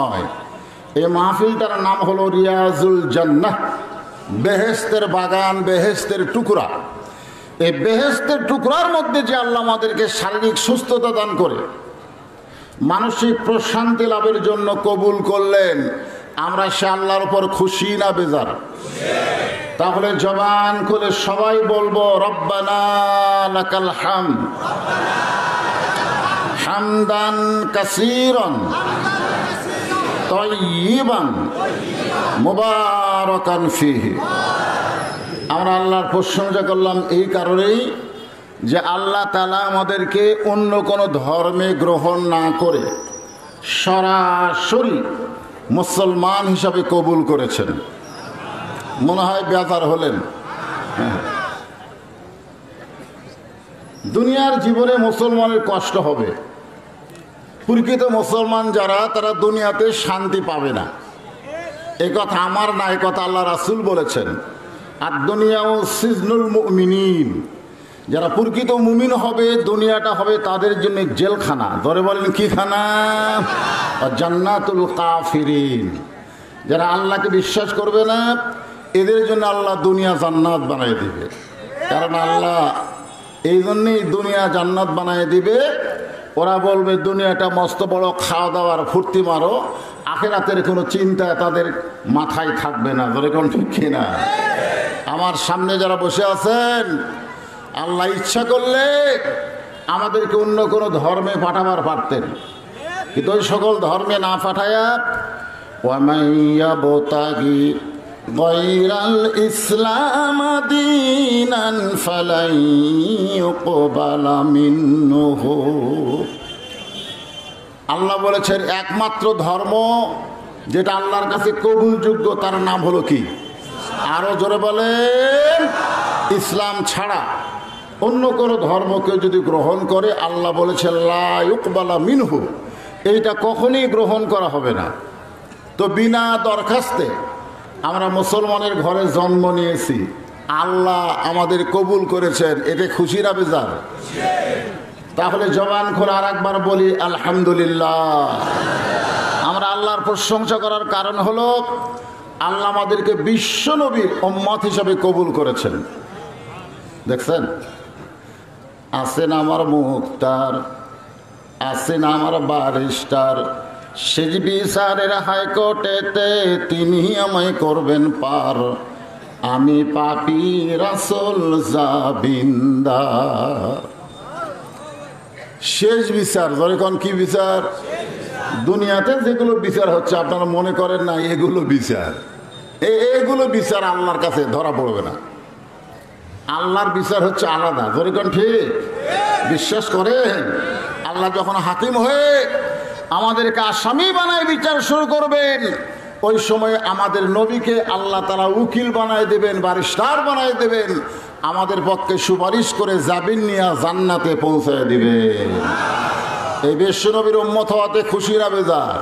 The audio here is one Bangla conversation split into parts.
এই মাহফিলটার নাম হলো রিয়াজুল জান্নাহ, বেহেশতের বাগান, বেহেশতের টুকরা। এই বেহেশতের টুকরার মধ্যে যে আল্লাহ আমাদেরকে শারীরিক সুস্থতা দান করে মানসিক প্রশান্তি লাভের জন্য কবুল করলেন, আমরা সে আল্লাহর উপর খুশি না বেজার? তাহলে জবান খুলে সবাই বলবো রব্বানা লাকাল হামদ হামদান কাসীরান তাইয়িবান মুবারাকান ফীহি। আমরা আল্লাহর প্রশংসা করলাম এই কারণেই যে আল্লাহ তাআলা আমাদেরকে অন্য কোনো ধর্মে গ্রহণ না করে সরাসরি মুসলমান হিসাবে কবুল করেছেন। মনে হয় বেজার হলেন? দুনিয়ার জীবনে মুসলমানের কষ্ট হবে। প্রকৃত মুসলমান যারা, তারা দুনিয়াতে শান্তি পাবে না। এই কথা আমার না, এই কথা আল্লাহ রাসূল বলেছেন। আর দুনিয়াও সিজনুল মুমিনিন, যারা প্রকৃত মুমিন হবে দুনিয়াটা হবে তাদের জন্য জেলখানা। ধরে বলেন কি খানা? জান্নাতুল কাফিরিন। যারা আল্লাহকে বিশ্বাস করবে না এদের জন্য আল্লাহ দুনিয়া জান্নাত বানিয়ে দিবে। কারণ আল্লাহ এই জন্যই দুনিয়া জান্নাত বানিয়ে দিবে। ওরা বলবে দুনিয়াটা মস্ত বড়, খাওয়া দাওয়ার ফুর্তি মারো, আখিরাতের কোনো চিন্তা তাদের মাথায় থাকবে না। ধরে কোন ঠিক কিনা? আমার সামনে যারা বসে আছেন, আল্লাহ ইচ্ছা করলে আমাদেরকে অন্য কোনো ধর্মে পাঠাবার পারতেন, কিন্তু ওই সকল ধর্মে না পাঠায়া ওয়ামান ইয়াবতাগি গায়রাল ইসলাম দীনান ফালাই ইউকবালা মিনহু। আল্লাহ বলেছেন একমাত্র ধর্ম যেটা আল্লাহর কাছে কবুলযোগ্য তার নাম হলো কি? আরো জোরে বলেন, ইসলাম ছাড়া অন্য কোনো ধর্মকে যদি গ্রহণ করে আল্লাহ বলেছেন লা ইউকবালা মিনহু, এইটা কখনোই গ্রহণ করা হবে না। তো বিনা দরখাস্তে আমরা মুসলমানের ঘরে জন্ম নিয়েছি, আল্লাহ আমাদের কবুল করেছেন, এতে খুশি না বেজার? তাহলে জবান খোলা আর একবার বলি আলহামদুলিল্লাহ। আমরা আল্লাহর প্রশংসা করার কারণ হলো আল্লাহ আমাদেরকে বিশ্ব নবীর উম্মত হিসাবে কবুল করেছেন। দেখছেন, আছেন আমার মুক্তার, আছেন আমার বারিস্টার, সেজ বিচারের হাইকোর্টেতে তিনি আমায় করবেন পার, আমি পাপী রাসূল জাবিন্দার। শেষ বিচার, ধরে কোন কি বিচার? দুনিয়াতে যেগুলো বিচার হচ্ছে আপনারা মনে করেন না এগুলো বিচার, এগুলো বিচার আল্লাহর কাছে ধরা পড়বে না। আল্লাহর বিচার হচ্ছে আলাদা। ধরে কোন ঠিক? বিশ্বাস করেন আল্লাহ যখন হাকিম হয়ে আমাদেরকে আসামি বানায় বিচার শুরু করবেন, ওই সময় আমাদের নবীকে আল্লাহ তাআলা উকিল বানায় দেবেন, বারিস্টার বানায় দেবেন, আমাদের পক্ষে সুপারিশ করে জামিন নিয়ে জান্নাতে পৌঁছায় দিবেন। এই বিশ্ব নবীর উম্মত হওয়াতে খুশি না বেজার?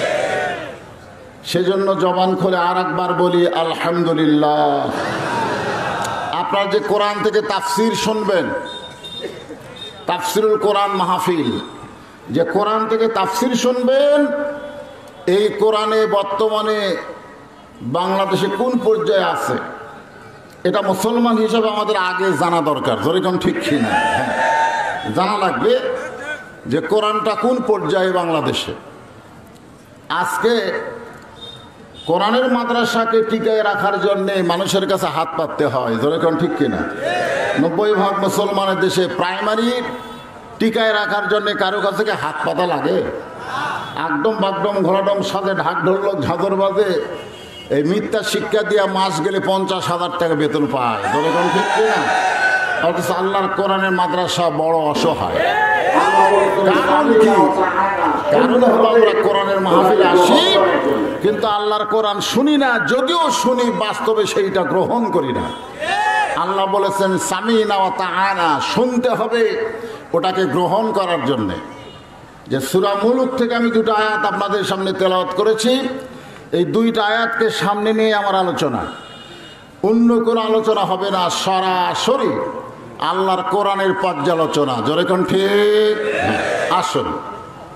সেজন্য জবান খুলে আর একবার বলি আলহামদুলিল্লাহ। আপনারা যে কোরআন থেকে তাফসির শুনবেন, তাফসিরুল কোরআন মাহফিল, যে কোরআন থেকে তাফসির শুনবেন, এই কোরআনে বর্তমানে বাংলাদেশে কোন পর্যায়ে আছে এটা মুসলমান হিসাবে আমাদের আগে জানা দরকার। যেরকম ঠিক কিনা? হ্যাঁ, জানা লাগবে যে কোরআনটা কোন পর্যায়ে বাংলাদেশে। আজকে কোরআনের মাদ্রাসাকে টিকায় রাখার জন্যে মানুষের কাছে হাত পাততে হয়। যেরকম ঠিক কিনা? 90% মুসলমানের দেশে প্রাইমারি টিকায় রাখার জন্য কারো কাছে হাত পাতা লাগে? একদম বাগডম ঘোড়াডম সাজে ঢাক ঢোলক ঝাঁদর বাজে এই মিথ্যা শিক্ষা দিয়া মাস গেলে 50,000 টাকা বেতন পায়। যেরকম ঠিক কিনা? অথচ আল্লাহর কোরআনের মাদ্রাসা বড় অসহায়। কারণ কি? কারণ হলো আমরা কোরআনের মাহফিলে আসি কিন্তু আল্লাহর কোরআন শুনি না, যদিও শুনি বাস্তবে সেইটা গ্রহণ করি না। আল্লাহ বলেছেন সামিনা ওয়া তাআনা, শুনতে হবে ওটাকে গ্রহণ করার জন্যে। যে সূরা মুলুক থেকে আমি দুটো আয়াত আপনাদের সামনে তেলাওয়াত করেছি, এই দুইটা আয়াতকে সামনে নিয়ে আমার আলোচনা, অন্য কোনো আলোচনা হবে না, সরাসরি আল্লাহর কোরআনের পর্যালোচনা। যেরকম ঠিক? আসুন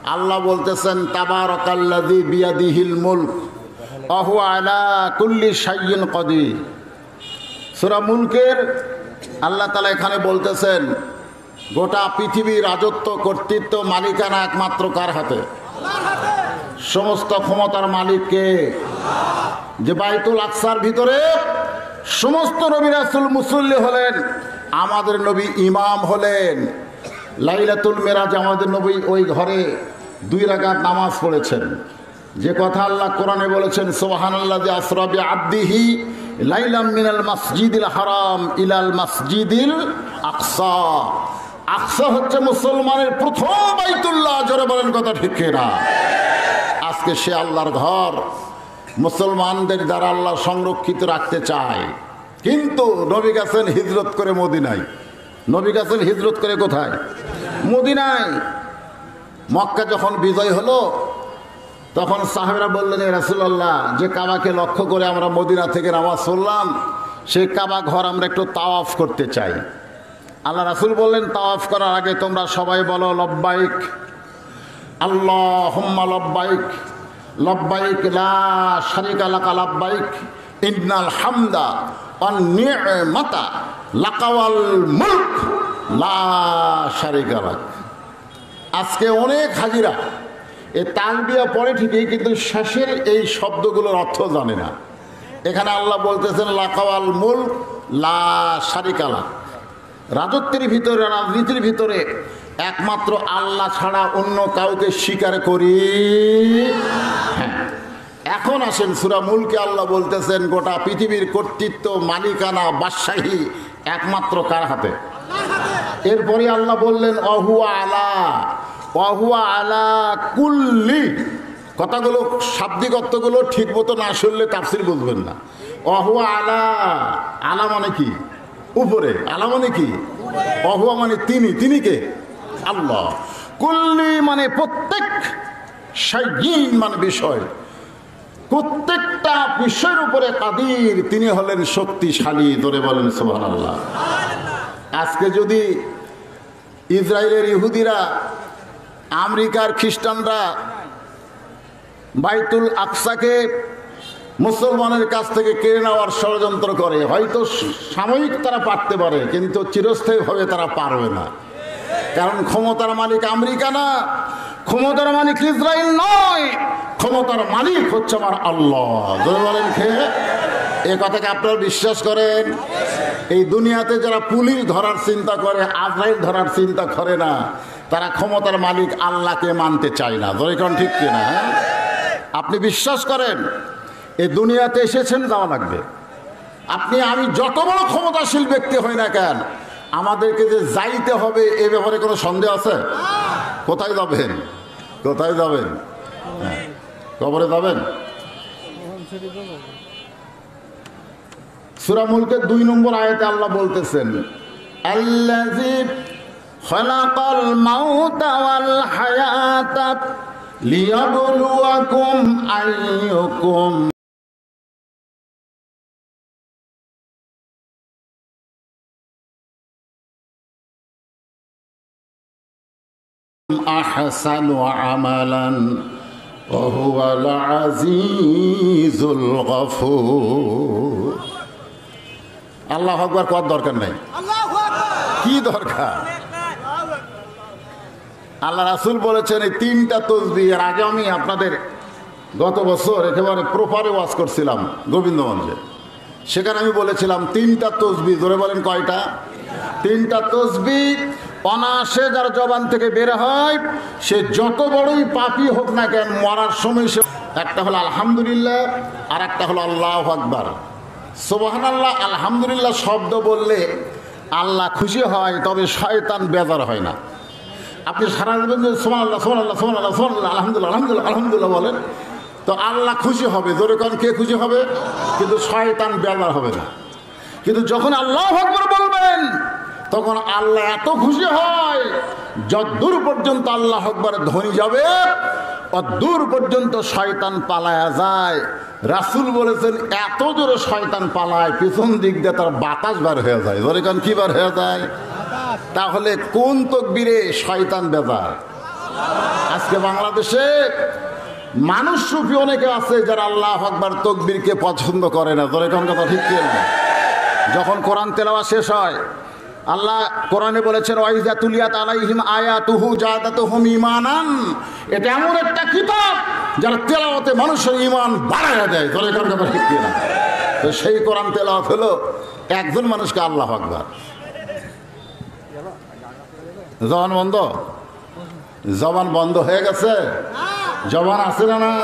আল্লাহ বলতেছেন তাবারাকাল্লাযী বিয়াদিহিল মুলক ওয়া হুয়া আলা কুল্লি শাইইন কাদির। সূরা মুলকের আল্লাহ তাআলা এখানে বলতেছেন গোটা পৃথিবীর রাজত্ব, কর্তৃত্ব, মালিকানা একমাত্র কার হাতে? সমস্ত ক্ষমতার মালিককে। যে বাইতুল আকসার ভিতরে সমস্ত নবী রাসূল মুসল্লি হলেন, আমাদের নবী ইমাম হলেন। লাইলাতুল মিরাজ আমাদের নবী ওই ঘরে 2 রাকাত নামাজ পড়েছেন। যে কথা আল্লাহ কোরআনে বলেছেন সুবহানাল্লাযী আসরা বিআবদিহি লাইলাম মিনাল মাসজিদিল হারাম ইলাল মাসজিদিল আকসা। আকসা হচ্ছে মুসলমানের প্রথম বাইতুল্লাহ। জোরে বলেন কথা ঠিক কিনা? আজকে সে আল্লাহর ঘর মুসলমানদের দ্বারা আল্লাহ সংরক্ষিত রাখতে চায়, কিন্তু নবী গেছেন হিজরত করে মদিনায়। নবী গেছেন হিজরত করে কোথায়? মদিনায়। মক্কা যখন বিজয় হলো তখন সাহাবারা বললেন, এ রাসূলুল্লাহ, যে কাবাকে লক্ষ্য করে আমরা মদিনা থেকে নামাজ পড়লাম, সেই কাবা ঘর আমরা একটু তাওয়াফ করতে চাই। আল্লাহ রাসূল বললেন, তাওয়াফ করার আগে তোমরা সবাই বলো লব্বাইক আল্লাহুম্মা লব্বাইক লব্বাইক লা শারীকা লাকা লব্বাইক ইন্নাল হামদা ওয়ান নি'মাতা লাকা ওয়াল মুলক লা শারীকা লাক। আজকে অনেক হাজিরা এই তালবিয়া পড়ে ঠিকই, কিন্তু শেষের এই শব্দগুলোর অর্থ জানে না। এখানে আল্লাহ বলতেছেন লাকা ওয়াল মুলক লা শারীকা লাক। রাজত্বের ভিতরে, রাজনীতির ভিতরে একমাত্র আল্লাহ ছাড়া অন্য কাউকে স্বীকার করি। হ্যাঁ, এখন আসেন সূরা মুলকে আল্লাহ বলতেছেন গোটা পৃথিবীর কর্তৃত্ব, মালিকানা, বাদশাহী একমাত্র কার হাতে? এরপরে আল্লাহ বললেন অহুয়া আলা কুল্লি। কথাগুলো শাব্দিক অর্থগুলো ঠিক মতো না শুনলে তাফসীর বুঝবেন না। অহুয়া আলা, আলা মানে কি? উপরে। আলা মানে কি? অহুয়া মানে তিনি। তিনি কে? আল্লাহ। কুল্লি মানে প্রত্যেক, শাইইন মানে বিষয়, প্রত্যেকটা বিষয়ের উপরে কাদির, তিনি হলেন শক্তিশালী। ধরে বলেন সুবহানাল্লাহ। আজকে যদি ইসরায়েলের ইহুদিরা, আমেরিকার খ্রিস্টানরা বাইতুল আকসাকে মুসলমানের কাছ থেকে কেড়ে নেওয়ার ষড়যন্ত্র করে, হয়তো সাময়িক তারা পারতে পারে, কিন্তু চিরস্থায়ীভাবে তারা পারবে না। কারণ ক্ষমতার মালিক আমেরিকা না, ক্ষমতার মালিক ইসরায়েল নয়, ক্ষমতার মালিক হচ্ছে আমার আল্লাহ। ধরে বলেন খেয়ে এ কথাকে আপনারা বিশ্বাস করেন? এই দুনিয়াতে যারা পুলিশ ধরার চিন্তা করে, আজরাইল ধরার চিন্তা করে না, তারা ক্ষমতার মালিক আল্লাহকে মানতে চায় না। ধরে কোন ঠিক কিনা? আপনি বিশ্বাস করেন এই দুনিয়াতে এসেছেন, যাওয়া লাগবে। আপনি আমি যত বড় ক্ষমতাশীল ব্যক্তি হই না কেন, আমাদেরকে যে যাইতে হবে এ ব্যাপারে কোনো সন্দেহ আছে? কোথায় যাবেন? কোথায় যাবেন? কবরে যাবেন। সূরা মুলকের 2 নম্বর আয়াতে আল্লাহ বলতেছেন আল্লাযী খালাকাল মাউতা ওয়াল হায়াতা লিয়াবলুয়াকুম আইয়ুকুম আহসানু আমালান ওয়া হুয়াল আজিজুল গফুর। আল্লাহু আকবার। কত দরকার নাই? কি দরকার? আল্লাহ রাসূল বলেছেন এই 3টা তাসবিহ। এর আগে আমি আপনাদের গত বছর একেবারে প্রপারে ওয়াজ করছিলাম গোবিন্দগঞ্জে। সেখানে আমি বলেছিলাম 3টা তাসবিহ। ধরে বলেন কয়টা? 3টা তাসবিহ অনায়াসে যার জবান থেকে বের হয়, সে যত বড়ই পাপী হোক না কেন, মরার সময় সে একটা হলো আলহামদুলিল্লাহ, আর একটা হলো আল্লাহু আকবার। সুবহানাল্লাহ, আলহামদুলিল্লাহ শব্দ বললে আল্লাহ খুশি হয়, তবে শয়তান বেজার হয় না। আপনি সারা জীবন যদি সুবহানাল্লাহ সুবহানাল্লাহ সুবহানাল্লাহ সুবহানাল্লাহ আলহামদুলিল্লাহ আলহামদুলিল্লাহ আলহামদুলিল্লাহ বলেন, তো আল্লাহ খুশি হবে। জোরে কোন কে খুশি হবে? কিন্তু শয়তান বেজার হবে না। কিন্তু যখন আল্লাহু আকবার বলবেন, তখন আল্লাহ এত খুশি হয়, যতদূর পর্যন্ত আল্লাহু আকবারের ধ্বনি যাবে অতদূর পর্যন্ত শয়তান পালায়া যায়। রাসূল বলেছেন এত জোরে শয়তান পালায়, পিছন দিক দিয়ে তার বাতাস বার হয়ে যায়। বলে কেন কি বার হয়ে যায়? তাহলে কোন তাকবীরে শয়তান বেজার? আজকে বাংলাদেশে মানুষ রূপী অনেকে আছে যারা আল্লাহু আকবার তাকবীরকে পছন্দ করে না। ধরে কোন কথা ঠিক কি না? যখন কোরআন তেলাওয়াত শেষ হয়, আল্লাহ কোরআনে বলেছেন ওয়াইজা তুলিয়াত আলাইহিম আয়াতুহু জাদাতুহুম ঈমানান, এটা এমন একটা কিতাব যারা তেলাওয়াতে মানুষের ঈমান বাড়ায় দেয়। ধরে কোন কথা ঠিক কি না? তো সেই কোরআন তেলাওয়াত হলো একজন মানুষকে আল্লাহু আকবার। জবান বন্ধ, জবান বন্ধ হয়ে গেছে, জবান আছে না না?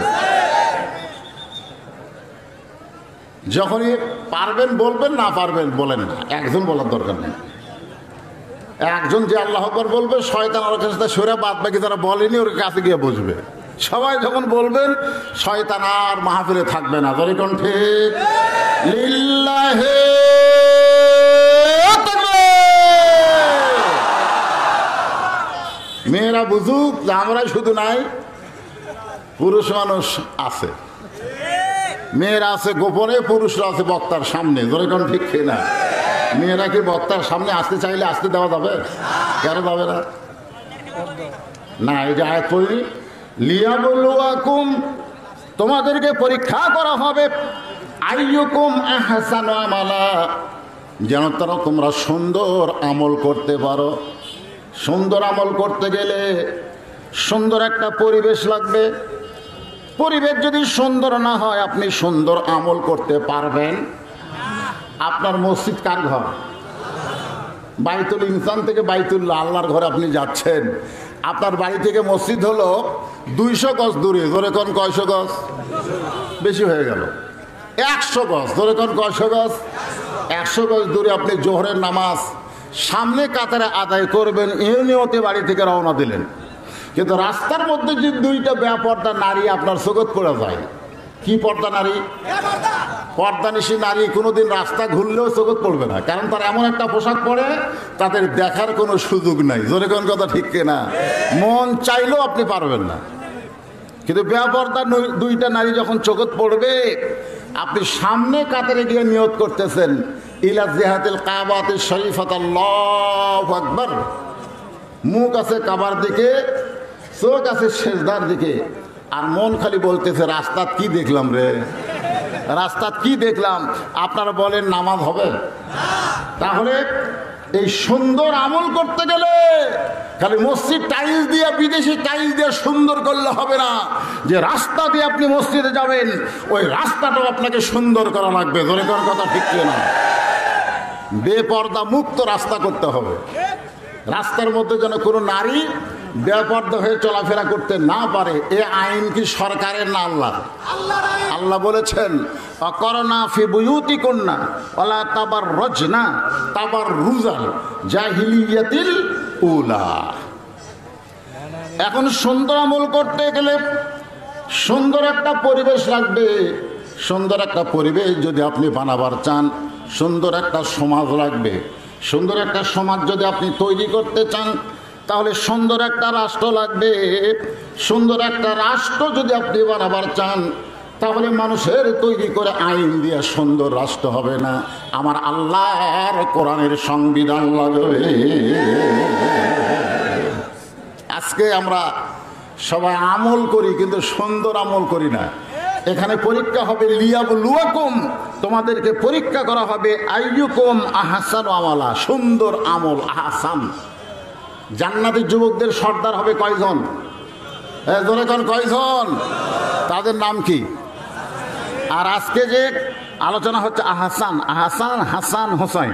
যখনই পারবেন বলবেন, না পারবেন বলেন না। একজন বলার দরকার নেই। একজন যে আল্লাহু আকবার বলবে, শয়তান ওর কাছে সরে বাদ বাকি যারা বলেনি ওর কাছে গিয়ে বসবে। সবাই যখন বলবেন শয়তান আর মাহফিলে থাকবে না। ধরে কোন ঠিক? লিল্লাহি মেয়েরা বুঝুক যে আমরাই শুধু নাই, পুরুষ মানুষ আছে, মেয়েরা আছে গোপনে, পুরুষরা আছে বক্তার সামনে। ধরে কোন ঠিক না? মেয়েরা কি বক্তার সামনে আসতে চাইলে আসতে দেওয়া যাবে? কেন যাবে না? না, এই যে আয়াত পড়ি, লিয়াবলুয়াকুম, তোমাদেরকে পরীক্ষা করা হবে, আইয়ুকুম আহসানু আমালা, যেন তোমরা সুন্দর আমল করতে পারো। সুন্দর আমল করতে গেলে সুন্দর একটা পরিবেশ লাগবে। পরিবেশ যদি সুন্দর না হয় আপনি সুন্দর আমল করতে পারবেন? আপনার মসজিদ কার ঘর? বাইতুল ইনসান থেকে বাইতুল্লাহ, আল্লাহর ঘরে আপনি যাচ্ছেন। আপনার বাড়ি থেকে মসজিদ হলো 200 গজ দূরে। ধরে কোন কয়শো গজ? বেশি হয়ে গেল, 100 গজ। ধরে কোন কয়শো গজ? 100 গজ দূরে আপনি জোহরের নামাজ সামনে কাতারে আদায় করবেন, এই নিয়তে বাড়ি থেকে রওনা দিলেন। কিন্তু রাস্তার মধ্যে যে দুইটা বেপর্দা নারী আপনার চোখত পড়ে যায়, কি পর্দা নারী? পর্দানিশী নারী কোনোদিন রাস্তা ঘুরলেও চোখত পড়বে না, কারণ তার এমন একটা পোশাক পরে তাদের দেখার কোনো সুযোগ নাই। জোরে কোন কথা ঠিক না? মন চাইলেও আপনি পারবেন না। কিন্তু বেপর্দা দুইটা নারী যখন চোখত পড়বে, আপনি সামনে কাতারে গিয়ে নিয়ত করতেছেন, ইলা জিহাতিল কাবাতিশ শরীফাত, আল্লাহু আকবার। মুখ আছে কাবার দিকে, চোখ আছে সেজদার দিকে, আর মন খালি বলতেছে রাস্তাত কি দেখলাম রে, রাস্তাত কি দেখলাম। আপনারা বলেন নামাজ হবে? তাহলে এই সুন্দর আমল করতে গেলে খালি মসজিদ টাইলস দিয়ে, বিদেশি টাইলস দিয়ে সুন্দর করলে হবে না। যে রাস্তা দিয়ে আপনি মসজিদে যাবেন ওই রাস্তাটাও আপনাকে সুন্দর করা লাগবে। ধরে কোন কথা ঠিক না? বেপর্দা মুক্ত রাস্তা করতে হবে। রাস্তার মধ্যে যেন কোনো নারী বেপর্দা হয়ে চলাফেরা করতে না পারে। এ আইন কি সরকারের না আল্লাহর? আল্লাহ বলেছেন অকরনা ফি বুয়ুতিকুন্না ওয়ালা তাবাররুজনা তাবাররুজাল জাহিলিয়াতিল উলা। এখন সুন্দর আমল করতে গেলে সুন্দর একটা পরিবেশ লাগবে। সুন্দর একটা পরিবেশ যদি আপনি বানাবার চান, সুন্দর একটা সমাজ লাগবে। সুন্দর একটা সমাজ যদি আপনি তৈরি করতে চান তাহলে সুন্দর একটা রাষ্ট্র লাগবে। সুন্দর একটা রাষ্ট্র যদি আপনি বানাবার চান তাহলে মানুষের তৈরি করে আইন দিয়ে সুন্দর রাষ্ট্র হবে না, আমার আল্লাহর কোরআনের সংবিধান লাগবে। আজকে আমরা সবাই আমল করি কিন্তু সুন্দর আমল করি না। এখানে পরীক্ষা হবে লিয়াবলুয়াকুম, তোমাদেরকে পরীক্ষা করা হবে আইয়ুকুম আহসানু আমালা, সুন্দর আমল। আহসান, জান্নাতের যুবকদের সর্দার হবে কয়জন? জোরে কোন কয়জন? তাদের নাম কি? আর আজকে যে আলোচনা হচ্ছে আহসান, আহসান, হাসান, হোসাইন,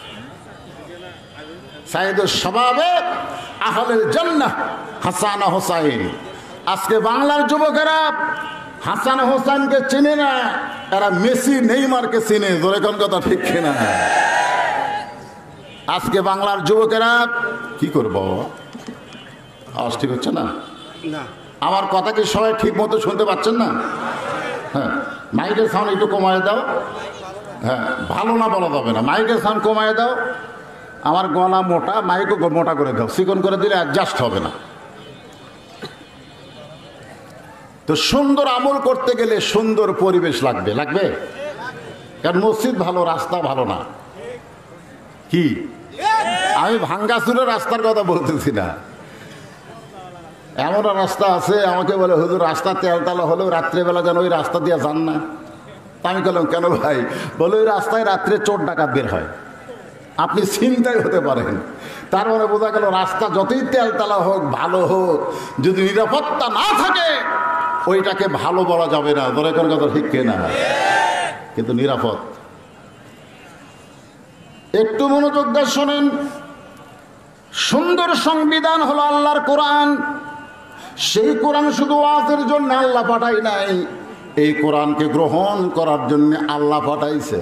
সাইদুস শাবাবে আহলেল জান্নাহ হাসান হোসাইন। আজকে বাংলার যুবকেরা হাসান হোসেনকে চিনে না, এরা মেসি নেইমারকে চিনে। জোরে কোন কথা ঠিক কিনা? আজকে বাংলার যুবকেরা কি করবো? আওয়াজ ঠিক হচ্ছে না? আমার কথা কি সবাই ঠিক মতো শুনতে পাচ্ছেন না? হ্যাঁ, মাইকের সাউন্ড একটু কমায় দাও। হ্যাঁ, ভালো না বলা যাবে না, মাইকের সাউন্ড কমায় দাও। আমার গলা মোটা, মাইকও মোটা করে দাও, চিকন করে দিলে অ্যাডজাস্ট হবে না। তো সুন্দর আমল করতে গেলে সুন্দর পরিবেশ লাগবে, লাগবে। কারণ মসজিদ ভালো, রাস্তা ভালো না। কি আমি ভাঙ্গাচুরের রাস্তার কথা বলতেছি না, এমন রাস্তা আছে, আমাকে বলে হুজুর রাস্তা তেলতালা হলেও রাত্রেবেলা যেন ওই রাস্তা দিয়ে যান না। আমি বললাম কেন ভাই? বলে ওই রাস্তায় রাত্রে চোর ডাকাত বের হয়, আপনি চিন্তাই হতে পারেন। তার মানে বোঝা গেল রাস্তা যতই তেলতালা হোক, ভালো হোক, যদি নিরাপত্তা না থাকে ওইটাকে ভালো বলা যাবে না। ধরে কোন কথা ঠিক না, কিন্তু নিরাপদ। একটু মনোযোগ দিয়ে শোনেন, সুন্দর সংবিধান হলো আল্লাহর কোরআন। সেই কোরআন শুধু ওয়াজের জন্য আল্লাহ পাঠাই নাই, এই কোরআনকে গ্রহণ করার জন্য আল্লাহ পাঠাইছে।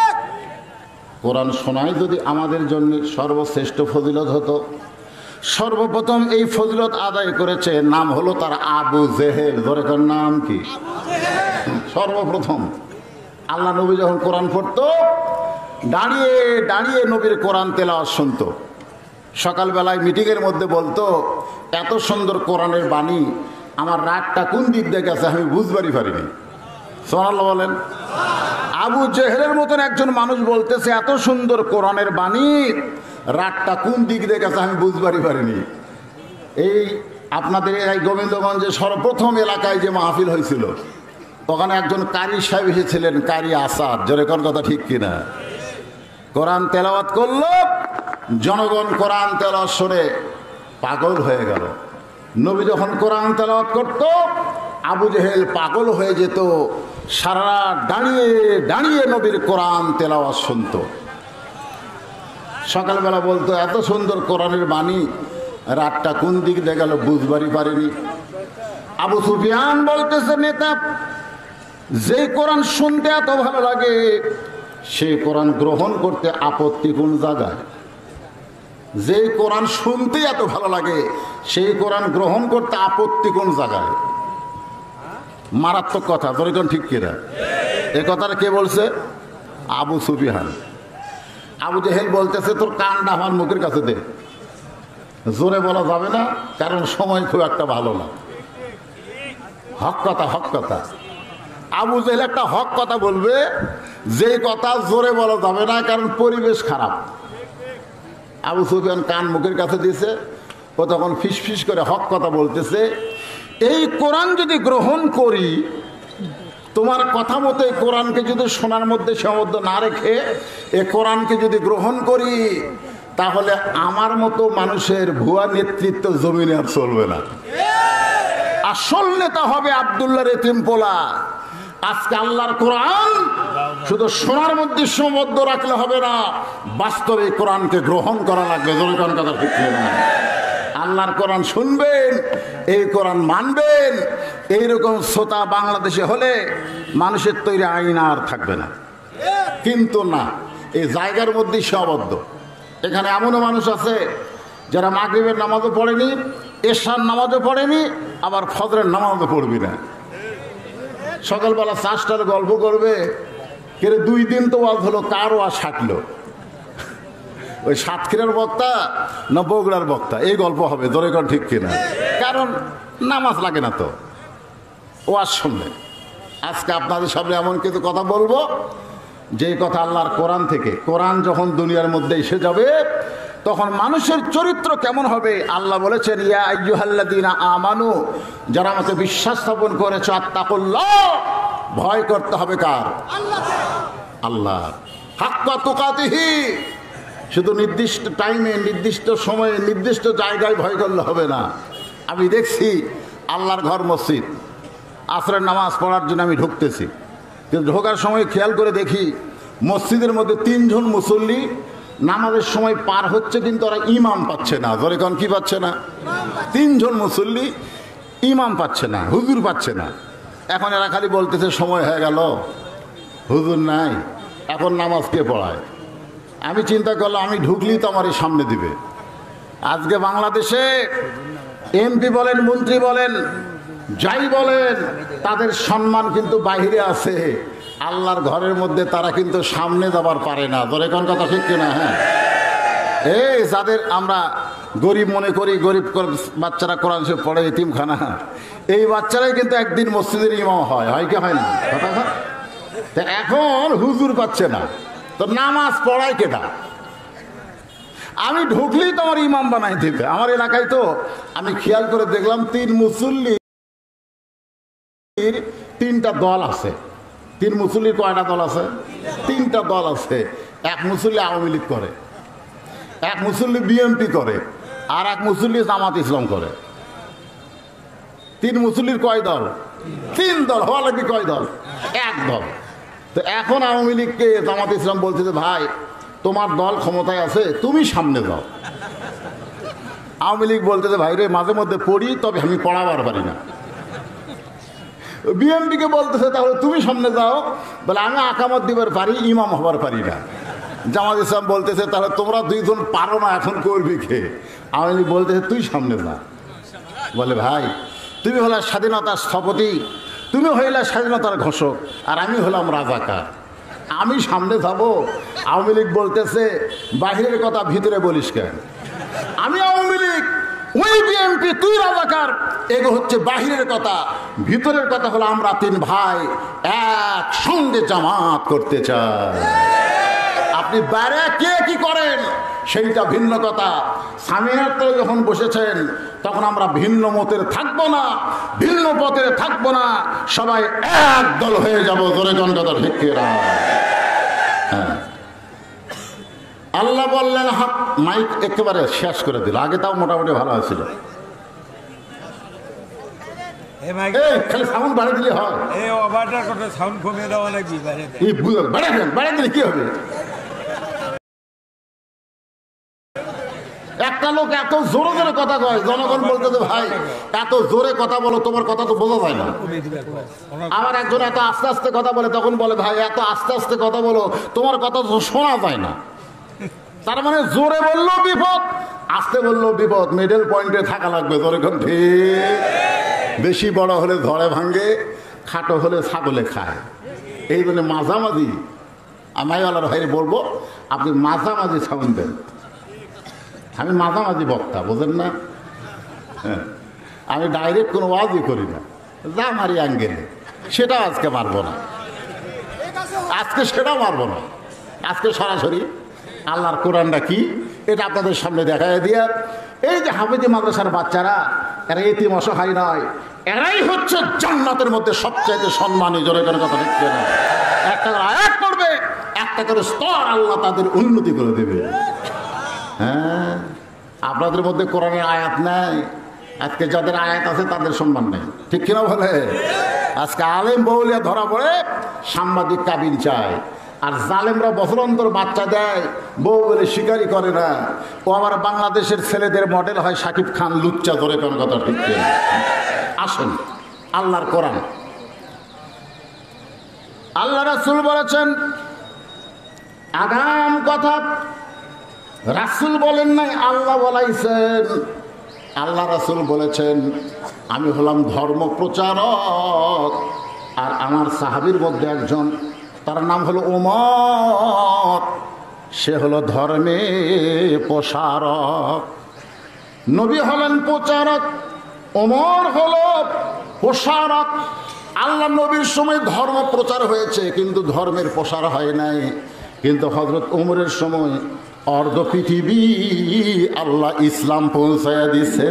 কোরআন শোনাই যদি আমাদের জন্য সর্বশ্রেষ্ঠ ফজিলত হতো, সর্বপ্রথম এই ফজিলত আদায় করেছে, নাম হলো তার আবু জেহেল। ধরে কোন নাম কি? সর্বপ্রথম আল্লাহ নবী যখন কোরআন পড়তো, দাঁড়িয়ে দাঁড়িয়ে নবীর কোরআন তেলাওয়াত শুনতো। সকালবেলায় মিটিংয়ের মধ্যে বলতো, এত সুন্দর কোরআনের বাণী, আমার রাতটা কোন দিক দিয়ে গেছে আমি বুঝবারই পারিনি। সুবহানাল্লাহ বলেন। আবু জেহেলের মতন একজন মানুষ বলতেছে, এত সুন্দর কোরআনের বাণী, রাতটা কোন দিক দিয়ে গেছে আমি বুঝবারই পারিনি। এই আপনাদের এই গোবিন্দগঞ্জে সর্বপ্রথম এলাকায় যে মাহফিল হয়েছিল, ওখানে একজন কারি সাহেব এসেছিলেন, কারি আসাদ। যেরকম কথা ঠিক কিনা? কোরআন তেলাওয়াত করলো, জনগণ কোরআন তেলাওয়াত শুনে পাগল হয়ে গেল। নবী যখন কোরআন তেলাওয়াত করত, আবু জেহেল পাগল হয়ে যেত, সারা রাত দাঁড়িয়ে দাঁড়িয়ে নবীর কোরআন তেলাওয়াত শুনত। সকালবেলা বলতো, এত সুন্দর কোরআনের বাণী, রাতটা কোন দিক দিয়ে গেল বুঝবারই পারেনি। আবু সুফিয়ান বলতেছে, নেতা, যে কোরআন শুনতে এত ভালো লাগে, সেই কোরআন গ্রহণ করতে আপত্তি কোন জায়গায়? যে কোরআন শুনতে এত ভালো লাগে, সেই কোরআন গ্রহণ করতে আপত্তি কোন জায়গায়? মারাত্মক কথা। তোর ঠিক কিনা? এ কথাটা কে বলছে? আবু সুফিয়ান। আবু জেহেল বলতেছে, তোর কানটা আমার মুখের কাছে দে। জোরে বলা যাবে না, কারণ সময় খুব একটা ভালো না। হক কথা, হক কথা। আবু জেহেল একটা হক কথা বলবে, যে কথা জোরে বলা যাবে না, কারণ পরিবেশ খারাপ। আবু সুফিয়ান কান মুখের কাছে দিয়েছে, ও তখন ফিসফিস করে হক কথা বলতেছে, এই কোরআন যদি গ্রহণ করি, তোমার কথা মতো এই কোরআনকে যদি শোনার মধ্যে সীমাবদ্ধ না রেখে এ কোরআনকে যদি গ্রহণ করি, তাহলে আমার মতো মানুষের ভুয়া নেতৃত্ব জমিনে আর চলবে না। আসল নেতা হবে আব্দুল্লাহর এতিম পোলা। আজকে আল্লাহর কোরআন শুধু শোনার মধ্যে সীমাবদ্ধ রাখলে হবে না, বাস্তবে কোরআনকে গ্রহণ করা লাগবে। জনগণ কথা ঠিক না? আল্লাহর কোরআন শুনবেন, এই কোরআন মানবেন, এইরকম শ্রোতা বাংলাদেশে হলে মানুষের তৈরি আইন আর থাকবে না। কিন্তু না, এই জায়গার মধ্যেই সীমাবদ্ধ। এখানে এমনও মানুষ আছে যারা মাগরিবের নামাজও পড়েনি, এশার নামাজও পড়েনি, আবার ফজরের নামাজও পড়বি না। সকালবেলা চাষটার গল্প করবে, কেরে 2 দিন তো ওয়াজ হলো, কারও আর সাটলো, ওই সাতক্ষীরার বক্তা না বগুড়ার বক্তা, এই গল্প হবে। ধরে কোন ঠিক কিনা? কারণ নামাজ লাগে না তো ওয়াজ শুনলে। আজকে আপনাদের সামনে এমন কিছু কথা বলবো, যে কথা আল্লাহর কোরআন থেকে। কোরআন যখন দুনিয়ার মধ্যে এসে যাবে, তখন মানুষের চরিত্র কেমন হবে? আল্লাহ বলেছেন, ইয়া আইয়ুহাল্লাযীনা আমানু, যারা আমাকে বিশ্বাস স্থাপন করেছে, আত্তাকুল্লাহ, ভয় করতে হবে কার? আল্লাহ। হাক্কা তুকাতিহি, শুধু নির্দিষ্ট টাইমে, নির্দিষ্ট সময়ে, নির্দিষ্ট জায়গায় ভয় করলে হবে না। আমি দেখছি আল্লাহর ঘর মসজিদ, আসরের নামাজ পড়ার জন্য আমি ঢুকতেছি, কিন্তু ঢোকার সময় খেয়াল করে দেখি মসজিদের মধ্যে 3 জন মুসল্লি নামাজের সময় পার হচ্ছে, কিন্তু ওরা ইমাম পাচ্ছে না। ধরে কোন কি পাচ্ছে না? 3 জন মুসল্লি ইমাম পাচ্ছে না, হুজুর পাচ্ছে না। এখন এরা খালি বলতেছে সময় হয়ে গেল, হুজুর নাই, এখন নামাজ কে পড়ায়? আমি চিন্তা করলাম, আমি ঢুকলেই তো আমার সামনে দিবে। আজকে বাংলাদেশে এমপি বলেন, মন্ত্রী বলেন, যাই বলেন, তাদের সম্মান কিন্তু বাহিরে আছে, আল্লাহর ঘরের মধ্যে তারা কিন্তু সামনে যাবার পারে না। ধরে কোন কথা ঠিক কিনা? হ্যাঁ, এই যাদের আমরা গরিব মনে করি, গরিব বাচ্চারা কোরআন শরীফ পড়ে, এতিমখানা, এই বাচ্চারাই কিন্তু একদিন মসজিদের ইমাম হয় কি হয় না? কথা। এখন হুজুর পাচ্ছে না, তো নামাজ পড়ায় কেটা? আমি ঢুকলেই তো আমার ইমাম বানাই দিবে। আমার এলাকায় তো আমি খেয়াল করে দেখলাম 3 মুসল্লির 3টা দল আছে। 3 মুসল্লির কয়টা দল আছে? 3টা দল আছে। এক মুসল্লি আওয়ামী লীগ করে, এক মুসল্লি বিএনপি করে, আর এক মুসল্লি জামাত ইসলাম করে। 3 মুসল্লির কয় দল? 3 দল। হওয়া লাগবে কয় দল? 1 দল। তো এখন আওয়ামী লীগকে জামাত ইসলাম বলছে যে ভাই তোমার দল ক্ষমতায় আছে, তুমি সামনে যাও। আওয়ামী লীগ বলতেছে ভাই রে মাঝে মধ্যে পড়ি, তবে আমি পড়াবার পারি না। বিএনপিকে বলতেছে তাহলে তুমি সামনে যাও, বলে আমি আকামত দিবার পারি, ইমাম হবার পারি না। জামাত ইসলাম বলতেছে তাহলে তোমরা 2 জন পারো না, এখন করবি কে? আওয়ামী লীগ বলতেছে তুই সামনে যা। বলে ভাই তুমি হলে স্বাধীনতার স্থপতি, তুমি হইলে স্বাধীনতার ঘোষক, আর আমি হলাম রাজাকার, আমি সামনে যাব। আওয়ামী লীগ বলতেছে বাহিরের কথা ভিতরে বলিস কেন? আমি আওয়ামী লীগ, ওই বিএনপি, তুই রাজাকার। এগো হচ্ছে বাহিরের কথা, ভিতরের কথা হলো আমরা 3 ভাই একসঙ্গে জামাত করতে চাই। আপনি বাইরে কে কি করেন সেইটা ভিন্ন কথা। সামিয়াতে যখন বসেছেন তখন আমরা ভিন্ন মতের থাকবো না, ভিন্ন পথের থাকবো না, সবাই এক দল হয়ে যাবো। জোরে কোন কথা ঠিক না? হ্যাঁ, আল্লাহ বললেন হাত মাইক একেবারে শেষ করে দিল। আগে তাও মোটামুটি ভালো হয়েছিল, খালি সাউন্ড বাড়িয়ে দিলে হয়। বাড়িয়ে দিলে কি হবে? একটা লোক এত জোরে জোরে কথা কয়, জনগণ বলতে ভাই এত জোরে কথা বলো, তোমার কথা তো বোঝা যায় না। আবার একজন এত আস্তে আস্তে কথা বলে, তখন বলে ভাই এত আস্তে আস্তে কথা বলো, তোমার কথা তো শোনা যায় না। তার মানে জোরে বললেও বিপদ, আস্তে বললেও বিপদ, মিডল পয়েন্টে থাকা লাগবে। জোরে কোন ঠিক? বেশি বড় হলে ধরে ভাঙ্গে, খাটো হলে ছাগলে খায়। এই জন্য মাঝামাঝি আমাইওয়ালার ভাইরে বলবো আপনি মাঝামাঝি সাউন্ড দেন। আমি মাঝামাঝি বক্তা, বোঝেন না? হ্যাঁ, আমি ডাইরেক্ট কোনো ওয়াজই করি না, যা মারি আঙ্গেলে সেটাও আজকে মারবো না, আজকে সেটাও মারবো না। আজকে সরাসরি আল্লাহর কোরআনটা কি এটা আপনাদের সামনে দেখায় দিয়া, এই যে হাফেজি মাদ্রাসার বাচ্চারা, এরা এতিম অসহায় নয়, এরাই হচ্ছে জান্নাতের মধ্যে সবচাইতে সম্মানী। জোরে করে কথা লিখবে না, একটা করে আয়াত করবে, একটা করে স্তর আল্লাহ তাদের উন্নতি করে দেবে। হ্যাঁ, আপনাদের মধ্যে কোরআনের আয়াত নাই, আজকে যাদের আয়াত আছে তাদের সম্মান নেই, ঠিক কিনা বলে? আজকে আলেম বউলিয়া ধরা পড়ে, সাংবাদিক কাবিন চায়, আর জালেমরা বছর অন্তর বাচ্চা দেয়, বউ বলে স্বীকারই করে না। ও আবার বাংলাদেশের ছেলেদের মডেল হয় শাকিব খান, লুচ্চা। ধরে কোন কথা ঠিক কিনা? আসেন আল্লাহর কোরআন, আল্লাহ রাসূল বলেছেন আগাম কথা, রাসূল বলেন নাই, আল্লাহ বলাইছেন। আল্লাহ রাসূল বলেছেন আমি হলাম ধর্ম প্রচারক, আর আমার সাহাবীর মধ্যে একজন, তার নাম হলো ওমর, সে হলো ধর্মে প্রসারক। নবী হলেন প্রচারক, ওমর হলো প্রসারক। আল্লাহ নবীর সময় ধর্ম প্রচার হয়েছে, কিন্তু ধর্মের প্রসার হয় নাই। কিন্তু হযরত ওমরের সময় অর্ধ পৃথিবী আল্লাহ ইসলাম পৌঁছায়া দিছে।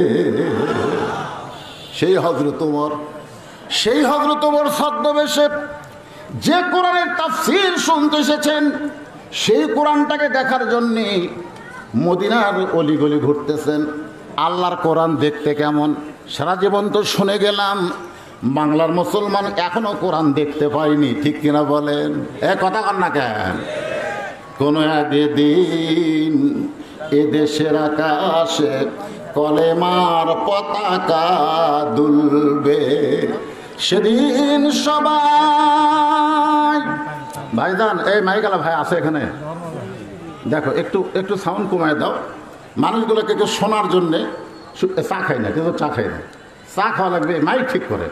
সেই হযরত ওমর, সেই হযরত ওমর ছদ্মবেশে যে কোরআনের তাফসীর শুনতে এসেছেন, সেই কোরআনটাকে দেখার জন্যে মদিনার অলিগলি ঘুরতেছেন। আল্লাহর কোরআন দেখতে কেমন? সারা জীবন তো শুনে গেলাম, বাংলার মুসলমান এখনো কোরআন দেখতে পাইনি, ঠিক কিনা বলেন? এ কথা কন না কেন? কোনো একদিন এ দেশের আকাশে কলেমার পতাকা দুলবে, সেদিন সবাই। ভাইজান, এই মাইকালা ভাই আছে এখানে, দেখো একটু একটু সাউন্ড কমায় দাও। মানুষগুলোকে একটু শোনার জন্যে, চা খাই না, কিন্তু চা খাই না, চা খাওয়া লাগবে, মাইক ঠিক করে।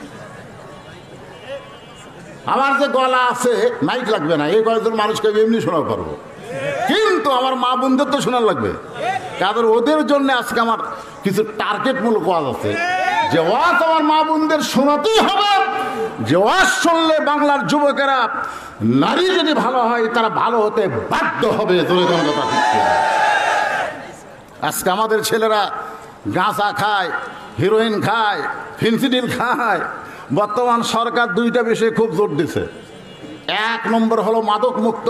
আমার যে গলা আছে মাইক লাগবে না, এই কয়েকজন মানুষকে এমনি শোনা পারবো, কিন্তু আমার মা বোনদের তো শোনার লাগবে। তাদের ওদের জন্য আজকে আমার কিছু টার্গেটমূলক ওয়াজ আছে, যে ওয়াজ আমার মা বোনদের শোনাতেই হবে। যে ওয়াজ শুনলে বাংলার যুবকেরা, নারী যদি ভালো হয় তারা ভালো হতে বাধ্য হবে। জোরে কোন কথা ঠিক। আজকে আমাদের ছেলেরা গাঁজা খায়, হিরোইন খায়, ফেন্সিডিল খায়। বর্তমান সরকার দুইটা বিষয়ে খুব জোর দিছে। এক নম্বর হলো মাদক মুক্ত।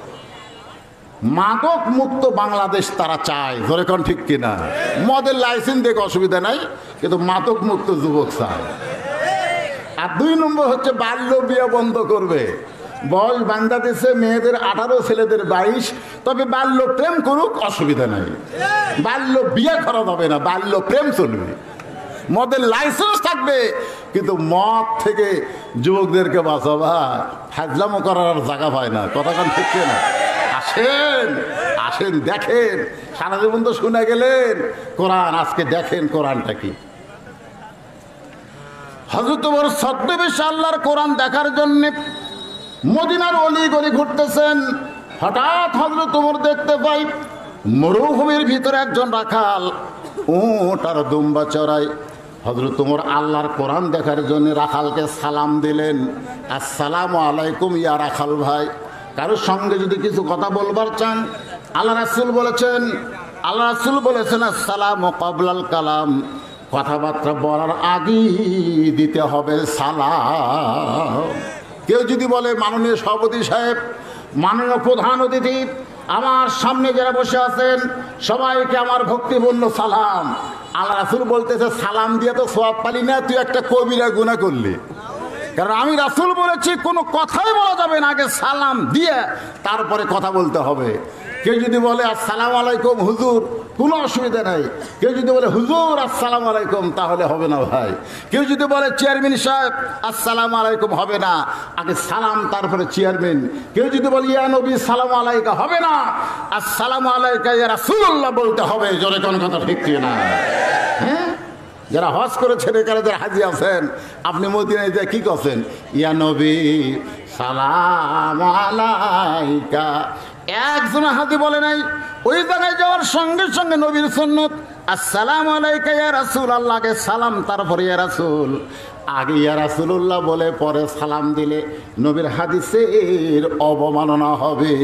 মাদক মুক্ত বাংলাদেশ তারা চায়, ধরে কোন ঠিক কিনা? মদের লাইসেন্স দেখে অসুবিধা নাই, কিন্তু মাদক মুক্ত যুবক চায়। আর দুই নম্বর হচ্ছে বাল্য বিয়ে বন্ধ করবে। বয়স বান্ধা দিচ্ছে মেয়েদের 18, ছেলেদের 22, তবে বাল্য প্রেম করুক, অসুবিধা নাই। বাল্য বিয়ে করা যাবে না, বাল্য প্রেম চলবে। মদের লাইসেন্স থাকবে, কিন্তু মদ থেকে যুবকদেরকে বাঁচাবা, ফাজলামো করার জায়গা পায় না। কথা কান ঠিক না? আসেন আসেন, দেখেন, সারা জীবন তো শুনে গেলেন কোরআন, আজকে দেখেন কোরআনটা কি। হযরত ওমর ছদ্মবেশে আল্লাহর কোরআন দেখার জন্য মদিনার অলি গলি ঘুরতেছেন। হঠাৎ হযরত ওমর দেখতে পাই মরুভূমির ভিতরে একজন রাখাল উট আর দুম্বা চড়াই। হযরত ওমর আল্লাহর কোরআন দেখার জন্য রাখালকে সালাম দিলেন, আসসালামু আলাইকুম ইয়া রাখাল ভাই। কারোর সঙ্গে যদি কিছু কথা বলবার চান, আল্লাহ রাসূল বলেছেন আসসালামু ক্বাবলাল কালাম, কথাবার্তা বলার আগেই দিতে হবে সালাম। কেউ যদি বলে মাননীয় সভাপতি সাহেব, মাননীয় প্রধান অতিথি, আমার সামনে যারা বসে আছেন সবাইকে আমার ভক্তিপূর্ণ সালাম, আল্লাহ রাসূল বলতেছে সালাম দিয়ে তো সওয়াব পালি না, তুই একটা কবিরা গুনাহ করলি। কারণ আমি রাসূল বলেছি কোনো কথাই বলা যাবে না, আগে সালাম দিয়ে তারপরে কথা বলতে হবে। কেউ যদি বলে আসসালামু আলাইকুম হুজুর, কোনো অসুবিধা নাই। কেউ যদি বলে হুজুর আসসালামু আলাইকুম, তাহলে হবে না ভাই। কেউ যদি বলে চেয়ারম্যান সাহেব আসসালামু আলাইকুম, হবে না, আগে সালাম তারপরে চেয়ারম্যান। কেউ যদি বলে ইয়া নবী সালামু আলাইকা, হবে না, আসসালামু আলাইকা ইয়া রাসূলুল্লাহ বলতে হবে। জোরে কোন কথা ঠিক না? হ্যাঁ, যারা হজ করেছেন, এখানে যারা হাজি আছেন, আপনি মদিনায় যা কি করছেন? ইয়া নবী সালামু আলাইকা। একজন হাজি বলে নাই। ওই জায়গায় যাওয়ার সঙ্গে সঙ্গে নবীর সুন্নত আসসালামু আলাইকা ইয়া রাসূল, আল্লাহকে সালাম তারপরে ইয়া রাসূল। আগে ইয়া রাসূলুল্লাহ বলে পরে সালাম দিলে নবীর হাদিসের অবমাননা হবে।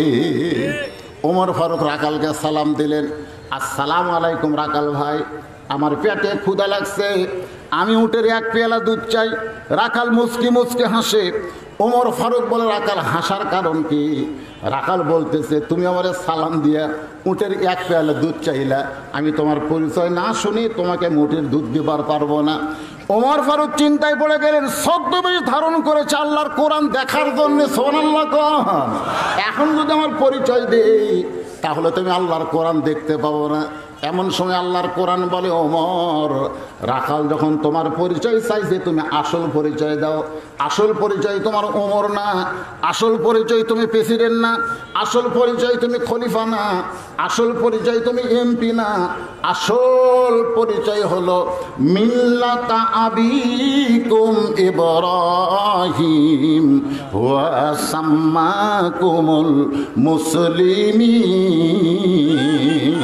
ওমর ফারুক রাখালকে সালাম দিলেন, আসসালামু আলাইকুম রাখাল ভাই, আমার পেটে ক্ষুধা লাগছে, আমি উটের এক পেয়ালা দুধ চাই। রাখাল মুচকি মুচকি হাসে। ওমর ফারুক বলে রাখাল হাসার কারণ কি? রাখাল বলতেছে তুমি আমার সালাম দিয়া উটের এক পেয়ালা দুধ চাইলা, আমি তোমার পরিচয় না শুনি তোমাকে উটের দুধ দিবার পারবো না। ওমর ফারুক চিন্তায় পড়ে গেলেন, ছদ্মবেশ ধারণ করেছে আল্লাহর কোরআন দেখার জন্য, সুবহানাল্লাহ কন। এখন যদি আমার পরিচয় দেই তাহলে তুমি আল্লাহর কোরআন দেখতে পাবো না। এমন সময় আল্লাহর কোরআন বলে, ওমর রাখাল যখন তোমার পরিচয় চাইছে তুমি আসল পরিচয় দাও। আসল পরিচয় তোমার ওমর না, আসল পরিচয় তুমি প্রেসিডেন্ট না, আসল পরিচয় তুমি খলিফা না, আসল পরিচয় তুমি এমপি না, আসল পরিচয় হলো মিল্লাতা আবিকুম ইব্রাহিম ওয়া সাম্মাকুমুল মুসলিমিন।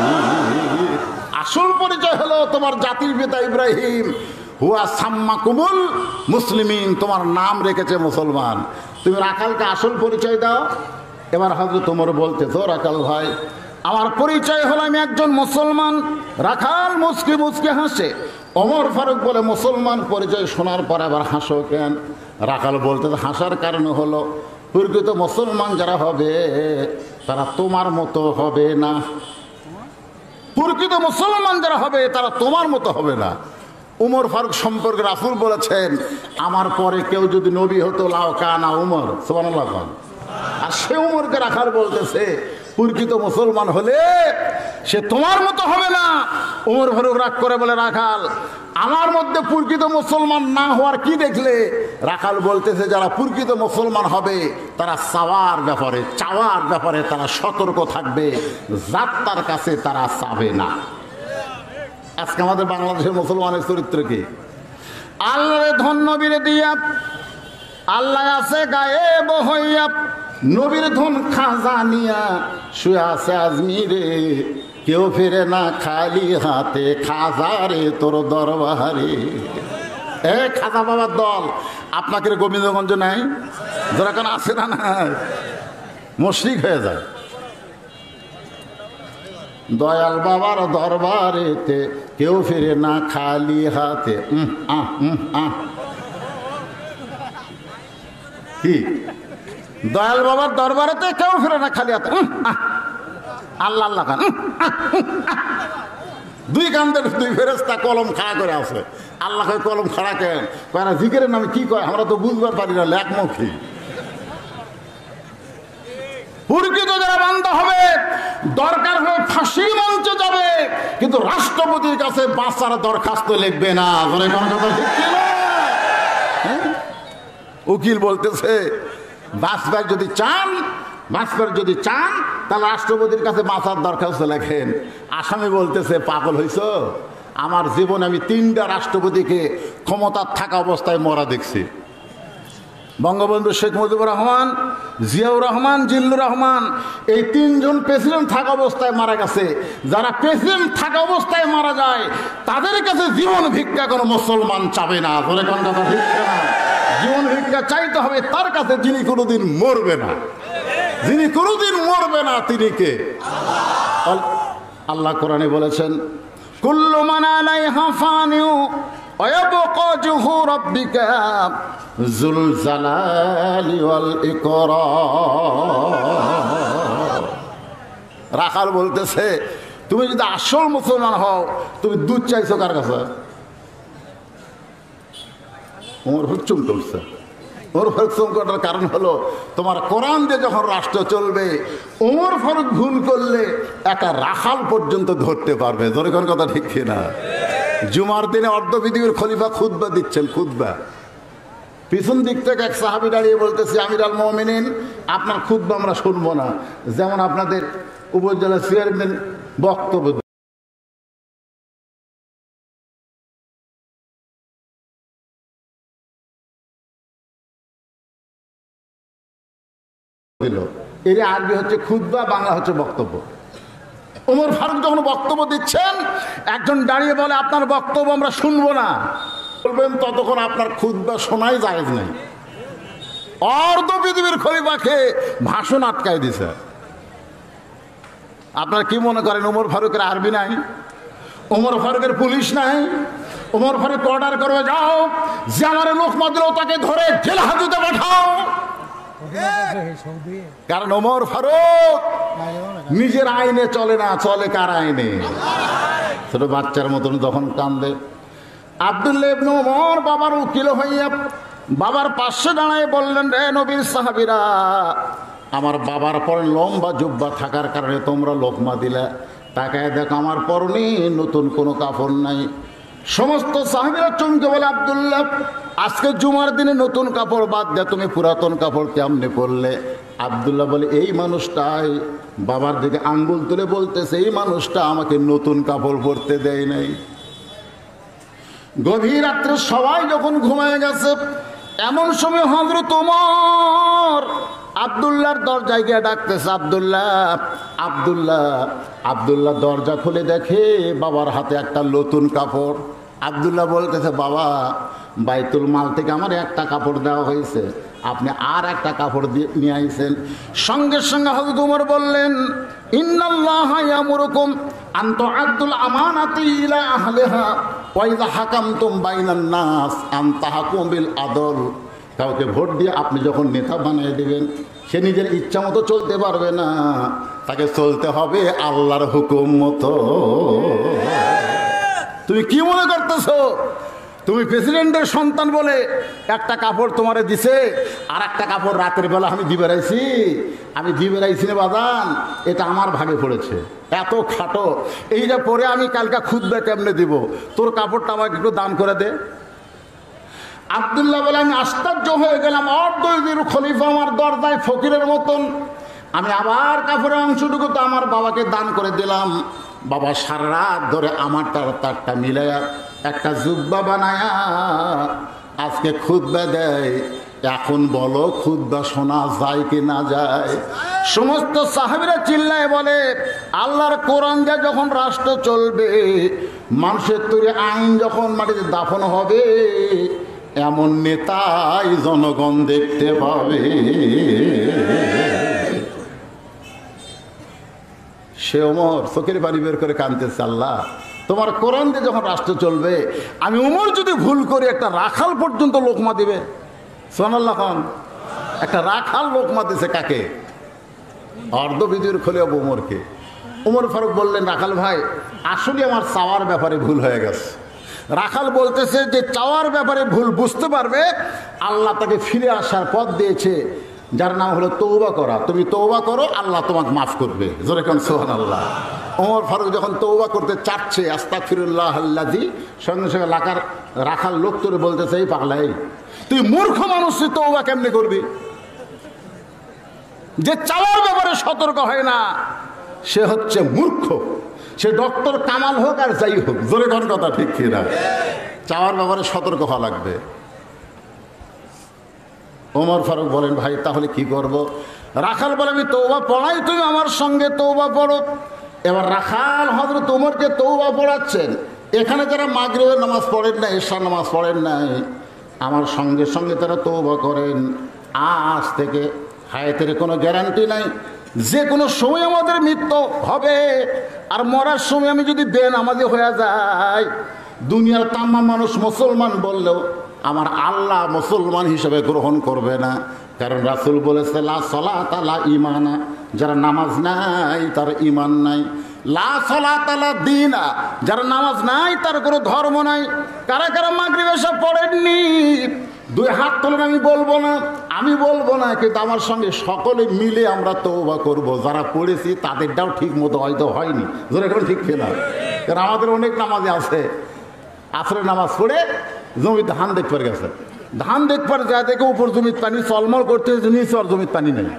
আসল পরিচয় হলো তোমার জাতির পিতা ইব্রাহিম, হুয়া সাম্মাকুমুল মুসলিমিন, তোমার নাম রেখেছে মুসলমান। তুমি রাখালকে আসল পরিচয় দাও। এবার হযরত ওমর বলতেছো, রাখাল ভাই আমার পরিচয় হলো আমি একজন মুসলমান। রাখাল মুচকি মুচকি হাসে। ওমর ফারুক বলে মুসলমান পরিচয় শোনার পর আবার হাসো কেন? রাখাল বলতে হাসার কারণ হলো প্রকৃত মুসলমান যারা হবে তারা তোমার মতো হবে না। প্রকৃত মুসলমান যারা হবে তারা তোমার মতো হবে না। উমর ফারুক সম্পর্কে রাসূল বলেছেন, আমার পরে কেউ যদি নবী হতো লাও কানা উমর, সুবহানাল্লাহ। আর সে উমরকে রাখাল বলতেছে প্রকৃত মুসলমান হলে সে তোমার মতো হবে না। উমর ফারুক রাগ করে বলে, রাখাল আমার মধ্যে প্রকৃত মুসলমান না হওয়ার কি দেখলে? রাখাল বলতেছে যারা প্রকৃত মুসলমান হবে তারা চাওয়ার ব্যাপারে তারা সতর্ক থাকবে, যাত্রার কাছে তারা চাবে না। আজকে আমাদের বাংলাদেশের মুসলমানের চরিত্র কি? আল্লাহরে ধন নবীরে দিয়া, আল্লাহ আছে গায়েব হইয়া, নবীর ধন খাজা নিয়া শুয়ে আছে আজমিরে, কেউ ফেরে না খালি হাতে, খাজারে তোর দরবারে। এ খাজা বাবার দল আপনাকে গোবিন্দগঞ্জ নাই, যারা কেন আছে না, না মুশরিক হয়ে যায়। দয়াল বাবার দরবারেতে কেউ ফিরে না খালি হাতে। কি দয়াল বাবার দরবারেতে কেউ ফিরে না খালি হাতে? আল্লাহ আল্লাহ খান। দুই কান্দের দুই ফেরেশতা কলম খাড়া করে আছে। আল্লাহ কয় কলম খাড়া কেন? কয় না জিকিরের নামে কি কয় আমরা তো বুঝবার পারি না, লেখমুখী। প্রকৃত যারা বান্দা হবে দরকার হয়ে ফাঁসির মঞ্চে যাবে, কিন্তু রাষ্ট্রপতির কাছে বাঁচার দরখাস্ত লিখবে না। উকিল বলতেছে বাঁচবার যদি চান তাহলে রাষ্ট্রপতির কাছে বাঁচার দরখাস্ত লেখেন। আসামি বলতেছে পাগল হইছ? আমার জীবনে আমি 3টা রাষ্ট্রপতিকে ক্ষমতার থাকা অবস্থায় মরা দেখছি। বঙ্গবন্ধু শেখ মুজিবুর রহমান, জিয়াউর রহমান, জিল্লুর রহমান, এই 3 জন প্রেসিডেন্ট থাকা অবস্থায় মারা গেছে। যারা প্রেসিডেন্ট থাকা অবস্থায় মারা যায় তাদের কাছে জীবন ভিক্ষা কোনো মুসলমান চাবে না। বলে কোন কথা ঠিক না? জীবন ভিক্ষা চাইতে হবে তার কাছে যিনি কোনোদিন মরবে না। যিনি কোনোদিন মরবে না তিনি কে? আল্লাহ কোরআনে বলেছেন কুল্লু মান আলাইহা ফানিউ ওয়া ইয়াবকা ওয়াজহু রাব্বিকা যুল জালালি ওয়াল ইকরাম। রাখাল বলতেছে তুমি যদি আসল মুসলমান হও তুমি দুধ চাইছো কার কাছে? ওমর হুচ্চুম করছে। ওমর হুচ্চুম করার কারণ হলো তোমার কোরআন দিয়ে যখন রাষ্ট্র চলবে ওমর ফারুক ভুল করলে একটা রাখাল পর্যন্ত ধরতে পারবে। ধরে কোন কথা ঠিক কিনা? জুমার দিনে অর্ধপৃথিবীর খলিফা খুতবা দিচ্ছেন। খুতবা পিছন দিক থেকে এক সাহাবী দাঁড়িয়ে বলতেছে আমির আল মুমিনিন আপনার খুতবা আমরা শুনবো না। যেমন আপনাদের উপজেলা চেয়ারম্যান বক্তব্য দিল, এর আরবি হচ্ছে খুতবা, বাংলা হচ্ছে বক্তব্য। ওমর ফারুক যখন বক্তব্য দিচ্ছেন একজন দাঁড়িয়ে বলে আপনার বক্তব্য আমরা শুনবো না। বলবেন ততক্ষণ আপনার খুতবা শোনাই জায়েজ নাই। অর্ধ পৃথিবীর খলিফাকে ভাষণ আটকায় দিছে। আপনারা কি মনে করেন ওমর ফারুকের আরবি নাই? ওমর ফারুকের পুলিশ নাই? ওমর ফারুক অর্ডার করবে যাও যে আমার লোকমা দিল তাকে ধরে জেল হাজতে পাঠাও। কারণ ওমর ফারুক নিজের আইনে চলে না, চলে কার আইনে? ছোট বাচ্চার মতন যখন কান্দে। আব্দুল্লাহ ইবনে ওমর বাবার উকিল হইয়া বাবার পাশে দাঁড়ায় বললেন রে নবীর সাহাবীরা আমার বাবার পরে লম্বা জুব্বা থাকার কারণে তোমরা লোকমা দিলা, তাকায় দেখো আমার পরনে নতুন কোনো কাপড় নাই। সমস্ত সাহাবীরা চমকে বলে আব্দুল্লাহ আজকে জুমার দিনে নতুন কাপড় বাদ দিয়ে তুমি পুরাতন কাপড় কেমনে পরলে? আব্দুল্লাহ বলে এই মানুষটাই বাবার দিকে আঙ্গুল তুলে বলতেছে এই মানুষটা আমাকে নতুন কাপড় পরতে দেয় নাই। গভীর রাত্রে সবাই যখন ঘুমায় গেছে এমন সময় হযরত ওমর আব্দুল্লাহর দরজায় গিয়ে ডাকতেছে আব্দুল্লাহ আব্দুল্লাহ। আব্দুল্লাহ দরজা খুলে দেখে বাবার হাতে একটা নতুন কাপড়। আব্দুল্লাহ বলতেছে বাবা বাইতুল মাল থেকে আমার একটা কাপড় দেওয়া হয়েছে, আপনি আর একটা কাপড় দিয়ে নিয়ে আইছেন। সঙ্গে সঙ্গে হযরত ওমর বললেন ইন্নাল্লাহা ইয়ামুরুকুম আন তুআদ্দুল আমানাতি ইলা আহলিহা ওয়া ইযা হাকামতুম বাইনান নাস আন তাহকুমু বিল আদল। কাউকে ভোট দিয়ে আপনি যখন নেতা বানিয়ে দিবেন সে নিজের ইচ্ছা মতো চলতে পারবে না, তাকে চলতে হবে আল্লাহর হুকুম মতো। তুমি কি মনে করতেছো তুমি প্রেসিডেন্টের সন্তান বলে একটা কাপড় তোমারে দিছে আর একটা কাপড় রাতের বেলা আমি দিয়ে বেড়াইছি? আমি দিয়ে বেড়াইছি না বাদান, এটা আমার ভাগে পড়েছে। এত খাটো এইটা পরে আমি কালকা খুতবা কেমনে দিব? তোর কাপড়টা আমাকে একটু দান করে দে। আব্দুল্লাহ বলে আমি আশ্চর্য হয়ে গেলাম, অর্ধের খলিফা আমার দরজায় ফকিরের মতন। আমি আবার কাপড়ের অংশটুকু তো আমার বাবাকে দান করে দিলাম। বাবা সারা রাত ধরে আমার তারটা মিলাইয়া একটা জুব্বা বানায়া আজকে খুতবা দেয়। এখন বলো খুতবা শোনা যায় কি না যায়? সমস্ত সাহাবীরা চিল্লায় বলে আল্লাহর কোরআন দিয়ে যখন রাষ্ট্র চলবে, মানুষের তৈরি আইন যখন মাটিতে দাফন হবে, এমন নেতাই জনগণ দেখতে পাবে। সে ওমর চোখের পানি বের করে কাঁদতেছে, আল্লাহ তোমার কোরআন দিয়ে যখন রাষ্ট্র চলবে, আমি ওমর যদি ভুল করি একটা রাখাল পর্যন্ত লোকমা দিবে। সুবহানাল্লাহ খান, একটা রাখাল লোকমা দিছে কাকে? অর্ধবিদুর খোলে ওমরকে। ওমর ফারুক বললেন, রাখাল ভাই আসলে আমার চাওয়ার ব্যাপারে ভুল হয়ে গেছে। রাখাল বলতেছে যে চাওয়ার ব্যাপারে ভুল বুঝতে পারবে, আল্লাহ তাকে ফিরে আসার পথ দিয়েছে, যার নাম হলো তওবা করা। তুমি তওবা করো, আল্লাহ তোমাকে মাফ করবে। জোরে কোন সুবহানাল্লাহ। ওমর ফারুক যখন তওবা করতে চাচ্ছে, আস্তাগফিরুল্লাহ আল্লাযী, সঙ্গে সঙ্গে রাখাল লোক তোরে বলতেছে, এই পাগলাই তুই মূর্খ মানুষ, তুই তওবা কেমনে করবি? যে চাওয়ার ব্যাপারে সতর্ক হয় না সে হচ্ছে মূর্খ। সে ডক্টর কামাল হোক আর যাই হোক, জোরে কোন কথা ঠিক কিনা? চাওয়ার ব্যাপারে সতর্ক হওয়া লাগবে। ওমর ফারুক বলেন, ভাই তাহলে কি করব? রাখাল বলে, আমি তওবা পড়াই, তুমি আমার সঙ্গে তওবা পড়ো। এবার রাখাল হযরত ওমরকে তওবা পড়াচ্ছেন। এখানে যারা মাগরিবের নামাজ পড়েন না, এশার নামাজ পড়েন নাই, আমার সঙ্গে সঙ্গে তারা তওবা করেন। আজ থেকে হায়াতের কোনো গ্যারান্টি নাই, যে কোনো সময় আমাদের মৃত্যু হবে। আর মরার সময় আমি যদি বেনামাজি হয়ে যাই, দুনিয়ার তামাম মানুষ মুসলমান বললেও আমার আল্লাহ মুসলমান হিসেবে গ্রহণ করবে না। কারণ রাসূল বলেছে, লা সালাতা লা ঈমানা, যারা নামাজ নাই তার ঈমান নাই। লা সালাতা লা দীনা, যারা নামাজ নাই তার কোনো ধর্ম নাই। কারা কারা মাগরিব এশা পড়েননি? দুই হাত তোলেন। আমি বলবো না, কিন্তু আমার সঙ্গে সকলে মিলে আমরা তওবা করব। যারা পড়েছি তাদেরটাও ঠিক মতো হয়তো হয়নি, ধরে এখন ঠিক কিনা? কারণ আমাদের অনেক নামাজে আছে, আসরের নামাজ পড়ে জমিতে ধান দেখবার গেছে, ধান দেখবার যা দেখে উপর জমির পানি চলমল করতে, নিচে আর জমির পানি নেই।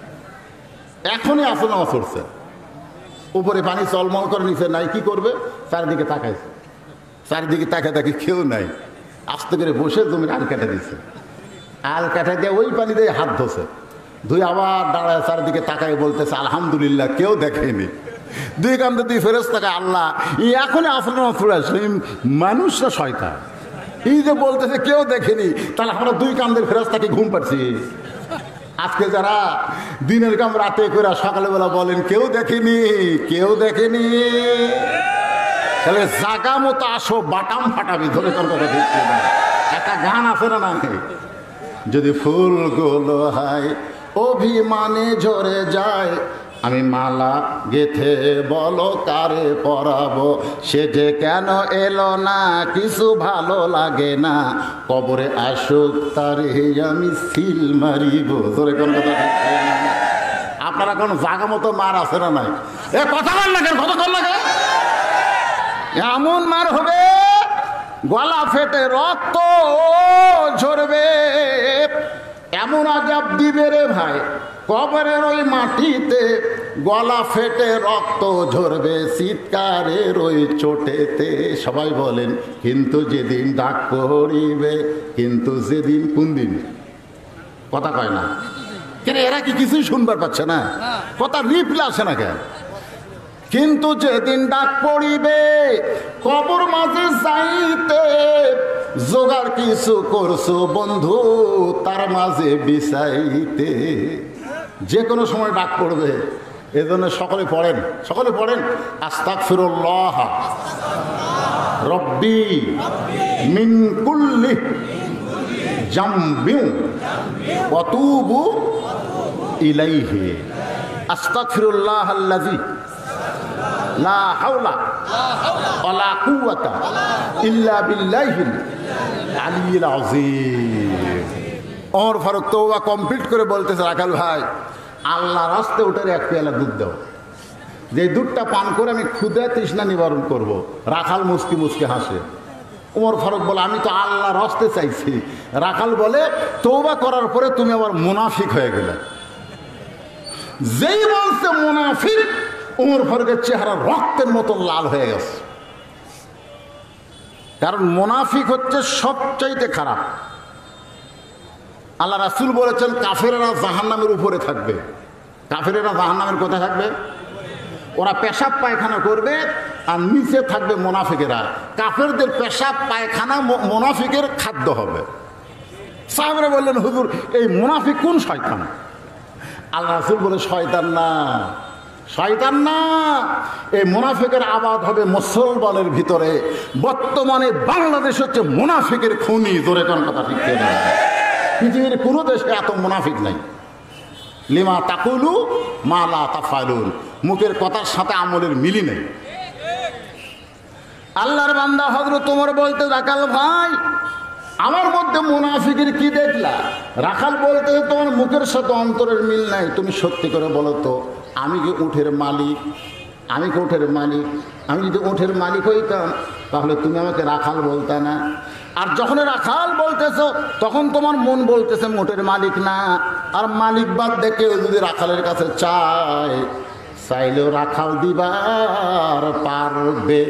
এখনই আসর নামাজ পড়ছে, উপরে পানি চলমল করে, নিচে নাই। কি করবে? চারিদিকে তাকাইছে, চারিদিকে তাকে কেউ নাই। আস্তে করে বসে জমির আল কেটে দিচ্ছে, আল কেটে দিয়ে ওই পানি দিয়ে হাত ধোছে, ধুই আবার দাঁড়ায় চারিদিকে তাকায় বলতেছে, আলহামদুলিল্লাহ কেউ দেখেনি। দুই কান্দে দুই ফেরেশতা, আল্লাহ এখনই আসর নামাজ পড়ে আসলে মানুষ না শয়তান? এই যে বলতেছে কেউ দেখেনি, তাহলে আমরা দুই কান্দের ফেরেশতাকে ঘুম পাচ্ছি। আজকে যারা দিনের কাম রাতে করে সকালবেলা বলেন কেউ দেখেনি, কেউ দেখেনি, তাহলে জাগা মতো আসো, বাটাম ফাটাবি। ধরে কোন কথা দেখছি না, একটা গান আছে না, না যদি ফুলগুলো হয় অভিমানে ঝরে যায়, আমি মালা গেথে বলো কারে পরাবো, সে যে কেন এলো না কিছু ভালো লাগে না, কবরে আসুক তারে আমি সিল মারিব। ধরে কোন কথা দেখছি না? আপনারা কোন জাগা মতো মার আছে না নাই? এ কথা বল না কেন, কথা বল না কেন? এমন মার হবে গলা ফেটে রক্ত ঝরবে, এমন আযাব দিবে রে ভাই কবরের ওই মাটিতে, গলা ফেটে রক্ত ঝরবে চিৎকারের ওই চোটেতে। সবাই বলেন কিন্তু যেদিন ডাক পড়িবে, কিন্তু যেদিন, কোন দিন? কথা কয় না কেন? এরা কি কিছুই শুনবার পাচ্ছে না? কথা রিপ্লে আসে না কেন? কিন্তু যেদিন ডাক পড়িবে কবর মাঝে যাইতে, জোগাড় কিছু করছো বন্ধু তার মাঝে বিছাইতে। যে কোনো সময় ডাক পড়বে, এজন্য সকলে পড়েন আস্তাগফিরুল্লাহ রব্বি মিন কুল্লি জামবিন ওয়া তুবু ইলাইহি। আস্তাগফিরুল্লাহ আল্লাযী লা হাওলা ওয়ালা কুওয়াতা ইল্লা বিল্লাহিল আলিয়্যিল আযীম। ওমর ফারুক তওবা কমপ্লিট করে বলতেছে, রাখাল ভাই আল্লাহর রাস্তায় উঠে এক পেয়ালা দুধ দাও, যে দুধটা পান করে আমি ক্ষুধা তৃষ্ণা নিবারণ করব। রাখাল মুচকি মুচকি হাসে। ওমর ফারুক বলে, আমি তো আল্লাহর রাস্তায় চাইছি। রাখাল বলে, তওবা করার পরে তুমি আবার মুনাফিক হয়ে গেলে। যেই বলছে মুনাফিক, ওমর ফারুকের চেহারা রক্তের মতো লাল হয়ে গেছে। কারণ মুনাফিক হচ্ছে সবচাইতে খারাপ। আল্লাহ রাসূল বলেছেন কাফেরেরা জাহান্নামের উপরে থাকবে। কাফেরেরা জাহান্নামের কোথায় থাকবে? ওরা পেশাব পায়খানা করবে আর নিচে থাকবে মুনাফিকেরা। কাফেরদের পেশাব পায়খানা মুনাফিকের খাদ্য হবে। সাহাবারা বললেন, হুজুর এই মুনাফিক কোন শয়তান? আল্লাহ রাসূল বলে, শয়তান না, শয়তান না, এই মুনাফিকের আবাদ হবে মুসলমানের ভিতরে। বর্তমানে বাংলাদেশ হচ্ছে মুনাফিকের খনি। জোরে কোন কথা ঠিক না? পৃথিবীর কোনো দেশে এত মুনাফিক নাই। লিমা তাকুলু মা লা তাফালুন, মুখের কথার সাথে আমলের মিলি নেই। আল্লাহর বান্দা হযরত ওমর বলতে, রাখাল ভাই আমার মধ্যে মুনাফিকের কি দেখলা? রাখাল বলতে, তোমার মুখের সাথে অন্তরের মিল নাই। তুমি সত্যি করে বলো তো, আমি কি উঠের মালিক? আমি কি উঠের মালিক? আমি যদি উঠের মালিক হইতাম তাহলে তুমি আমাকে রাখাল বলতা না। আর যখন রাখাল বলতেছো তখন তোমার মন বলতেছে উঠের মালিক না। আর মালিক বাদ দেখে যদি রাখালের কাছে চাইলেও রাখাল দিবার পারবে?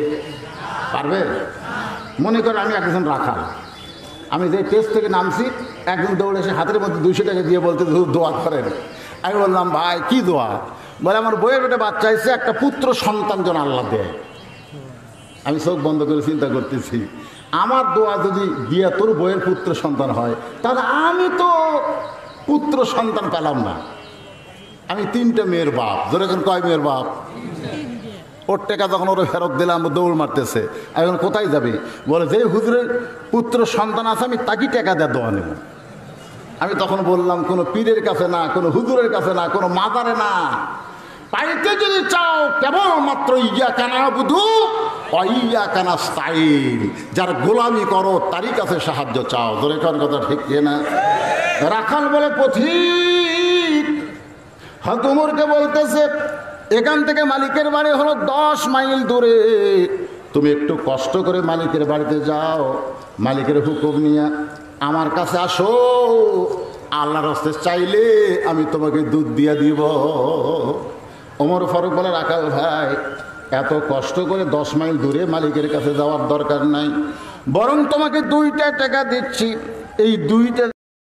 মনে করে আমি একজন রাখাল, আমি যে টেস্ট থেকে নামছি, একজন দৌড়ে এসে হাতের মধ্যে 200 টাকা দিয়ে বলতে দোয়া করেন। আমি বললাম, ভাই কি দোয়া? বলে, আমার বইয়ের একটা বাচ্চা এসে একটা পুত্র সন্তান যেন আল্লাহ দেয়। আমি চোখ বন্ধ করে চিন্তা করতেছি, আমার দোয়া যদি দিয়া তোর বইয়ের পুত্র সন্তান হয়, তাহলে আমি তো পুত্র সন্তান পেলাম না। আমি 3টে মেয়ের বাপ। যেরকম কয় মেয়ের বাপ? ওর টাকা যখন ওরা ফেরত দিলাম, দৌড় মারতেছে। এখন কোথায় যাবি? বলে, যে হুজুরের পুত্র সন্তান আছে আমি তাকে টাকা দেওয়া দোয়া নেব। আমি তখন বললাম, কোনো পীরের কাছে না, কোনো হুজুরের কাছে না, কোনো মাজারে না। পাইতে যদি চাও কেবলমাত্র ইয়াকা নাবুদু ওয়া ইয়াকা নাস্তাইন, যার গোলামি করো তারই কাছে সাহায্য চাও। ধরে কোন কথা ঠিক না? রাখাল বলে, পথিক হযরত ওমরকে বলতেছে, এখান থেকে মালিকের বাড়ি হলো 10 মাইল দূরে। তুমি একটু কষ্ট করে মালিকের বাড়িতে যাও, মালিকের হুকুম নিয়ে আমার কাছে আসো। আল্লাহর রাস্তে চাইলে আমি তোমাকে দুধ দিয়ে দিব। ওমর ফারুক বলে, রাখাল ভাই এত কষ্ট করে 10 মাইল দূরে মালিকের কাছে যাওয়ার দরকার নাই, বরং তোমাকে 2টা টাকা দিচ্ছি। এই 2টা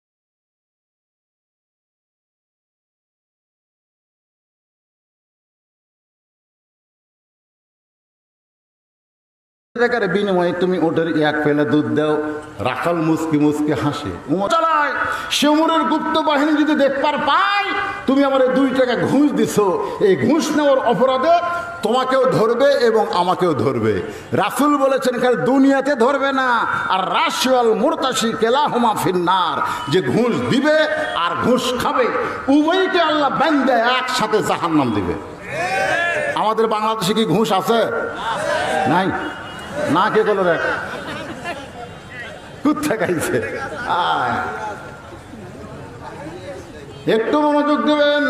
টাকার বিনিময়ে তুমি ওটার 1 পেলে দুধ দাও। রাখাল মুসকি মুসকি হাসে। চালায় সে ওমরের গুপ্ত বাহিনী যদি দেখবার পায় তুমি আমার 2 টাকা ঘুষ দিছো, এই ঘুষ নেওয়ার অপরাধে তোমাকেও ধরবে এবং আমাকেও ধরবে। রাসূল বলেছেন, খালি দুনিয়াতে ধরবে না, আর রাশিয়াল মুরতাশি কেলাহুমা ফিন্নার, যে ঘুষ দিবে আর ঘুষ খাবে উভয়কে আল্লাহ বান্দা একসাথে জাহান্নাম দিবে। আমাদের বাংলাদেশে কি ঘুষ আছে? নাই না। কে বলো রে? কুত্তা খাইছে। একটু মনোযোগ দেবেন।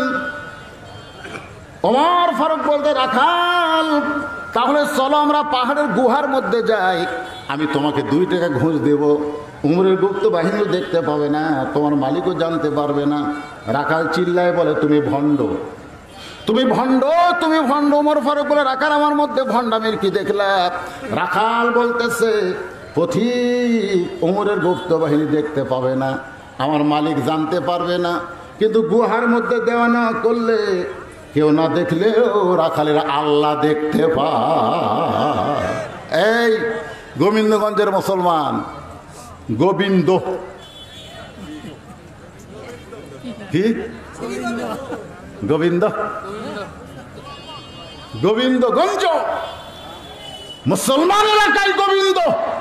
ওমর ফারুক বলতে, রাখাল তাহলে চলো আমরা পাহাড়ের গুহার মধ্যে যাই, আমি তোমাকে 2 টাকা ঘুষ দেব। উমরের গুপ্ত বাহিনীও দেখতে পাবে না, তোমার মালিকও জানতে পারবে না। রাখাল চিল্লায় বলে, তুমি ভণ্ড, তুমি ভণ্ড, তুমি ভণ্ড। ওমর ফারুক বলে, রাখাল আমার মধ্যে ভণ্ডামির কি দেখলা? রাখাল বলতেছে, পথিক ওমরের গুপ্ত বাহিনী দেখতে পাবে না, আমার মালিক জানতে পারবে না, কিন্তু গুহার মধ্যে দেওয়া না করলে কেউ না দেখলেও রাখালের আল্লাহ দেখতে পায়। এই গোবিন্দগঞ্জের মুসলমান গোবিন্দ, কি গোবিন্দ? গোবিন্দগঞ্জ মুসলমান এলাকায় গোবিন্দ।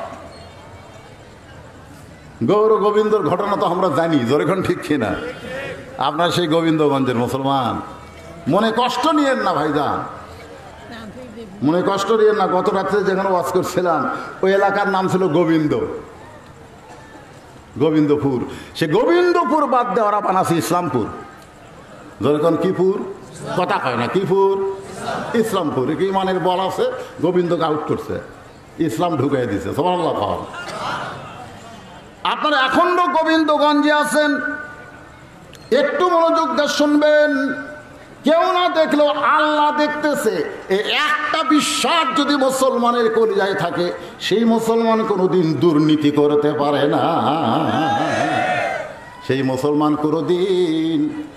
গৌর গোবিন্দর ঘটনা তো আমরা জানি, যখন ঠিক কিনা? আপনার সেই গোবিন্দগঞ্জের মুসলমান, মনে কষ্ট নিয়েন না ভাইজান, মনে কষ্ট নিয়েন না। গত রাত্রে যেখানে ওয়াজ করছিলাম ওই এলাকার নাম ছিল গোবিন্দপুর। সে গোবিন্দপুর বাদ দিয়ে ওরা বানাচ্ছে ইসলামপুর। যখন কিপুর কথা কয় না, কিপুর ইসলামপুর। কি মানের বল আছে? গোবিন্দকে আউট করছে, ইসলাম ঢুকাই দিছে। সুবহানাল্লাহ। আপনারা এখনো গোবিন্দগঞ্জে আছেন, একটু মনোযোগ দিয়ে শুনবেন। কেউ না দেখলেও আল্লাহ দেখতেছে। এই একটা বিশ্বাস যদি মুসলমানের কলিজায় থাকে, সেই মুসলমান কোনোদিন দুর্নীতি করতে পারে না। সেই মুসলমান কোনোদিন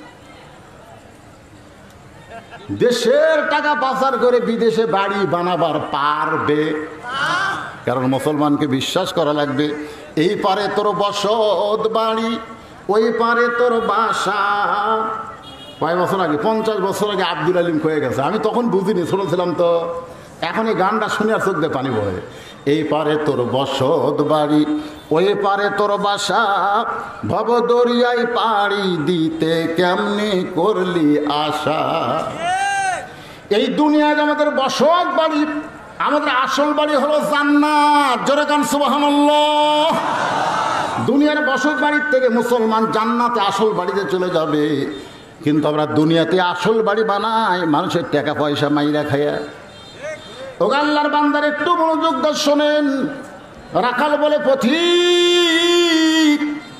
দেশের টাকা পাচার করে বিদেশে বাড়ি বানাবার পারবে? কারণ মুসলমানকে বিশ্বাস করা লাগবে, এই পারে তোর বসত বাড়ি, ওই পারে তোর বাসা, কয় বছর আগে? 50 বছর আগে আব্দুল আলিম হয়ে গেছে। আমি তখন বুঝিনি, ছোট ছিলাম তো। এখন এই গানটা শুনে আর চোখ দিয়ে পানি বয়ে। এই পারে তোর বসত বাড়ি, ওই পারে তোর বাসা, ভব দরিয়ায় পাড়ি দিতে কেমনি করলি আশা। এই দুনিয়ায় আমাদের বসত বাড়ি, আমাদের আসল বাড়ি হলো জান্নাত। জোরে কান সুবহানাল্লাহ। দুনিয়ার বসত বাড়ির থেকে মুসলমান জান্নাতে আসল বাড়িতে চলে যাবে, কিন্তু আমরা দুনিয়াতে আসল বাড়ি বানাই মানুষের টাকা পয়সা মাইরা খাইয়া। ও আল্লাহর বান্দার একটু মনোযোগ দিয়ে শোনেন। রাখাল বলে, পথিক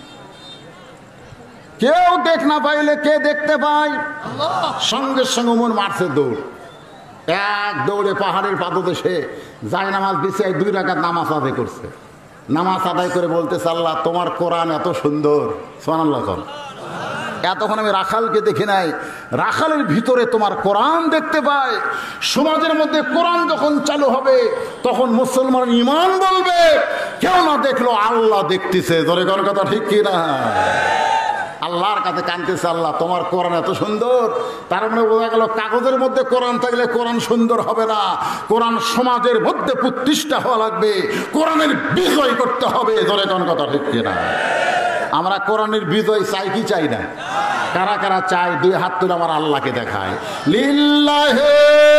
কেউ দেখ না পাইলে কে দেখতে পায়? সঙ্গে সঙ্গে ওমর মারছে দৌড়। এক দৌড়ে পাহাড়ের পাদদেশে যায় নামাজ বিছিয়ে 2 রাকাত নামাজ আদায় করছে। নামাজ আদায় করে বলতেছে, আল্লাহ তোমার কোরআন এত সুন্দর। সুবহানাল্লাহ। এতক্ষণ আমি রাখালকে দেখি নাই, রাখালের ভিতরে তোমার কোরআন দেখতে পাই। সমাজের মধ্যে কোরআন যখন চালু হবে তখন মুসলমান ঈমান বলবে, কেউ না দেখলো আল্লাহ দেখতেছে। ধরে কোন কথা ঠিক কি না? আল্লাহর কাছে কাঁদতেছে, আল্লাহ তোমার কোরআন এত সুন্দর। তার মানে বোঝা গেল কাগজের মধ্যে কোরআন থাকলে কোরআন সুন্দর হবে না, কোরআন সমাজের মধ্যে প্রতিষ্ঠা হওয়া লাগবে, কোরআনের বিজয় করতে হবে। ধরে কোন কথা ঠিক কি না? আমরা কোরআনের বিজয় চাই কি চাই না? কারা কারা চাই? 2 হাত তুলে আমার আল্লাহকে দেখায়। লিল্লাহি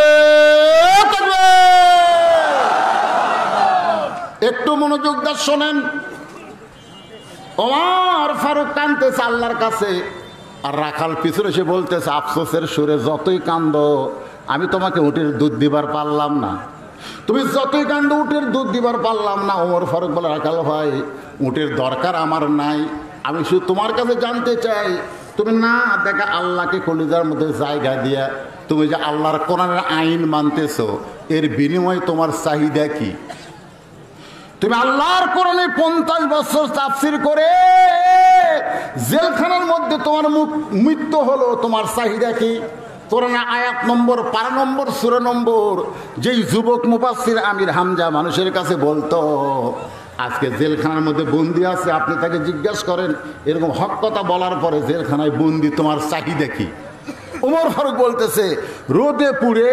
তাকবীর। একটু মনোযোগ দিয়ে শোনেন। ওমর ফারুক কাঁদতেছে আল্লাহর কাছে, আর রাখাল পিছনে এসে বলতেছে আফসোসের সুরে, যতই কান্দো আমি তোমাকে উটের দুধ দিবার পারলাম না। তুমি যতই কান্দো উটের দুধ দিবার পারলাম না। ওমর ফারুক বলে, রাখাল ভাই উটের দরকার আমার নাই, আমি শুধু তোমার কাছে জানতে চাই, তুমি না দেখা আল্লাহকে কলিজার মধ্যে জায়গা দিয়া তুমি যে আল্লাহর কোরআনের আইন মানতেছো, এর বিনিময়ে তোমার চাহিদা কি? তুমি আল্লাহর কোরআনে 50 বছর তাফসীর করে জেলখানার মধ্যে তোমার মৃত্যু হলো, তোমার চাহিদা কি? কোরআনে আয়াত নম্বর, পারা নম্বর, সূরা নম্বর। যেই যুবক মুফাসসির আমির হামজা মানুষের কাছে বলতো আজকে জেলখানার মধ্যে বন্দি আছে, আপনি তাকে জিজ্ঞাসা করেন এরকম হক কথা বলার পরে জেলখানায় বন্দি, তোমার চাহিদা কি? ওমর ফারুক বলতেছে, রোদে পুড়ে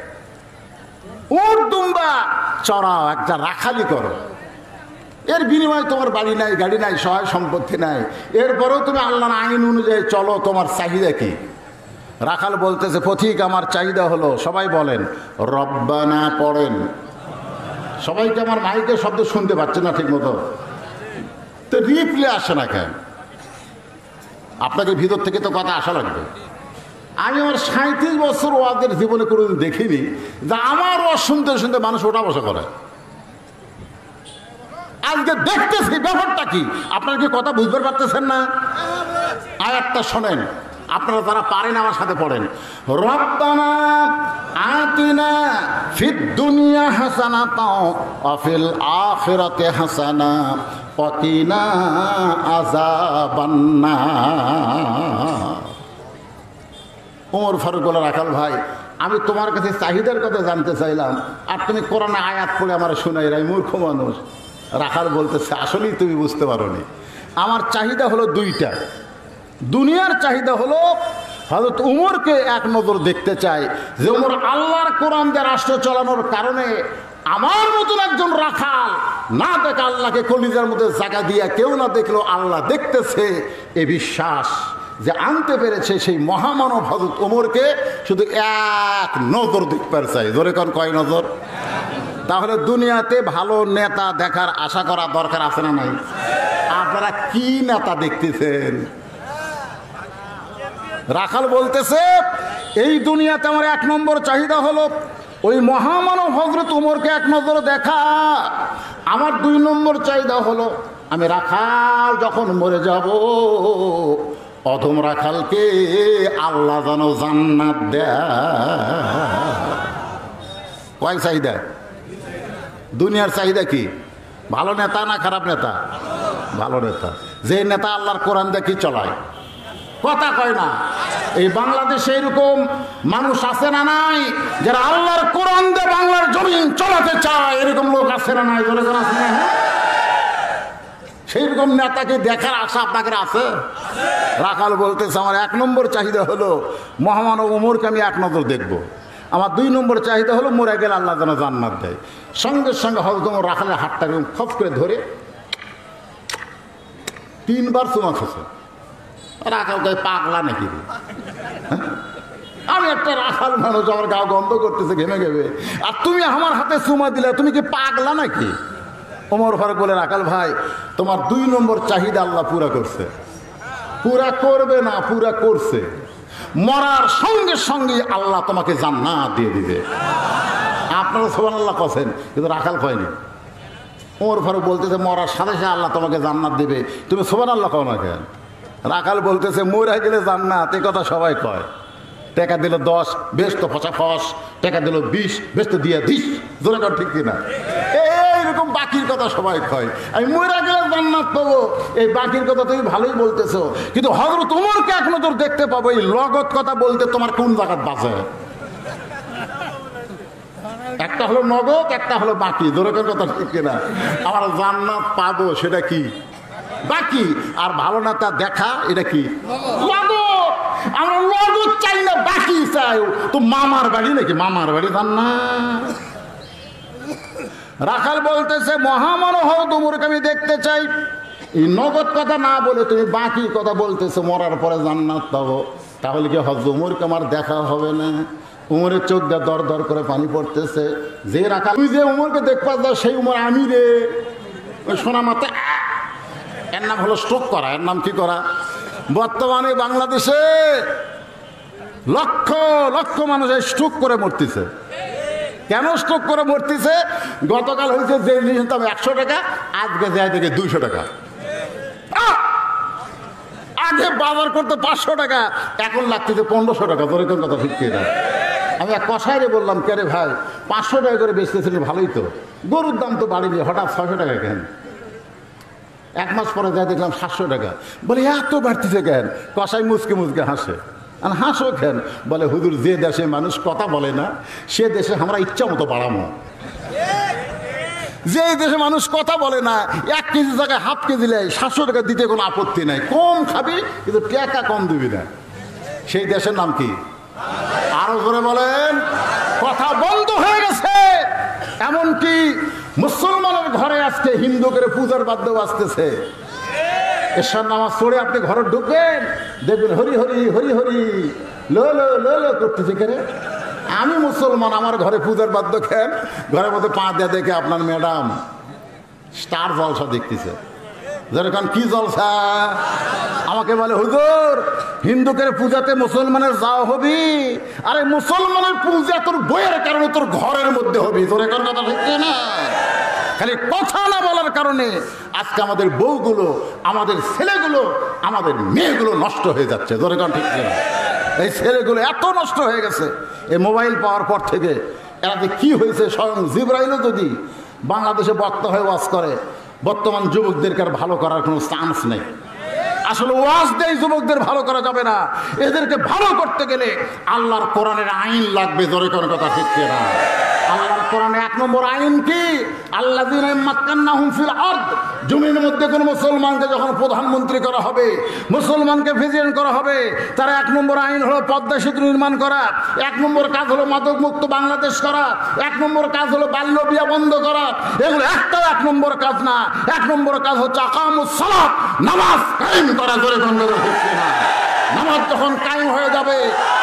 উট দুম্বা চড়াও, একটা রাখালি করো, এর বিনিময়ে তোমার বাড়ি নাই, গাড়ি নাই, সহায় সম্পত্তি নাই, এরপরেও তুমি আল্লাহর আইন অনুযায়ী চলো, তোমার চাহিদা কি? রাখাল বলতেছে, পথিক আমার চাহিদা হলো, সবাই বলেন রব্বানা পড়েন। সবাইকে আমার মাইকের শব্দ শুনতে পাচ্ছে না ঠিক মতো, তো রিপ্লে আসে না কেন? আপনাকে ভিতর থেকে তো কথা আসা লাগবে। আমি আমার 37 বছর ওয়াদের জীবনে কোনোদিন দেখিনি যে আমার ওয়াজ শুনতে শুনতে মানুষ ওঠা বসা করে। আজকে দেখতেছি ব্যাপারটা কি। আপনারা কি কথা বুঝতে পারতেছেন না? আয়াতটা শোনেন, আপনারা যারা পারেন আমার সাথে পড়েন। রব্বানা আতিনা ফিদ দুনিয়া হাসানাতাও ওয়া ফিল আখিরাতি হাসানা ওয়া কিনা আযাবান্নার। ওমর ফারুক বলে, রাখাল ভাই আমি তোমার কাছে চাহিদার কথা জানতে চাইলাম, আর তুমি কোরআনে আয়াত পড়ে আমার শোনাই, আমি মূর্খ মানুষ। রাখাল বলতেছে, আসলেই তুমি বুঝতে পারোনি, আমার চাহিদা হলো 2টা। দুনিয়ার চাহিদা হলো হযরত উমরকে এক নজর দেখতে চাই, যে উমর আল্লাহর কোরআন দিয়ে রাষ্ট্র চালানোর কারণে আমার মতন একজন রাখাল না দেখে আল্লাহকে কলিজার মধ্যে জায়গা দিয়া কেউ না দেখলো আল্লাহ দেখতেছে, এ বিশ্বাস যে আনতে পেরেছে সেই মহামানব হযরত ওমরকে শুধু এক নজর দেখতে চাই। ধরে কোন কয় নজর? তাহলে দুনিয়াতে ভালো নেতা দেখার আশা করা দরকার আছে না নাই? আপনারা কি নেতা দেখতেছেন? রাখাল বলতেছে, এই দুনিয়াতে আমার 1 নম্বর চাহিদা হলো ওই মহামানব হযরত ওমরকে এক নজর দেখা। আমার 2 নম্বর চাহিদা হলো আমি রাখাল যখন মরে যাব, অধম রাখালকে আল্লাহ যেন জান্নাত দেয়। কয় চাহিদা? দুনিয়ার চাহিদা কি? ভালো নেতা না খারাপ নেতা? ভালো নেতা, যে নেতা আল্লাহর কোরআন দেখি চলায়, কথা কয় না। এই বাংলাদেশে এরকম মানুষ আছে না নাই যারা আল্লাহর কোরআন দিয়ে বাংলার জমিন চলাতে চায়? এরকম লোক আছে না নাই? বলে আছে না? সেই রকম নেতাকে দেখার আশা আপনাদের আছে? রাখাল বলতেছে আমার 1 নম্বর চাহিদা হলো মহামানব ওমরকে আমি 1 নজর দেখবো। আমার 2 নম্বর চাহিদা হলো মরে গেলে আল্লাহ যেন জান্নাত দেয়। সঙ্গে সঙ্গে হযরত ওমর রাখালের হাতটা খপ করে ধরে 3 বার চুমা খেছে। রাখাল কয় পাগলা নাকি রে? আমি একটা রাখাল মানুষ, আমার গা গন্ধ করতেছে ঘেমে ঘেমে, আর তুমি আমার হাতে চুমা দিলে, তুমি কি পাগলা নাকি? ওমর ফারুক বলে রাখাল ভাই তোমার 2 নম্বর চাহিদা আল্লাহ পুরা করছে। পুরা করবে না, পুরা করছে। মরার সঙ্গে সঙ্গে আল্লাহ তোমাকে জান্নাত দিয়ে দিবে। আপনারা সুবহানাল্লাহ কছেন, কিন্তু রাখাল কয়নি। ওমর ফারুক বলতেছে মরার সাথে সাথে আল্লাহ তোমাকে জান্নাত দিবে, তুমি সুবহানাল্লাহ কও না কেন? রাখাল বলতেছে মরে গেলে জান্নাত, এই কথা সবাই কয়। টাকা দিল 10, বেশ তো ফসা ফস, টাকা দিল 20, বেশ তো দিয়ে দিস, জোরে কর ঠিক কিনা? এইরকম বাকির কথা সবাই কয়, আমি মরে গেলে জান্নাত পাবো, এই বাকির কথা তুমি ভালোই বলতেছো, কিন্তু হযরত ওমরকে 1 নজর দেখতে পাবো, এই লগত কথা বলতে তোমার কোন জায়গায় বাজে? একটা হলো নগদ, একটা হলো বাকি, জোরে কর কথা ঠিক কিনা? আমার জান্নাত পাবো সেটা কি বাকি, আর ভালো না তা দেখা এটা কি নগদ। আমরা নগদ চাই না, বাকি চাই। তো মামার বাড়ি নাকি? মামার বাড়ি জান্নাত। রাখাল বলতেছে মহামানব হযরত ওমরকে আমি দেখতে চাই। এই নগদ কথা না বলে তুমি বাকি কথা বলতেছো, মরার পরে জান্নাত পাবো, তাহলে কি হযরত ওমরকে আমার দেখা হবে না? উমরের চোখ দিয়ে দর দর করে পানি পড়তেছে। যে রাখাল তুই যে উমরকে দেখবা যাও, সেই উমর আমি রে। ওই সোনা মাথা, এর নাম হলো স্ট্রোক করা। এর নাম কি করা? বর্তমানে বাংলাদেশে লক্ষ লক্ষ মানুষ স্ট্রোক করে মরতেছে। কেন স্ট্রোক করে মরতেছে? গতকাল হয়েছে যে জিনিস দাম 100 টাকা, আজকে যায় দেখে 200 টাকা। আগে বাজার করতে 500 টাকা, এখন লাগতেছে 1500 টাকা। তোর কোন কথা ঠিক কিনা? আমি এক কষাইরে বললাম, কে রে ভাই 500 টাকা করে বেচতেছিলি, ভালোই তো, গরুর দাম তো বাড়িনি, হঠাৎ 600 টাকা কেন? 1 মাস পরে যাই দেখলাম 700 টাকা। বলে এত বাড়তেছে কেন? কষাই মুচকে মুচকে হাসে। আর হাসো কেন? বলে হুজুর, যে দেশে মানুষ কথা বলে না সে দেশে আমরা ইচ্ছা মতো বাড়াবো। যে দেশে মানুষ কথা বলে না, 1 কেজি জায়গায় হাফ কেজি নেয়, 700 টাকা দিতে কোনো আপত্তি নাই, কম খাবি কিন্তু টাকা কম দিবি না, সেই দেশের নাম কি? আরো জোরে বলেন। কথা বন্ধ হয়ে গেছে। এমনকি মুসলমানের ঘরে আজকে হিন্দু করে পূজার বাদ্য বাজতেছে। এশার নামাজ পড়ে আপনি ঘরে ঢুকবেন, দেখবেন হরি হরি হরি হরি লো লো লো লো করতেছে। কেন? আমি মুসলমান, আমার ঘরে পূজার বাদ্য খেন, ঘরের মধ্যে পা দিয়ে দেখে আপনার ম্যাডাম স্টার জলসা দেখতেছে। যেরকম কি জলসা? আমাকে বলে হুজুর, হিন্দুদের পূজাতে মুসলমানের যাওয়া হবি? আরে মুসলমানের পূজা তোর বইয়ের কারণে তোর ঘরের মধ্যে হবি। তোর এখন কথা ঠিক না? খালি কথা না বলার কারণে আজকে আমাদের বউগুলো, আমাদের ছেলেগুলো, আমাদের মেয়েগুলো নষ্ট হয়ে যাচ্ছে। তোর এখন ঠিক না? এই ছেলেগুলো এত নষ্ট হয়ে গেছে এই মোবাইল পাওয়ার পর থেকে। এরা যে কি হয়েছে, স্বয়ং জিবরাইলও যদি বাংলাদেশে বক্তা হয়ে ওয়াজ করে, বর্তমান যুবকদেরকে আর ভালো করার কোনো চান্স নেই। আসলে ওয়াজ দেয় যুবকদের ভালো করা যাবে না, এদেরকে ভালো করতে গেলে আল্লাহর কোরআনের আইন লাগবে। জোরে কোনো কথা ঠিক না? আল্লাহর কোরআনে 1 নম্বর আইন কি? আল্লাযীনা মাক্কান্নাহুম ফিল আরদ। জমির মধ্যে কোন মুসলমানকে যখন প্রধানমন্ত্রী করা হবে, মুসলমানকে প্রেসিডেন্ট করা হবে, তার 1 নম্বর আইন হলো পদ্মা সেতু নির্মাণ করা, 1 নম্বর কাজ হলো মাদক মুক্ত বাংলাদেশ করা, 1 নম্বর কাজ হলো বাল্য বিবাহ বন্ধ করা। এগুলো একটা 1 নম্বর কাজ না। 1 নম্বর কাজ হচ্ছে আকামুস সালাত, নামাজ কায়েম করা। জোরে বন্ধ হচ্ছে না। নামাজ যখন কায়েম হয়ে যাবে,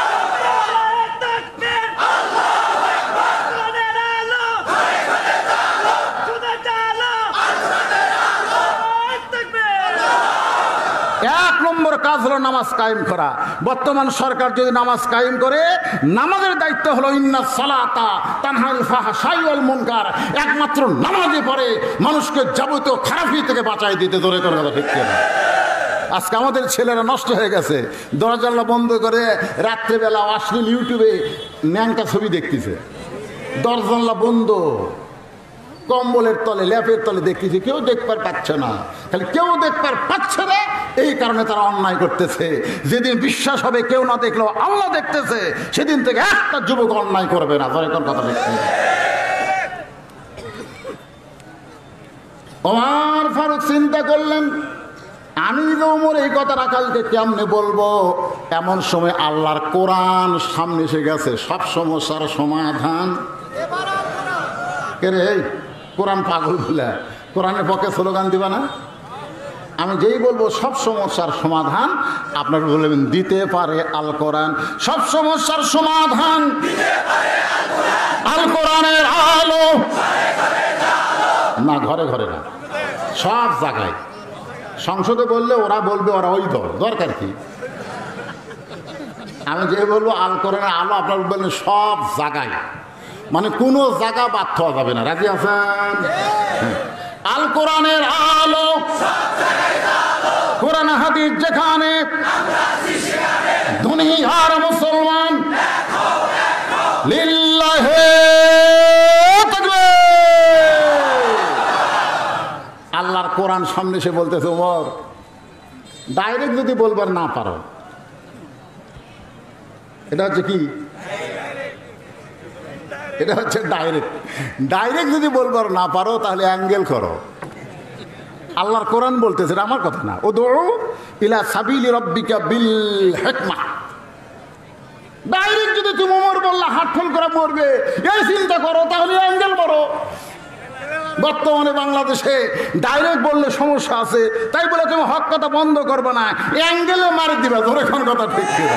কাজ হলো নামাজ কায়েম করা। বর্তমান সরকার যদি নামাজ কায়েম করে, নামাজের দায়িত্ব হলো ইন্নাস সালাতা তানহাল ফাহশাই ওয়াল মুনকার। একমাত্র নামাজে পড়ে মানুষকে যাবতীয় খারাপি থেকে বাঁচাই দিতে। ধরে করে কথা ঠিক না? আজকে আমাদের ছেলেরা নষ্ট হয়ে গেছে, দরজা বন্ধ করে রাত্রেবেলা অশ্লীল ইউটিউবে ন্যাংটা ছবি দেখতেছে। দরজা বন্ধ, কম্বলের তলে, ল্যাপের তলে দেখতেছি, কেউ দেখবার পাচ্ছে না। খালি কেউ দেখবার পাচ্ছে না, এই কারণে তারা অন্যায় করতেছে। যেদিন বিশ্বাস হবে কেউ না দেখলেও আল্লাহ দেখতেছে, সেদিন থেকে একটা যুবক অন্যায় করবে না। ধরে কোন কথা দেখতে ওমর ফারুক চিন্তা করলেন, আমি যে ওমর এই কথা রাখালকে কেমনে বলবো। এমন সময় আল্লাহর কোরআন সামনে এসে গেছে, সব সমস্যার সমাধান। কে রে কোরআন পাগল বলে কোরআনের পক্ষে স্লোগান দিবা না? আমি যেই বলবো সব সমস্যার সমাধান, আপনারা বলবেন দিতে পারে আল কোরআন। সব সমস্যার সমাধান আল কোরআনের আলো। না ঘরে ঘরে না, সব জায়গায়। সংসদে বললে ওরা বলবে ওরা ওই দল, দরকার কি? আমি যে বলবো আল কোরআনের আলো, আপনারা বলবেন সব জায়গায়, মানে কোনো জায়গা বাদ হওয়া যাবে না। রাজি আছেন? আল কোরআনের আলো, কোরআন হাদিস যেখানে, দুনিয়ার মুসলমান লিল্লাহে তাকবীর। আল্লাহর কোরআন সামনে সে বলতেছে, ওমর ডাইরেক্ট যদি বলবার না পারো, এটা হচ্ছে কি? এটা হচ্ছে ডাইরেক্ট। ডাইরেক্ট যদি বলবার না পারো তাহলে অ্যাঙ্গেল করো। আল্লাহর কোরআন বলতেছে, আমার কথা না। উদউ ইলা সাবিলি রাব্বিকা বিল হিকমা। ডাইরেক্ট যদি তুমি ওমর বললা হাতফল করে মরবে, এই চিন্তা করো, তাহলে অ্যাঙ্গেল করো। বর্তমানে বাংলাদেশে ডাইরেক্ট বললে সমস্যা আছে, তাই বলে তুমি হক কথা বন্ধ করবে না, অ্যাঙ্গেলে মারি দিবা। ধরে কোন কথা ঠিক কিনা?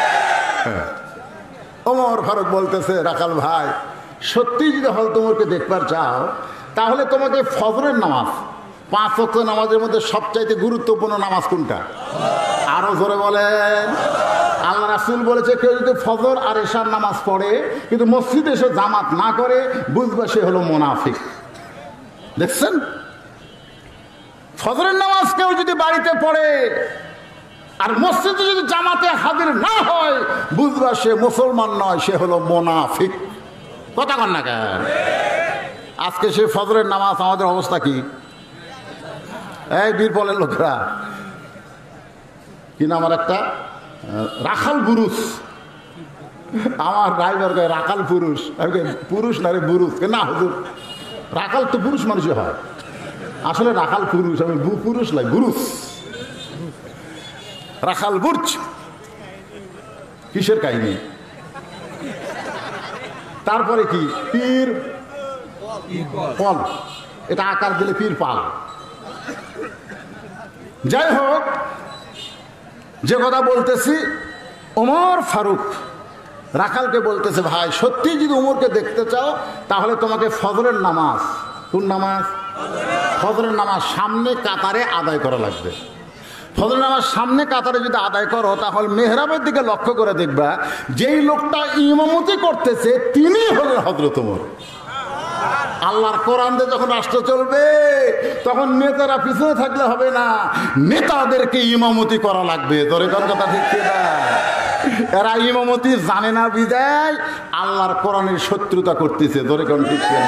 ওমর ফারুক বলতেছে, রাখাল ভাই, সত্যি যদি হল তোমাকে দেখবার চাও, তাহলে তোমাকে ফজরের নামাজ, 5 ওয়াক্ত নামাজের মধ্যে সবচাইতে গুরুত্বপূর্ণ নামাজ কোনটা? আরো জোরে বলেন। আল্লাহ রাসূল বলেছে, কেউ যদি ফজর আর এশার নামাজ পড়ে কিন্তু মসজিদে এসে জামাত না করে, বুঝবে সে হলো মুনাফিক। দেখছেন? ফজরের নামাজ কেউ যদি বাড়িতে পড়ে আর মসজিদে যদি জামাতে হাজির না হয়, বুঝবা সে মুসলমান নয়, সে হলো মুনাফিক। কথা কন না কেন? আজকে সে ফজরের নামাজ, আমাদের অবস্থা কি? এই বীরপলের লোকরা কি নাম, আর একটা রাখাল পুরুষ, আমার ড্রাইভার গায়ে রাখাল পুরুষ। পুরুষ না রে, বুরুষ। না হুজুর, রাখাল তো পুরুষ মানুষই হয়, আসলে রাখাল পুরুষ, আমি পুরুষ লাই, বুরুষ। রাখাল বুর্জ কিসের কাহিনী? তারপরে কি? পীর পল, এটা আকার দিলে পীর পাল। যাই হোক, যে কথা বলতেছি, ওমর ফারুক রাখালকে বলতেছে, ভাই সত্যি যদি ওমরকে দেখতে চাও, তাহলে তোমাকে ফজরের নামাজ, কোন নামাজ? ফজরের নামাজ সামনে কাতারে আদায় করা লাগবে। ফজরের নামাজ সামনে কাতারে যদি আদায় করো, তাহলে মেহরাবের দিকে লক্ষ্য করে দেখবা, যেই লোকটা ইমামতি করতেছে তিনি হলেন হযরত ওমর। আল্লাহর কোরআন দিয়ে যখন রাষ্ট্র চলবে, তখন নেতারা পিছনে থাকলে হবে না, নেতাদেরকে ইমামতি করা লাগবে। তোর কথা ঠিক কিনা? এরা ইমামতি জানে না বিদায় আল্লাহর কোরআনের শত্রুতা করতেছে। তোর কথা ঠিক কিনা?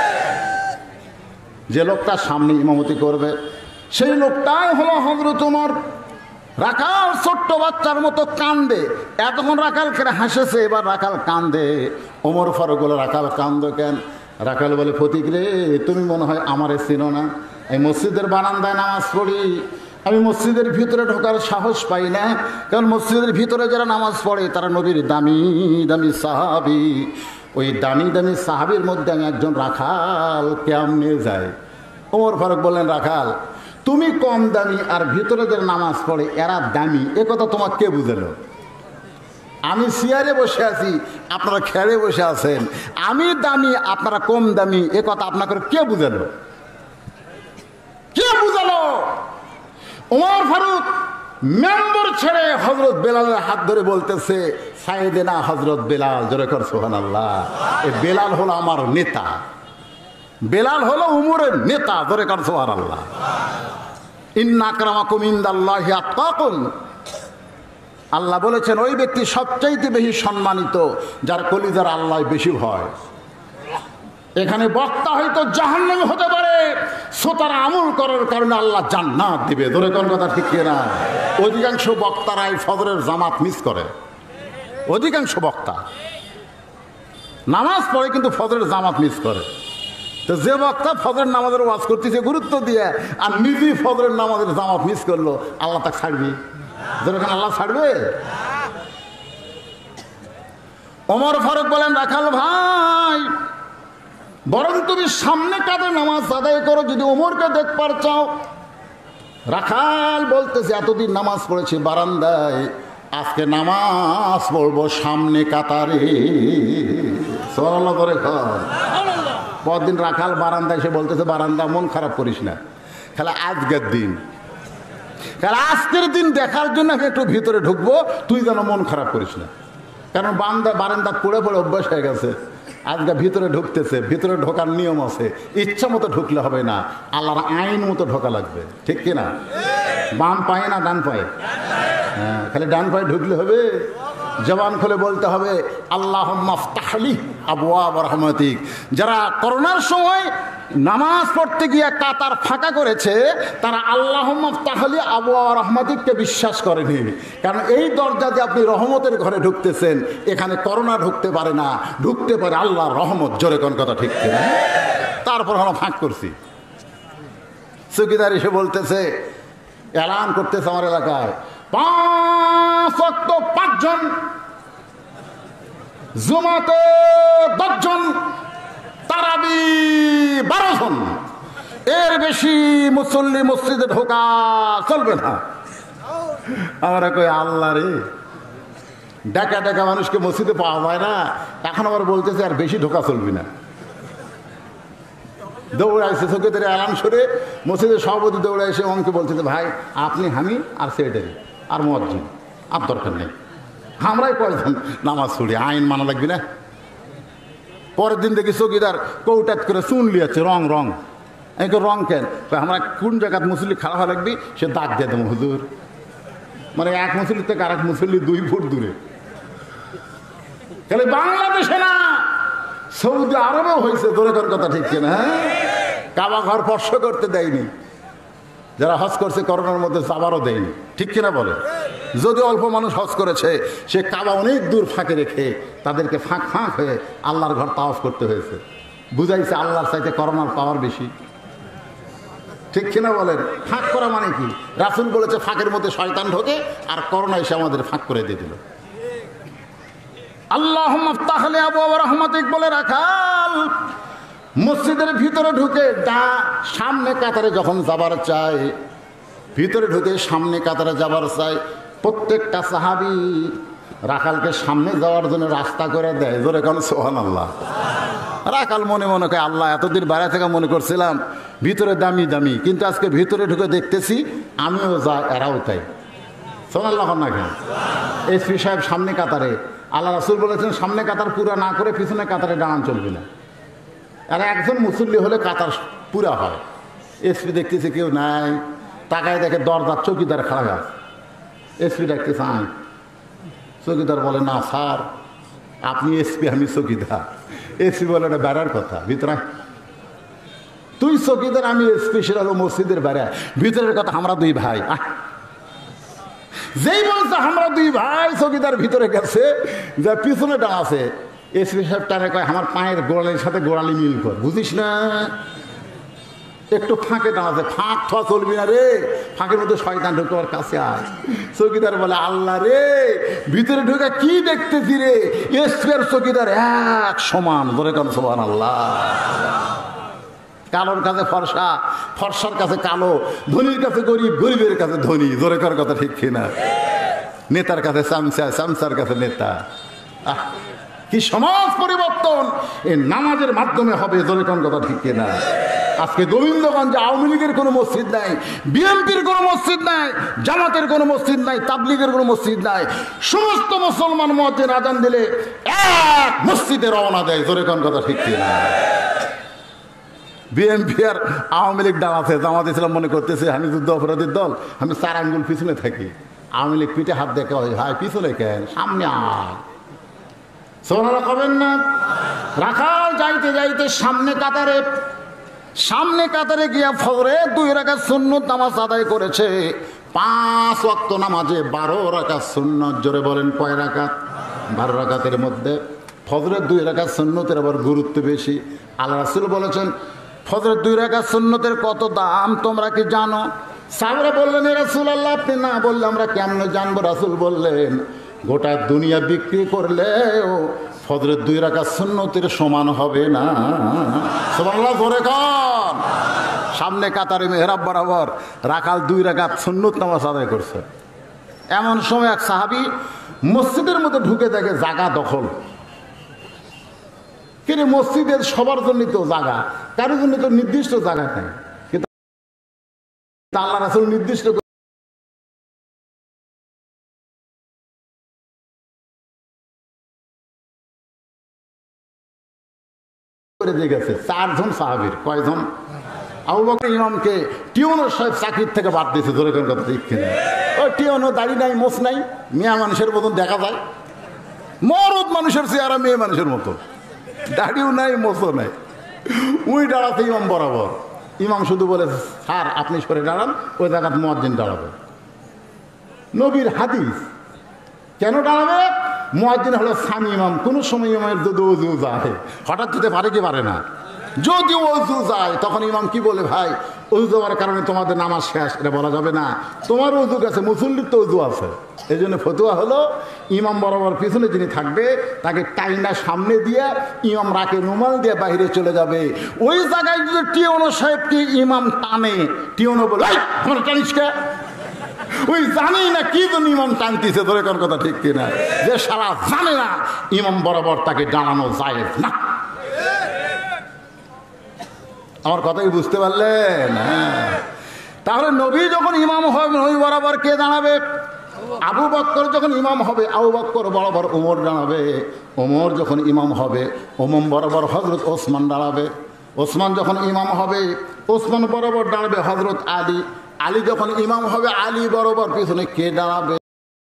যে লোকটা সামনে ইমামতি করবে সেই লোকটাই হলো হযরত ওমর। রাখাল ছোট্ট বাচ্চার মতো কান্দে। এতক্ষণ রাখাল হাসেছে, এবার রাখাল কান্দে। ওমর ফারুক বলে, রাখাল কান্দো কেন? রাখাল বলে, ফতিক রে, তুমি মনে হয় আমারে চিনো না। এই মসজিদের বারান্দায় নামাজ পড়ি, আমি মসজিদের ভিতরে ঢোকার সাহস পাই না, কারণ মসজিদের ভিতরে যারা নামাজ পড়ে তারা নবীর দামি দামি সাহাবী। ওই দামি দামি সাহাবীর মধ্যে আমি একজন রাখাল, কেমনে যায়? ওমর ফারুক বললেন, রাখাল তুমি কম দামি আর ভিতরে যারা নামাজ পড়ে এরা দামি, এ কথা তোমাকে কে বুঝালো? আমি চেয়ারে বসে আছি, আপনারা খেয়ারে বসে আছেন, আমি দামি আপনারা কম দামি, এ কথা আপনাকে কে বুঝালো? কে বুঝালো? ওমর ফারুক মেম্বর ছেড়ে হযরত বেলালের হাত ধরে বলতেছে, সাইয়েদেনা হযরত বেলাল। জোরে কর সুবহানাল্লাহ। এই বেলাল হলো আমার নেতা, বেলাল হলো উমরের নেতা। জোরে কর সুবহানাল্লাহ। ইন্না আকরামাকুম ইনদাল্লাহি আতকাকুম। আল্লাহ বলেছেন, ওই ব্যক্তি সবচাইতে বেশি সম্মানিত যার কলিজার আল্লাহ বেশি ভয়। এখানে বক্তা হয়তো জাহান্নামী হতে পারে, শ্রোতারা আমল করার কারণে আল্লাহ জান্নাত দিবে। ধরে কোন কথা ঠিক কিনা? অধিকাংশ বক্তারাই ফজরের জামাত মিস করে। অধিকাংশ বক্তা নামাজ পড়ে কিন্তু ফজরের জামাত মিস করে। তো যে বক্তা ফজরের নামাজের ওয়াজ করতেছে গুরুত্ব দিয়ে আর নিজেই ফজরের নামাজের জামাত মিস করলো, আল্লাহ তাকে ছাড়বি? যেরকম আল্লাহ ছাড়বে? ওমর ফারুক বলেন, রাখাল ভাই, বরং তুমি সামনে কাঁধে নামাজ আদায় করো যদি ওমরকে দেখবার চাও। রাখাল বলতেছে, এতদিন নামাজ পড়েছি বারান্দায়, আজকে নামাজ পড়বো সামনে কাতারে। সুবহানাল্লাহ করে কর। পরদিন রাখাল বারান্দায় এসে বলতেছে, বারান্দা মন খারাপ করিস না, খেলা আজকের দিন, খেলা আজকের দিন দেখার জন্য আমি একটু ভিতরে ঢুকবো, তুই যেন মন খারাপ করিস না। কারণ বারান্দা পড়ে পড়ে অভ্যাস হয়ে গেছে। আজকে ভিতরে ঢুকতেছে, ভিতরে ঢোকার নিয়ম আছে, ইচ্ছা মতো ঢুকলে হবে না, আল্লাহর আইন মতো ঢোকা লাগবে, ঠিক কিনা? বাম পায়ে না ডান পায়ে? হ্যাঁ, খালি ডান পায়ে ঢুকলে হবে? জবান খুলে বলতে হবে, আল্লাহুম্মা ফতাহলি আবওয়াব রাহমাতিক। যারা করোনার সময় নামাজ পড়তে গিয়ে কাতার ফাঁকা করেছে, তারা আল্লাহুম্মা ফতাহলি আবওয়াব রাহমাতিককে বিশ্বাস করেনি। কারণ এই দরজা দিয়ে আপনি রহমতের ঘরে ঢুকতেছেন, এখানে করোনা ঢুকতে পারে না, ঢুকতে পারে আল্লাহর রহমত। জোরে কোন কথা ঠিক কিনা? তারপর আমরা ফাঁক করছি। চৌকিদার এসে বলতেছে, এলান করতেছে আমার এলাকায় 5 ওয়াক্ত 5 জন, জুমাতে 10 জন, তারাবি 12 জন, এর বেশি মুসল্লি মসজিদে ঢোকা চলবে না। আমরা কই, আল্লাহ রে, ডাকা ডাকা মানুষকে মসজিদে পাওয়া যায় না, এখন আবার বলতেছে আর বেশি ঢোকা চলবে না। দৌড়াইছে চৌকিদারে এলান সরে, মসজিদের সভাপতি দৌড়ে এসে অমকে বলতেছে, ভাই আপনি, আমি আর সেক্রেটারি আর মুয়াজ্জিন, আর দরকার নেই, আমরাই কয়েকজন নামাজ পড়ি, আইন মানা লাগবে না। পরের দিন দেখি চৌকিদার কৌটাত করে চুন লিয়াচ্ছে, রং রং কেন? আমরা কোন জায়গায় মুসল্লি খারাপ হওয়া লাগবে সে দাগ দিয়ে দেবো হুজুর। মানে এক মুসল্লি থেকে আরেক মুসল্লি 2 ফুট দূরে। তাহলে বাংলাদেশে না, সৌদি আরবেও হয়েছে। দোরেকর কথা ঠিক কিনা? কাবা ঘর স্পর্শ করতে দেয়নি, যারা হজ করছে করোনার মধ্যে যাবারও দেয়নি, ঠিক কিনা বলে? যদি অল্প মানুষ হজ করেছে, সে কাবা অনেক দূর ফাঁকে রেখে তাদেরকে ফাঁক হয়ে আল্লাহর ঘর তাওয়াফ করতে হয়েছে। বুঝাইছে আল্লাহর চাইতে করোনার পাওয়ার বেশি, ঠিক কিনা বলেন? ফাঁক করা মানে কি? রাসূল বলেছে ফাঁকের মধ্যে শয়তান ঢোকে, আর করোনা এসে আমাদের ফাঁক করে দিয়ে দিল। আল্লাহুম্মা ফতাহলি আবওয়াব রাহমাতিক বলে রাখাল মসজিদের ভিতরে ঢুকে সামনে কাতারে যখন যাবার চায়, ভিতরে ঢুকে সামনে কাতারে যাবার চায়, প্রত্যেকটা সাহাবী রাখালকে সামনে যাওয়ার জন্য রাস্তা করে দেয়। জোরে কোন সুবহানাল্লাহ। রাখাল মনে মনে কয়, আল্লাহ এতদিন বাইরে থেকে মনে করছিলাম ভিতরে দামি দামি, কিন্তু আজকে ভিতরে ঢুকে দেখতেছি আমিও যা এরাও তাই। সুবহানাল্লাহ না কেন? এসপি সাহেব সামনে কাতারে, আল্লাহ রাসূল বলেছেন সামনে কাতার পুরা না করে পিছনে কাতারে দাঁড়ান চলবে না। আর একজন মুসল্লি হলে কাতার পুরা হয়। এসপি দেখতেছে কেউ নাই, তাকায় দেখে দরজার চৌকিদার খাড়া গাছ। এসপি দেখতেছে আয়। চৌকিদার বলে, না স্যার আপনি এসপি, আমি চৌকিদার। এসপি বলে, এটা বেড়ার কথা, ভিতরে তুই চৌকিদার আমি এসপি, সেটা হলো মসজিদের বেড়া, ভিতরের কথা আমরা 2 ভাই। যেই বলছে আমরা 2 ভাই, চৌকিদার ভিতরে গেছে, যা পিছনে ডান আছে। এসপি সাহেব টানে কয়, আমার পায়ের গোড়ালির সাথে গোড়ালি মিল কর, বুঝিস না? একটু ফাঁকে দাঁড়াচ্ছে, ফাঁক ঠোয়া চলবি না রে, ফাঁকের মধ্যে শয়তান ঢুকে ওর কাছে আয়। চৌকিদার বলে, আল্লাহ রে, ভিতরে ঢুকে কি দেখতেছি রে? এসপি আর চৌকিদার এক সমান। ধরে কেন সুবহানাল্লাহ। কালোর কাছে ফর্সা, ফর্সার কাছে কালো, ধনীর কাছে গরিব, গরিবের কাছে ধনী। জোরে কর কথা ঠিক কিনা? নেতার কাছে চামচা, চামচার কাছে নেতা। কি সমাজ পরিবর্তন এই নামাজের মাধ্যমে হবে। জোরে কর কথা ঠিক কিনা? আজকে গোবিন্দগঞ্জে আওয়ামী লীগের কোনো মসজিদ নাই, বিএনপির কোনো মসজিদ নাই, জামাতের কোনো মসজিদ নাই, তাবলীগের কোনো মসজিদ নাই। সমস্ত মুসলমান মুয়াজ্জিন আযান দিলে এক মসজিদে রওনা দেয়। জোরে কর কথা ঠিক কিনা? বিএনপি আর আওয়ামী লীগ ডাল আছে, জামাত ইসলাম মনে করতেছে আমি যুদ্ধ অপরাধীর দল, আমি 4 আঙ্গুল পিছনে থাকি। আওয়ামী লীগ পিঠে হাত দেখে, ভাই পিছনে কেন, সামনে আয়। সুবহানাল্লাহ কবেন না? রাখাল যাইতে যাইতে সামনে কাতারে গিয়া ফজরে 2 রাকাত সুন্নত নামাজ আদায় করেছে। 5 ওয়াক্ত নামাজে 12 রাকাত সুন্নত। জোরে বলেন কয় রাকাত? 12 রাকাতের মধ্যে ফজরের 2 রাকাত সুন্নতের আবার গুরুত্ব বেশি। আল্লাহ রাসূল বলেছেন ফজরের 2 রাকাত সুন্নতের কত দাম তোমরা কি জানো? সাহাবারা বললেন ইয়া রাসূলুল্লাহ আপনি না বললে আমরা কেমনে জানবো? রাসূল বললেন গোটা দুনিয়া বিক্রি করলেও ফজরের 2 রাকাত সুন্নতের সমান হবে না। সুবহানাল্লাহ জোরে কন। সামনে কাতারে মেহরাব বরাবর রাখাল 2 রাকাত সুন্নত নামাজ আদায় করছে। এমন সময় এক সাহাবী মসজিদের মধ্যে ঢুকে দেখে জায়গা দখল। কিন্তু মসজিদের সবার জন্য তো জায়গা, কারোর জন্য তো নির্দিষ্ট জায়গা নেই, কিন্তু আল্লাহ রাসূল নির্দিষ্ট করে দিয়ে গেছে। 4 জন সাহাবীর, কয়জন? আবু বকর ইমামকে টিউনো সাহেব চাকরির থেকে বাদ দিয়েছে। ধরে কোন কথা ঠিক কিনা? ওই টিউনো দাড়ি নাই, মোছ নাই, মেয়ে মানুষের মতন দেখা যায়, মরদ মানুষের চেহারা মেয়ে মানুষের মতো, দাড়িও নাই মোছও নাই। ওই দাঁড়াতে ইমাম বরাবর। ইমাম শুধু বলেছে স্যার আপনি সরে দাঁড়ান, ওই জায়গায় মুয়াজ্জিন দাঁড়াবে। নবীর হাদিস। কেন দাঁড়াবে? মুয়াজ্জিন হলো সামি ইমাম। কোনো সময় ইমামের যদি ওযু যায়, হঠাৎ যেতে পারে কি পারে না? যদি ওযু যায় তখন ইমাম কি বলে, ভাই ওযু যাওয়ার কারণে তোমাদের নামাজ শেষ, এটা বলা যাবে না। তোমার ওযু আছে, মুসল্লির তো ওযু আছে। এই জন্য ফতুয়া হলো ইমাম বরাবর পিছনে যিনি থাকবে তাকে টাইনা সামনে দিয়ে ইমাম রাকে রুমাল দিয়ে বাইরে চলে যাবে। ওই জায়গায় যদি টিওনো সাহেবকে ইমাম টানে, টিওনো বলে আমার টানিস কে? ওই জানেই না কি জন্য ইমাম টানতেছে। ধরে কোন কথা ঠিক কিনা? যে সারা জানে না ইমাম বরাবর তাকে দাঁড়ানো যায় না। আমার কথাই বুঝতে পারলেন? তাহলে নবী যখন ইমাম হবে নবী বরাবর কে দাঁড়াবে? আবু বকর যখন ইমাম হবে আবু বকর বরাবর ওমর দাঁড়াবে। ওমর যখন ইমাম হবে ওমর বরাবর হযরত ওসমান দাঁড়াবে। ওসমান যখন ইমাম হবে ওসমান বরাবর দাঁড়াবে হযরত আলী। আলী যখন ইমাম হবে আলী বরাবর পিছনে কে দাঁড়াবে?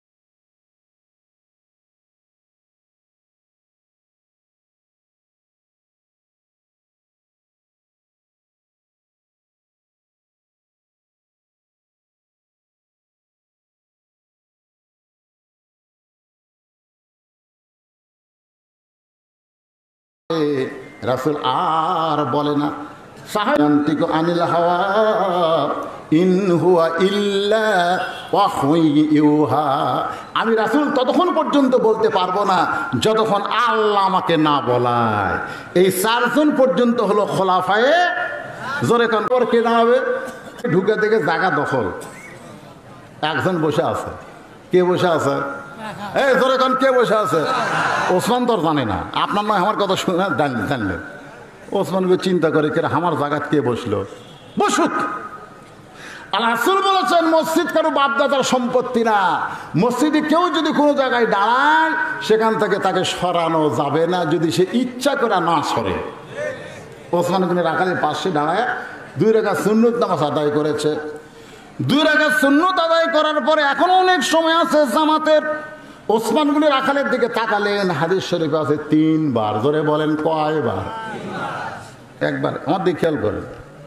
রাসূল আর বলে না সাহায়ান্তিক আনিল হাওয়া ইন হুয়া ইল্লা ওয়াহয়ু ইউহা। আমি রাসূল ততক্ষণ পর্যন্ত বলতে পারবো না যতক্ষণ আল্লাহ আমাকে না বলায়। এই 4 জন পর্যন্ত হলো খোলাফায়ে। জোরে কান পর কে দাঁড়াবে? ঢুকে দেখে জায়গা দখল, একজন বসে আছে। কে বসে আছে? এই জোরে কান কে বসে আছে? ওসমান তো জানে না, আপনার নয় আমার কথা শুনে জানলেন। ওসমানকে চিন্তা করে কে আমার জায়গা কে বসলো, বসুক। আল্লাহ রাসূল বলেছেন মসজিদ কারো বাপদাদার সম্পত্তি না। মসজিদে কেউ যদি কোনো জায়গায় দাঁড়ায় সেখান থেকে তাকে সরানো যাবে না যদি সে ইচ্ছা করে না সরে। ওসমান গনি রাখালের পাশে দাঁড়ায় 2 রাকাত সুন্নত নামাজ আদায় করেছে। 2 রাকাত সুন্নত আদায় করার পরে এখনো অনেক সময় আছে জামাতের। ওসমান গনি রাখালের দিকে তাকালেন, হাদিস শরীফে আছে 3 বার। জোরে বলেন কয়বার? একবার। আমার দিকে খেয়াল করেন,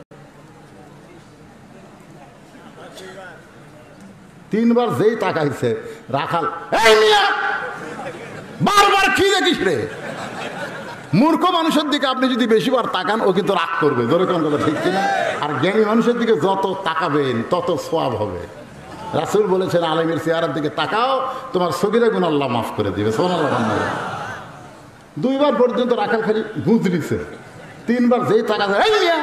3 বার যেই তাকাইছে রাখাল এই মিয়া বারবার কি দেখিস রে? মূর্খ মানুষের দিকে আপনি যদি বেশিবার তাকান ও কিন্তু রাগ করবে। ধরে কোন কথা ঠিক কিনা? আর জ্ঞানী মানুষের দিকে যত তাকাবেন তত সওয়াব হবে। রাসূল বলেছেন আলেমের চেহারার দিকে তাকাও, তোমার সগীরা গুনাহ আল্লাহ মাফ করে দিবে। সুবহানাল্লাহ। 2 বার পর্যন্ত রাখাল খালি গুঁজ দিচ্ছে। 3 বার যেই তাকাছে এই মিয়া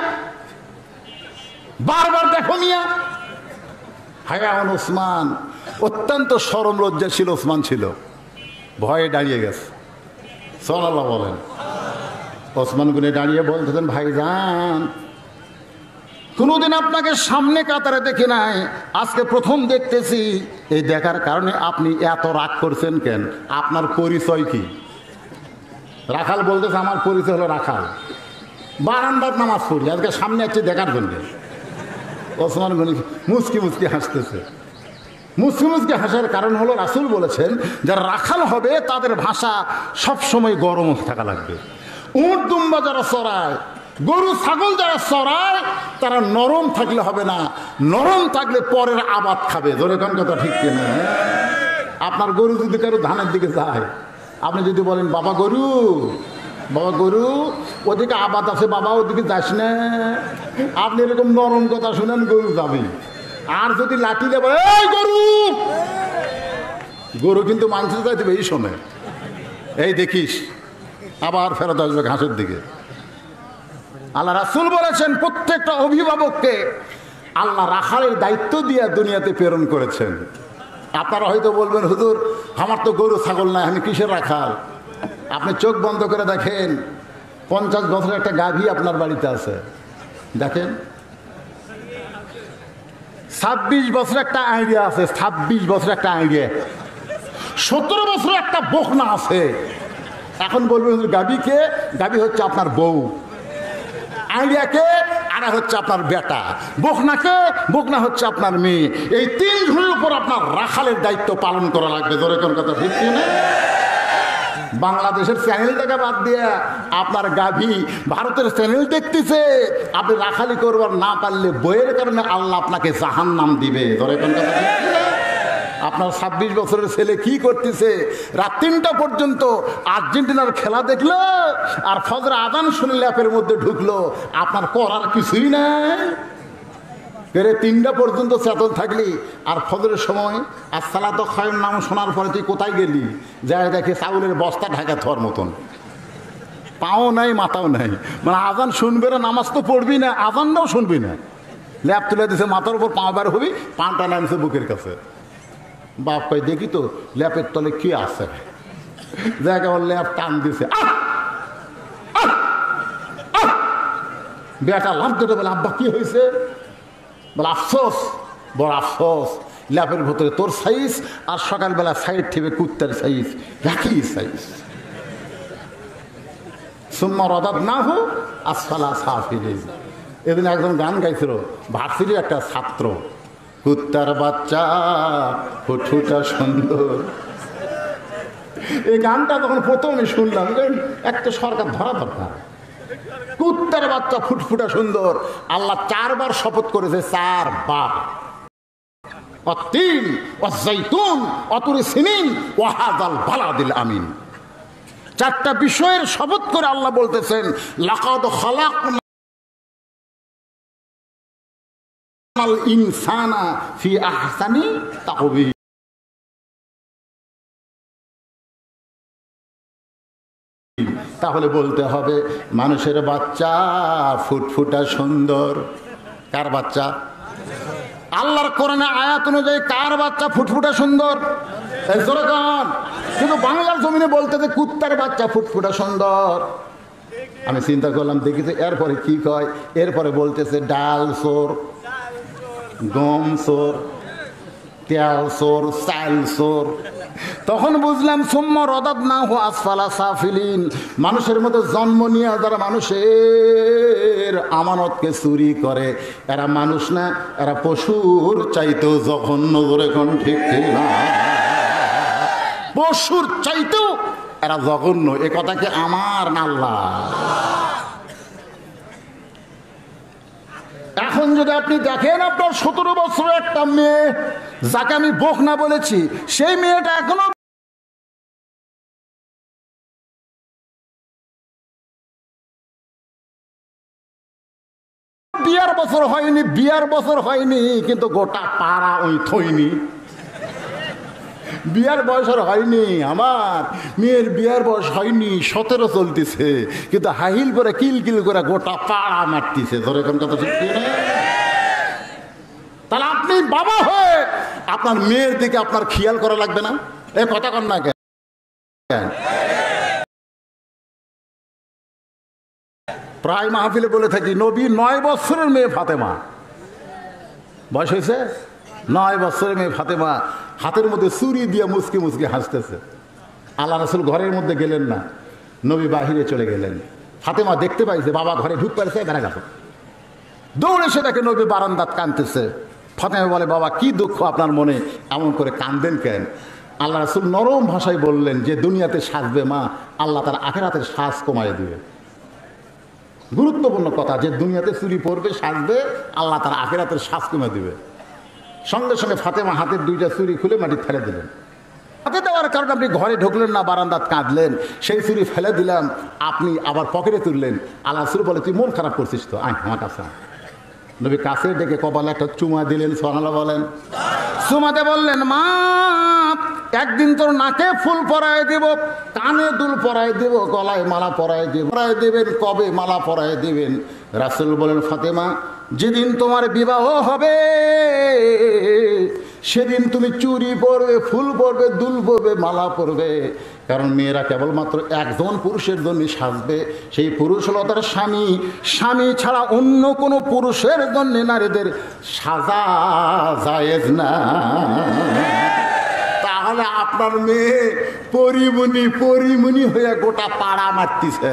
বারবার দেখো মিয়া। হায়ান ওসমান অত্যন্ত শরম লজ্জাশীল ওসমান ছিল, ভয়ে দাঁড়িয়ে গেছে। সুবহানাল্লাহ বলেন। ওসমান গনি দাঁড়িয়ে বলতেছেন ভাইজান কোনোদিন আপনাকে সামনে কাতারে দেখি নাই, আজকে প্রথম দেখতেছি। এই দেখার কারণে আপনি এত রাগ করছেন কেন? আপনার পরিচয় কি? রাখাল বলতেছে আমার পরিচয় হলো রাখাল, বারান্দার নামাজ পড়ি, আজকে সামনে আসছে দেখার জন্য। ওসমান গনি মুচকি মুচকি হাসতেছে। মুচকি মুচকি হাসার কারণ হলো রাসূল বলেছেন যারা রাখাল হবে তাদের ভাষা সবসময় গরম থাকা লাগবে। উট দুম্বা যারা চড়ায়, গরু ছাগল যারা চড়ায় তারা নরম থাকলে হবে না, নরম থাকলে পরের আবাদ খাবে। ধরে কোন কথা ঠিক কিনা? আপনার গরু যদি কারো ধানের দিকে যায় আপনি যদি বলেন বাবা গরু, বাবা গরু ওদিকে আবাদ আছে বাবা, ওদিকে যাস না, আপনি এরকম নরম কথা শুনেন, গরু যাবে। আর যদি লাঠি দেবে এই গরু, গরু কিন্তু মানুষের চাইতে বেশি শোনে, এই দেখিস আবার ফেরত আসবে ঘাসের দিকে। আল্লাহ রাসূল বলেছেন প্রত্যেকটা অভিভাবককে আল্লাহ রাখালের দায়িত্ব দিয়ে দুনিয়াতে প্রেরণ করেছেন। আপনারা হয়তো বলবেন হুজুর আমার তো গরু ছাগল নাই, আমি কিসের রাখাল? আপনি চোখ বন্ধ করে দেখেন 50 বছরের একটা গাভী আপনার বাড়িতে আছে, দেখেন 26 বছরের একটা আইডিয়া আছে, 26 বছরের একটা আইডিয়া, 17 বছরের একটা বকনা আছে। এখন বলবেন গাভীকে, গাভী হচ্ছে আপনার বউ, আইডিয়াকে আর হচ্ছে আপনার বেটা, বকনাকে, বকনা হচ্ছে আপনার মেয়ে। এই 3 জনের উপর আপনার রাখালের দায়িত্ব পালন করা লাগবে। ধরে কোন কথা ঠিক না? বাংলাদেশের চ্যানেলটাকে বাদ দিয়ে আপনার গাভী ভারতের চ্যানেল দেখতেছে, আপনি রাখালি করবার না পারলে বইয়ের কারণে আল্লাহ আপনাকে জাহান্নাম দিবে। ধরে কোন কথা ঠিক না? আপনার 26 বছরের ছেলে কি করতেছে, রাত 3টা পর্যন্ত আর্জেন্টিনার খেলা দেখলো আর ফজর আজান শুনে ল্যাপের মধ্যে ঢুকলো, আপনার করার কিছুই নাই। 3টা পর্যন্ত চেতন থাকলি আর ফজরের সময় আসসালাতু খায়রুন নাম শোনার পরে তুই কোথায় গেলি? যায় দেখে চাউলের বস্তা ঢাকা থর মতন, পাও নাই মাথাও নাই, মানে আজান শুনবে না, নামাজ তো পড়বি না, আজানটাও শুনবি না, ল্যাপ তুলে দিছে মাথার উপর, পাও বার হবি, পানটা নামছে বুকের কাছে। বাপ কয় দেখি তো ল্যাপের তলে কি আছে, জায়গা ল্যাপ টান দিছে, বেটা লাভ ধরে বলে আব্বা কি হয়েছে? বলে আফসোস, বড় আফসোস, ল্যাপের ভেতরে তোর সাইজ আর সকালবেলা সাইড থেকে কুত্তার সাইজ একই সাইজ। সুম্মা রাদাদনাহু আসফালা সাফিলিন। এদিন একজন গান গাইছিল, ভার্সিটির একটা ছাত্র, কুত্তার বাচ্চা ফুটফুটা সুন্দর। এই গানটা যখন প্রথমে শুনলাম, একটা সরকার ধরা দরকার, কুত্তার বাচ্চা ফুটফুটা সুন্দর। আল্লাহ 4 বার শপথ করেছে, 4 বার, অত্তিন ওয়াজ্জাইতুন ওয়াতুরি সিনিন ওয়াহাদাল বালাদিল আমিন। 4টা বিষয়ের শপথ করে আল্লাহ বলতেছেন লাকাদ খালাকনাল ইনসানা ফি আহসানি তাকওয়িম। তাহলে বলতে হবে মানুষের বাচ্চা ফুটফুটা সুন্দর। কার বাচ্চা? আল্লাহর কোরআনে আয়াত অনুযায়ী কার বাচ্চা ফুটফুটা সুন্দর? কিন্তু বাংলার জমিনে বলতে যে কুত্তার বাচ্চা ফুটফুটা সুন্দর। আমি চিন্তা করলাম, দেখিতে এরপরে কি কয়, এরপরে বলতেছে ডাল চোর, গম চোর, তেল চোর, চাল চোর। তখন বুঝলাম সুম্মা রাদাদনাহু আসফালা সাফিলিন। মানুষের মধ্যে জন্ম নিয়ে যারা মানুষের আমানতকে চুরি করে, এরা মানুষ না, এরা পশুর চাইতেও জঘন্য। ধরে কোন ঠিক না? পশুর চাইতেও এরা জঘন্য। এ কথা কি আমার না আল্লাহ? এখন যদি আপনি দেখেন আপনার 17 বছরের একটা মেয়ে, যাকে আমি বকনা বলেছি, সেই মেয়েটা এখনো বিয়ার বছর হয়নি, বিয়ার বছর হয়নি, কিন্তু গোটা পাড়া ওই থইনি। বিয়ার বয়স আর হয়নি, আমার মেয়ের বিয়ার বয়স হয়নি, 17 চলতেছে, কিন্তু হাহিল করে কিলকিল করে গোটা পাড়া মারতেছে। ধরে কোন কথা ঠিক না? তাহলে আপনি বাবা হয়ে আপনার মেয়ের দিকে আপনার খেয়াল করা লাগবে না? এ কথা কন না কেন? প্রায় মাহফিলে বলে থাকি, নবী 9 বছরের মেয়ে ফাতেমা, বয়স হয়েছে 9 বছরের মেয়ে ফাতেমা হাতের মধ্যে চুরি দিয়ে মুচকি মুচকি হাসতেছে। আল্লাহ রাসূল ঘরের মধ্যে গেলেন না, নবী বাহিরে চলে গেলেন। ফাতেমা দেখতে পাইছে বাবা ঘরে ঢুক পারছে, বেড়া গেছে, দৌড়ে সে দেখে নবী বারান্দাত কাঁদতেছে। ফাতেমা বলে, বাবা কি দুঃখ আপনার মনে, এমন করে কাঁদেন কেন? আল্লাহ রাসূল নরম ভাষায় বললেন, যে দুনিয়াতে সাজবে মা, আল্লাহ তার আখিরাতের সাজ কমায় দিবে। গুরুত্বপূর্ণ কথা, যে দুনিয়াতে চুরি পড়বে সাজবে, আল্লাহ তার আখিরাতের সাজ কমায় দিবে। সঙ্গে সঙ্গে ফাতেমা হাতের 2টা চুরি খুলে মাটি ফেলে দিলেন। হাতে দেওয়ার কারণে আপনি ঘরে ঢুকলেন না, বারান্দাত কাঁদলেন, সেই চুরি ফেলে দিলাম, আপনি আবার পকেটে তুললেন। আল্লাহ রাসূল বলে তুই মন খারাপ করছিস তো, আয় আমার কাছে। নবী কাছে ডেকে কপালে একটা চুমা দিলেন, সুবহানাল্লাহ বলেন। চুমাতে বললেন মা একদিন তোর নাকে ফুল পরায় দেব, কানে দুল পরায় দেব, গলায় মালা পরায় দেব। পরায় দেবেন কবে, মালা পরায় দেবেন? রাসূল বলেন ফাতেমা যেদিন তোমার বিবাহ হবে সেদিন তুমি চুড়ি পরবে, ফুল পরবে, দুল পরবে, মালা পরবে। কারণ মেয়েরা কেবলমাত্র একজন পুরুষের জন্য সাজবে, সেই পুরুষ হলো তার স্বামী। স্বামী ছাড়া অন্য কোনো পুরুষের জন্য নারীদের সাজা জায়েজ না। তাহলে আপনার মেয়ে পরিমণি হয়ে গোটা পাড়া মারতিছে।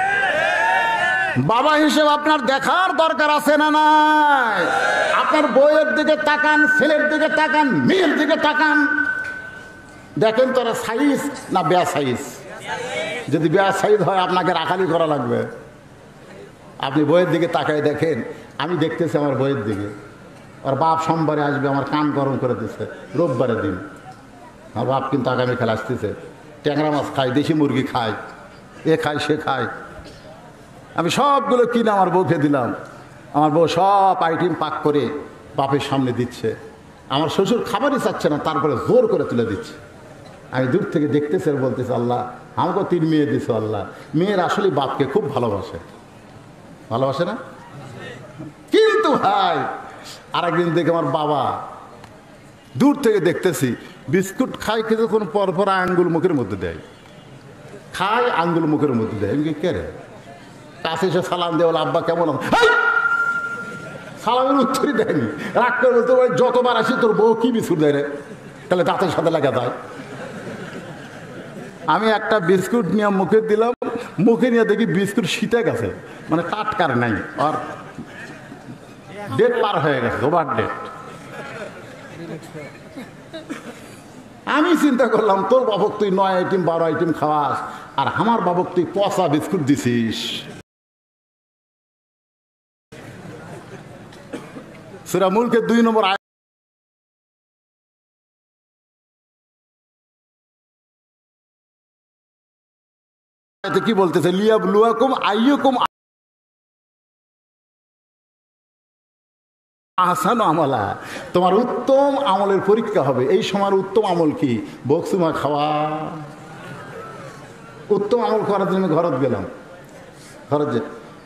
বাবা হিসেবে আপনার দেখার দরকার আছে না নাই? আপনার বউয়ের দিকে তাকান, ছেলের দিকে তাকান, মেয়ের দিকে তাকান, দেখেন তোরা সাইজ না বেয়া সাইজ। যদি বেয়া সাইজ হয় আপনাকে রাখালি করা লাগবে। আপনি বইয়ের দিকে তাকায় দেখেন, আমি দেখতেছি আমার বইয়ের দিকে, আর বাপ সোমবারে আসবে, আমার কান গরম করে দিচ্ছে রোববারের দিন। আমার বাপ কিন্তু আগামীকাল আসতেছে, ট্যাংরা মাছ খায়, দেশি মুরগি খায়, এ খায় সে খায়। আমি সবগুলো কিনে আমার বউকে দিলাম। আমার বউ সব আইটেম পাক করে বাপের সামনে দিচ্ছে। আমার শ্বশুর খাবারই চাচ্ছে না, তারপরে জোর করে তুলে দিচ্ছে। আমি দূর থেকে দেখতেছি আর বলতেছি আল্লাহ আমাকে 3 মেয়ে দিছো আল্লাহ। মেয়ের আসলে বাপকে খুব ভালোবাসে, ভালোবাসে না? কিন্তু ভাই আরেকদিন দেখে আমার বাবা দূর থেকে দেখতেছি বিস্কুট খায়, কিছুক্ষণ পর পর আঙ্গুল মুখের মধ্যে দেয়, খায় আঙ্গুল মুখের মধ্যে দেয়। আমি কি কে রে? কাছে এসে সালাম দেওয়াল আব্বা কেমন? সালামের উত্তরই দেয়নি। রাগ করে বলতে পারে যতবার আসি তোর বউ কি বিস্কুট দেয় রে, তাহলে দাঁতের সাথে লাগা যায়। আমি একটা বিস্কুট নিয়ে মুখে দিলাম, মুখে নিয়ে দেখি বিস্কুট শীতে গেছে, মানে টাটকার নাই, আর ডেট পার হয়ে গেছে, ওভার ডেট। আমি চিন্তা করলাম তোর বাবক তুই 9 আইটেম 12 আইটেম খাওয়াস, আর আমার বাবক তুই পচা বিস্কুট দিছিস। সূরা মুলকের 2 নম্বর আয়াতে কি বলতেছে? লিয়াবলুয়াকুম আইয়ুকুম আহসানু আমালা, তোমার উত্তম আমলের পরীক্ষা হবে। এই সময় উত্তম আমল কি? বকসুমা খাওয়া। উত্তম আমল করার জন্য ঘরত গেলাম, ঘরত যে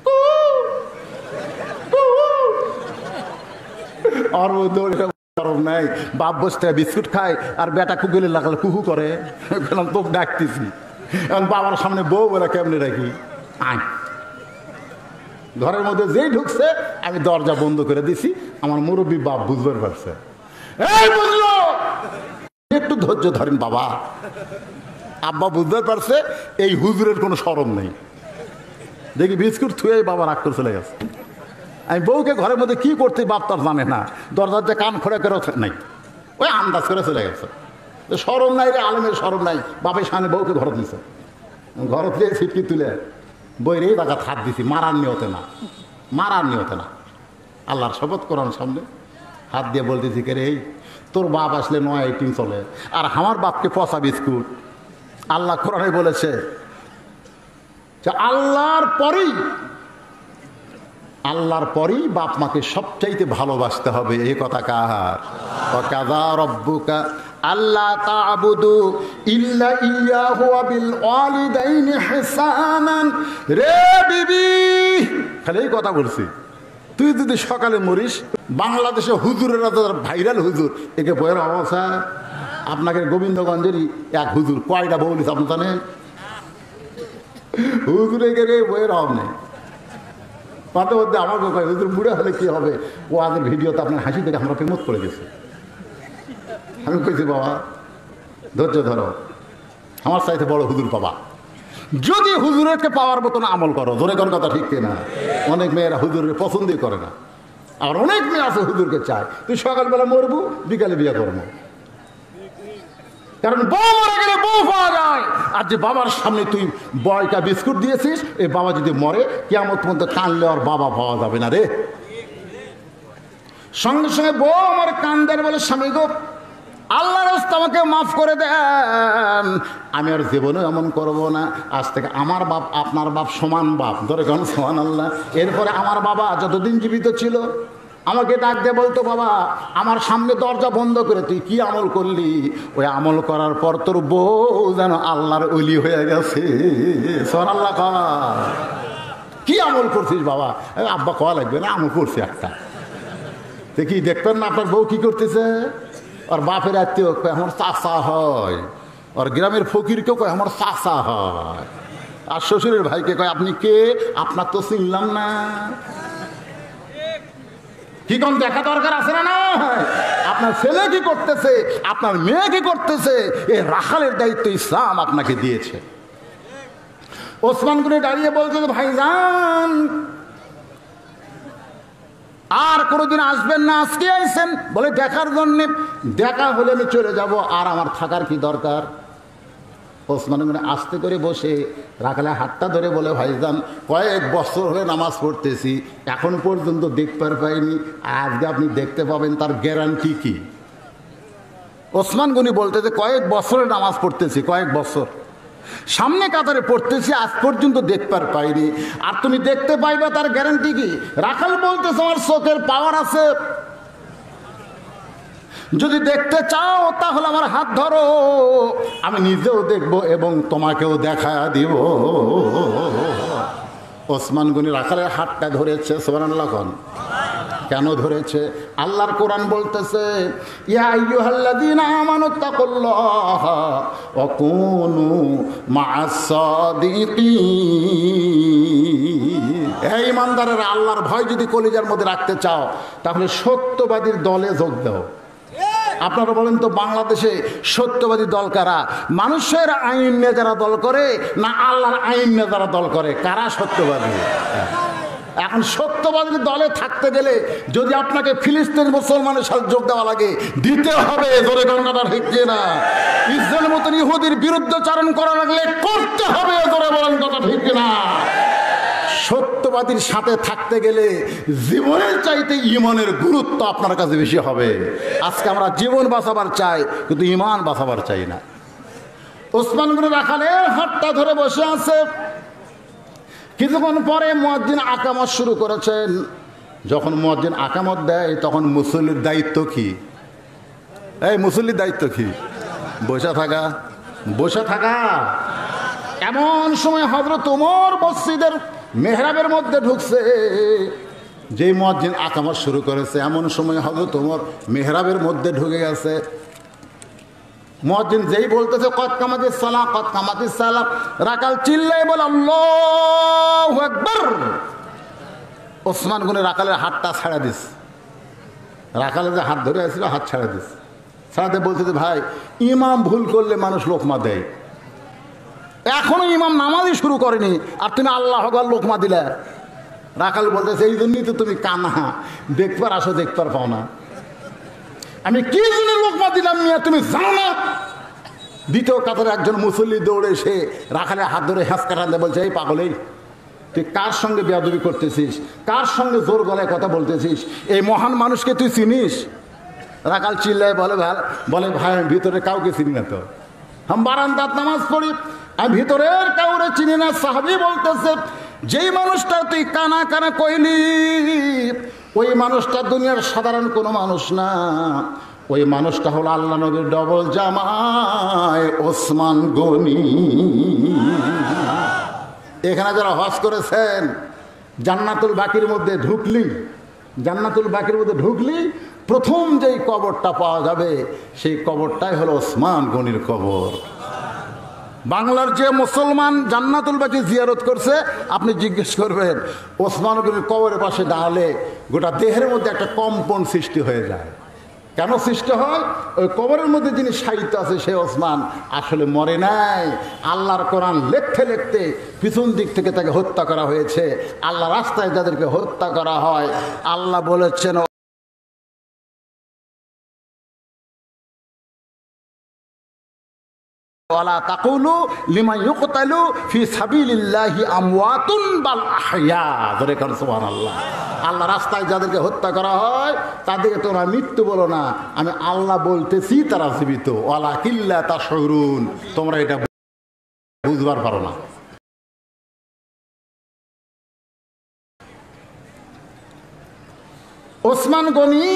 আর গরম নাই, বাপ বসতে বিস্কুট খায় আর বেটা কুকুলে লাগালে কুহু করে। গেলাম তো ডাকতেছি, এখন বাবার সামনে বউ বলে কেমনে রাখি? আয় ঘরের মধ্যে যেই ঢুকছে আমি দরজা বন্ধ করে দিছি। আমার মুরব্বী বাপ বুঝবার পারছে, এই বুঝলো, একটু ধৈর্য ধরেন বাবা। আব্বা বুঝতে পারছে এই হুজুরের কোনো শরম নেই। দেখি বিস্কুট থুয়ে বাবা রাগ করে চলে গেছে। আমি বউকে ঘরের মধ্যে কি করতে বাপ তার জানে না, দরজার যে কান খোড়া করে নাই, ওই আন্দাজ করে চলে গেছে। শরম নাই রে, আলেমের শরম নাই। বাপের সামনে বউকে ঘরত দিছে, ঘরত দিয়ে ছিটকি তুলে বই রে টাকা হাত দিছি, মারার নিয়তে না, মারার নিয়তে না। আল্লাহর শপথ করার সামনে হাত দিয়ে বলতেছি কে রে, এই তোর বাপ আসলে 9 আইটেম চলে, আর আমার বাপকে পচা বিস্কুট। আল্লাহ কোরআনে বলেছে যে আল্লাহর পরেই বাপ মাকে সবচাইতে ভালোবাসতে হবে। এই কথা কার? ওয়াকাযা রাব্বুকা আল্লা তা'বুদু ইল্লা ইয়্যাহু ওয়া বিল ওয়ালিদাইনি ইহসানান। রে বিবি, খালি এই কথা বলছি। তুই যদি সকালে মরিস, বাংলাদেশে হুজুরেরা তো ভাইরাল হুজুর, একে বইয়ের অবস্থা। আপনাকে গোবিন্দগঞ্জেরই এক হুজুর কয়টা বলিস আপনি জানেন? হুজুরে গেলে বইয়ের অভাব নেই। মাঝে মধ্যে আমাকে কয় হুজুর বুড়ে হলে কি হবে, ও আদের ভিডিওতে আপনার হাসি দেখে আমরা প্রেমত করে গেছি। আমি কইছি বাবা ধৈর্য ধরো, আমার চাইতে বড় হুজুর পাবা যদি হুজুরকে পাওয়ার মতন আমল করো। জোরে কোন কথা ঠিক কিনা? অনেক মেয়েরা হুজুরের পছন্দই করে না, আর অনেক মেয়ে আছে হুজুরকে চায়। তুই সকালবেলা মরবো, বিকালে বিয়ে করবো, কারণ বউ মরে গেলে বউ পাওয়া যায়। আর যে বাবার সামনে তুই বয়টা বিস্কুট দিয়েছিস, এই বাবা যদি মরে কিয়ামত পর্যন্ত কানলে আর বাবা পাওয়া যাবে না রে। সঙ্গে সঙ্গে বউ আমার কান্দার বলে স্বামী গো আল্লাহর রাস্তা আমাকে মাফ করে দেন, আমি আর জীবনে এমন করব না। আজ থেকে আমার বাপ আপনার বাপ সমান বাপ, ধরে কোন সমান আল্লাহ। এরপরে আমার বাবা যতদিন জীবিত ছিল আমাকে ডাক দিয়ে বলতো, বাবা আমার সামনে দরজা বন্ধ করে তুই কি আমল করলি? ওই আমল করার পর তোর বউ যেন আল্লাহর ওলি হয়ে গেছে। সুবহানাল্লাহ। কি আমল করছিস বাবা? আব্বা কওয়া লাগবে না, আমল করছি একটা। দেখি দেখবেন না আপনার বউ কি করতেছে? আর বাপের আত্মীয় কয় আমার চাচা হয়, আর গ্রামের ফকিরকেও কয় আমার চাচা হয়, আর শ্বশুরের ভাইকে কয় আপনি কে? আপনার তো চিনলাম না। কি কোন দেখা দরকার আছে না? না, আপনার ছেলে কি করতেছে, আপনার মেয়ে কি করতেছে, এই রাখালের দায়িত্ব ইসলাম আপনাকে দিয়েছে। ওসমান গনি দাঁড়িয়ে বলছে, ভাইজান আর কোনোদিন আসবেন না, আজকে আইছেন? বলে দেখার জন্য। দেখা হলে আমি চলে যাব, আর আমার থাকার কি দরকার? ওসমান গনি আস্তে করে বসে রাখালে হাতটা ধরে বলে, ভাইজান কয়েক বছর হলে নামাজ পড়তেছি, এখন পর্যন্ত দেখতে পাইনি, আজকে আপনি দেখতে পাবেন, তার গ্যারান্টি কি? ওসমান গনি বলতে যে কয়েক বছরে নামাজ পড়তেছি, কয়েক বছর সামনে কাতারে পড়তেছি, আজ পর্যন্ত দেখতে পাইনি, আর তুমি দেখতে পাইবা তার গ্যারান্টি কি? রাখাল বলতেছে আমার চোখের পাওয়ার আছে, যদি দেখতে চাও তাহলে আমার হাত ধরো, আমি নিজেও দেখব এবং তোমাকেও দেখা দিব। ওসমান গনি রাখালের হাতটা ধরেছে। সুবহানাল্লাহ। কেন ধরেছে? আল্লাহর কোরআন বলতেছে, ইয়া আইয়ুহাল্লাযীনা আমানুত্তাকুল্লাহা ওয়া কুনু মা'আস সাদিকিন। হে ঈমানদারেরা, আল্লাহর ভয় যদি কলিজার মধ্যে রাখতে চাও তাহলে সত্যবাদীর দলে যোগ দাও। আপনারা বলেন তো, বাংলাদেশে সত্যবাদী দল কারা? মানুষের আইন নিয়ে যারা দল করে, না আল্লাহর আইন নিয়ে যারা দল করে? কারা সত্যবাদী? এখন সত্যবাদীর দলে থাকতে গেলে যদি আপনাকে ফিলিস্তিন মুসলমানের সাথে যোগ দেওয়া লাগে, দিতে হবে। জোরে গণনা হচ্ছে না? ইসরায়েলের মতন ইহুদির বিরুদ্ধে চারণ করা লাগলে করতে হবে। জোরে বলেন কথা ঠিক না? সত্যবাদীর সাথে থাকতে গেলে জীবনের চাইতে ইমানের গুরুত্ব আপনার কাছে বেশি হবে। আজকে আমরা জীবন বাঁচাবার চাই, কিন্তু ইমান বাঁচাবার চাই না। ওসমান গনি রাখালের হাতটা ধরে বসে আছে। কিছুক্ষণ পরে মুয়াজ্জিন আকামত শুরু করেছেন। যখন মুয়াজ্জিন আকামত দেয় তখন মুসল্লির দায়িত্ব কি? এই মুসল্লির দায়িত্ব কি? বসে থাকা। বসে থাকা। এমন সময় হযরত ওমর মসজিদের মেহরাবের মধ্যে ঢুকছে। যেই মুয়াজ্জিন আকামত শুরু করেছে, এমন সময় হযরত ওমর মেহরাবের মধ্যে ঢুকে গেছে। মুয়াজ্জিন যেই বলতেছে কদ কামাতিস সালাহ, কদ কামাতিস সালাহ, রাকাল চিল্লাই বলে আল্লাহু আকবার। ওসমান গনি রাকালের হাতটা ছাড়া দিস। রাকালে যে হাত ধরে আসছিল, হাত ছাড়া দিস। ছাড়াতে বলছে যে ভাই, ইমাম ভুল করলে মানুষ লোকমা দেয়, এখনো ইমাম নামাজই শুরু করেনি আর তুমি আল্লাহু আকবার লোকমা দিলে। রাখাল বলতেছে, এই জন্যই তো তুমি কানা, দেখবার আসো, দেখবার পাও না। আমি কি জন্য লোকমা দিলাম মিয়া, তুমি জানো না? দ্বিতীয় কাতারে একজন মুসল্লি দৌড়ে এসে রাখালের হাত ধরে হ্যাঁস কাটান দিয়ে বলছে, এই পাগলেই তুই কার সঙ্গে বেয়াদবি করতেছিস? কার সঙ্গে জোর গলায় কথা বলতেছিস? এই মহান মানুষকে তুই চিনিস? রাখাল চিল্লায় বলে ভাই আমি ভিতরে কাউকে চিনি না তো, আমি বারান্দাত নামাজ পড়ি, আমি ভিতরের কাউরে চিনি না। সাহাবী বলতেছে, যেই মানুষটা তুই কানা কানা কইলি, ওই মানুষটা দুনিয়ার সাধারণ কোনো মানুষ না, ওই মানুষটা হলো আল্লাহ নবীর ডবল জামাই ওসমান গনি। এখানে যারা হজ করেছেন, জান্নাতুল বাকির মধ্যে ঢুকলি প্রথম যেই কবরটা পাওয়া যাবে, সেই কবরটাই হলো ওসমান গনির কবর। বাংলার যে মুসলমান জান্নাতুল বাকি জিয়ারত করছে, আপনি জিজ্ঞেস করবেন ওসমান গনির কবরের পাশে দাঁড়ালে গোটা দেহের মধ্যে একটা কম্পন সৃষ্টি হয়ে যায়। কেন সৃষ্টি হয়? ওই কবরের মধ্যে যিনি সাহিত্য আছে, সে ওসমান আসলে মরে নাই। আল্লাহর কোরআন লিখতে লিখতে পিছন দিক থেকে তাকে হত্যা করা হয়েছে। আল্লাহ রাস্তায় যাদেরকে হত্যা করা হয়, আল্লাহ বলেছেন, ওয়ালা তাকুলু লিমান ইউকতালু ফি সাবিলিল্লাহি আমওয়াতুন বাল আহইয়া। ধরে কর সুবহানাল্লাহ। আল্লাহ রাস্তায় যাদেরকে হত্যা করা হয় তাদেরকে তোমরা মৃত্যু বলো না, আমি আল্লাহ বলতেছি তারা জীবিত। ওয়ালা কিল্লা তা শহরুন, তোমরা এটা বুঝবার পারো না। ওসমান গনি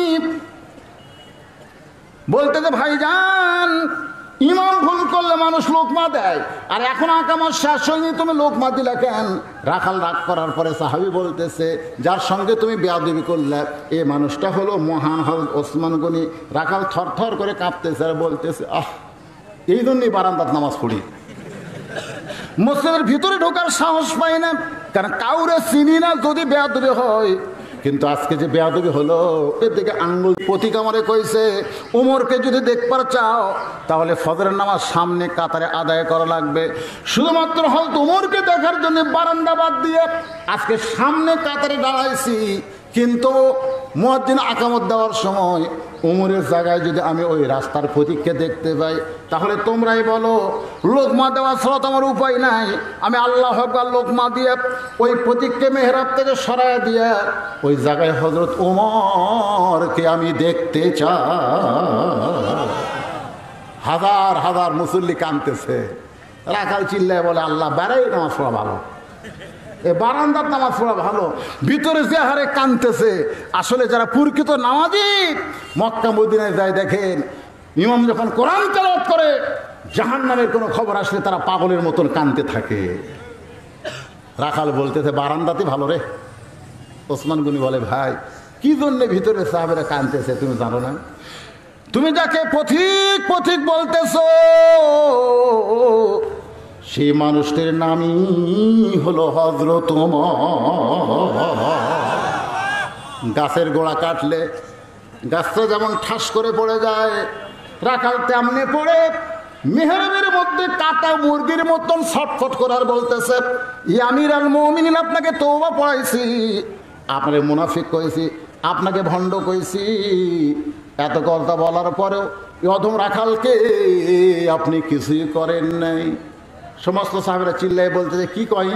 বলতেছে ভাইজান, ইমাম ভুল করলে মানুষ লোকমা দেয়, আর এখন আকামার শেষ হয়নি তুমি লোকমা দিলে কেন? রাখাল রাগ করার পরে সাহাবী বলতেছে, যার সঙ্গে তুমি বেয়াদবি করলে এই মানুষটা হলো মহান হযরত ওসমান গনি। রাখাল থরথর করে কাঁপতেছে আর বলতেছে, এই জন্যই বারান্দাত নামাজ পড়ি, মসজিদের ভিতরে ঢোকার সাহস পাই না, কারণ কাউরে চিনি না যদি বেয়াদবি হয়। কিন্তু আজকে যে বেয়াদবি হলো এর দিকে আঙ্গুল প্রতীক আমারে কইছে, উমরকে যদি দেখবার চাও তাহলে ফজরের নামাজ সামনে কাতারে আদায় করা লাগবে। শুধুমাত্র হয়তো উমরকে দেখার জন্য বারান্দা বাদ দিয়ে আজকে সামনে কাতারে দাঁড়াইছি, কিন্তু মুয়াজ্জিন আকামত দেওয়ার সময় উমরের জায়গায় যদি আমি ওই রাস্তার প্রতীককে দেখতে পাই, তাহলে তোমরাই বলো লোকমা দেওয়া ছাড়া তো আমার উপায় নাই। আমি আল্লাহু আকবার লোকমা দিয়ে ওই প্রতীককে মেহরাব থেকে সরায় দিয়ে ওই জায়গায় হযরত ওমরকে আমি দেখতে চাই। হাজার হাজার মুসল্লি কাঁদতেছে। রাখাল চিল্লায় বলে, আল্লাহ বেড়াই নামাজ পড়া ভালো, এ বারান্দার নামাজ পড়া ভালো। ভিতরে যে হারে কাঁদতেছে, আসলে যারা প্রকৃত নামাজি মক্কা মদিনায় যায় দেখেন, ইমাম যখন কোরআন তেলাওয়াত করে জাহান্নামের কোনো খবর আসলে তারা পাগলের মতন কাঁদতে থাকে। রাখাল বলতেছে বারান্দাতে ভালো রে। ওসমান গনি বলে, ভাই কি জন্যে ভিতরে সাহাবেরা কাঁদতেছে তুমি জানো না? তুমি যাকে পথিক পথিক বলতেছো সেই মানুষটির নামই হলো হযরত ওমর। গাছের গোড়া কাটলে গাছটা যেমন ঠাস করে পড়ে যায়, রাখাল তেমনি পড়ে মেহরাবের মধ্যে কাটা মুরগির মতন ছটফট করার বলতেছে, ইয়া আমিরুল মুমিনিন, আপনাকে তওবা পড়াইছি, আপনাকে মুনাফিক কইছি, আপনাকে ভণ্ড কইছি, এত কথা বলার পরেও অধম রাখালকে আপনি কিছুই করেন নাই। সমস্ত সাহাবীরা চিল্লায় বলতেছে, কি কই?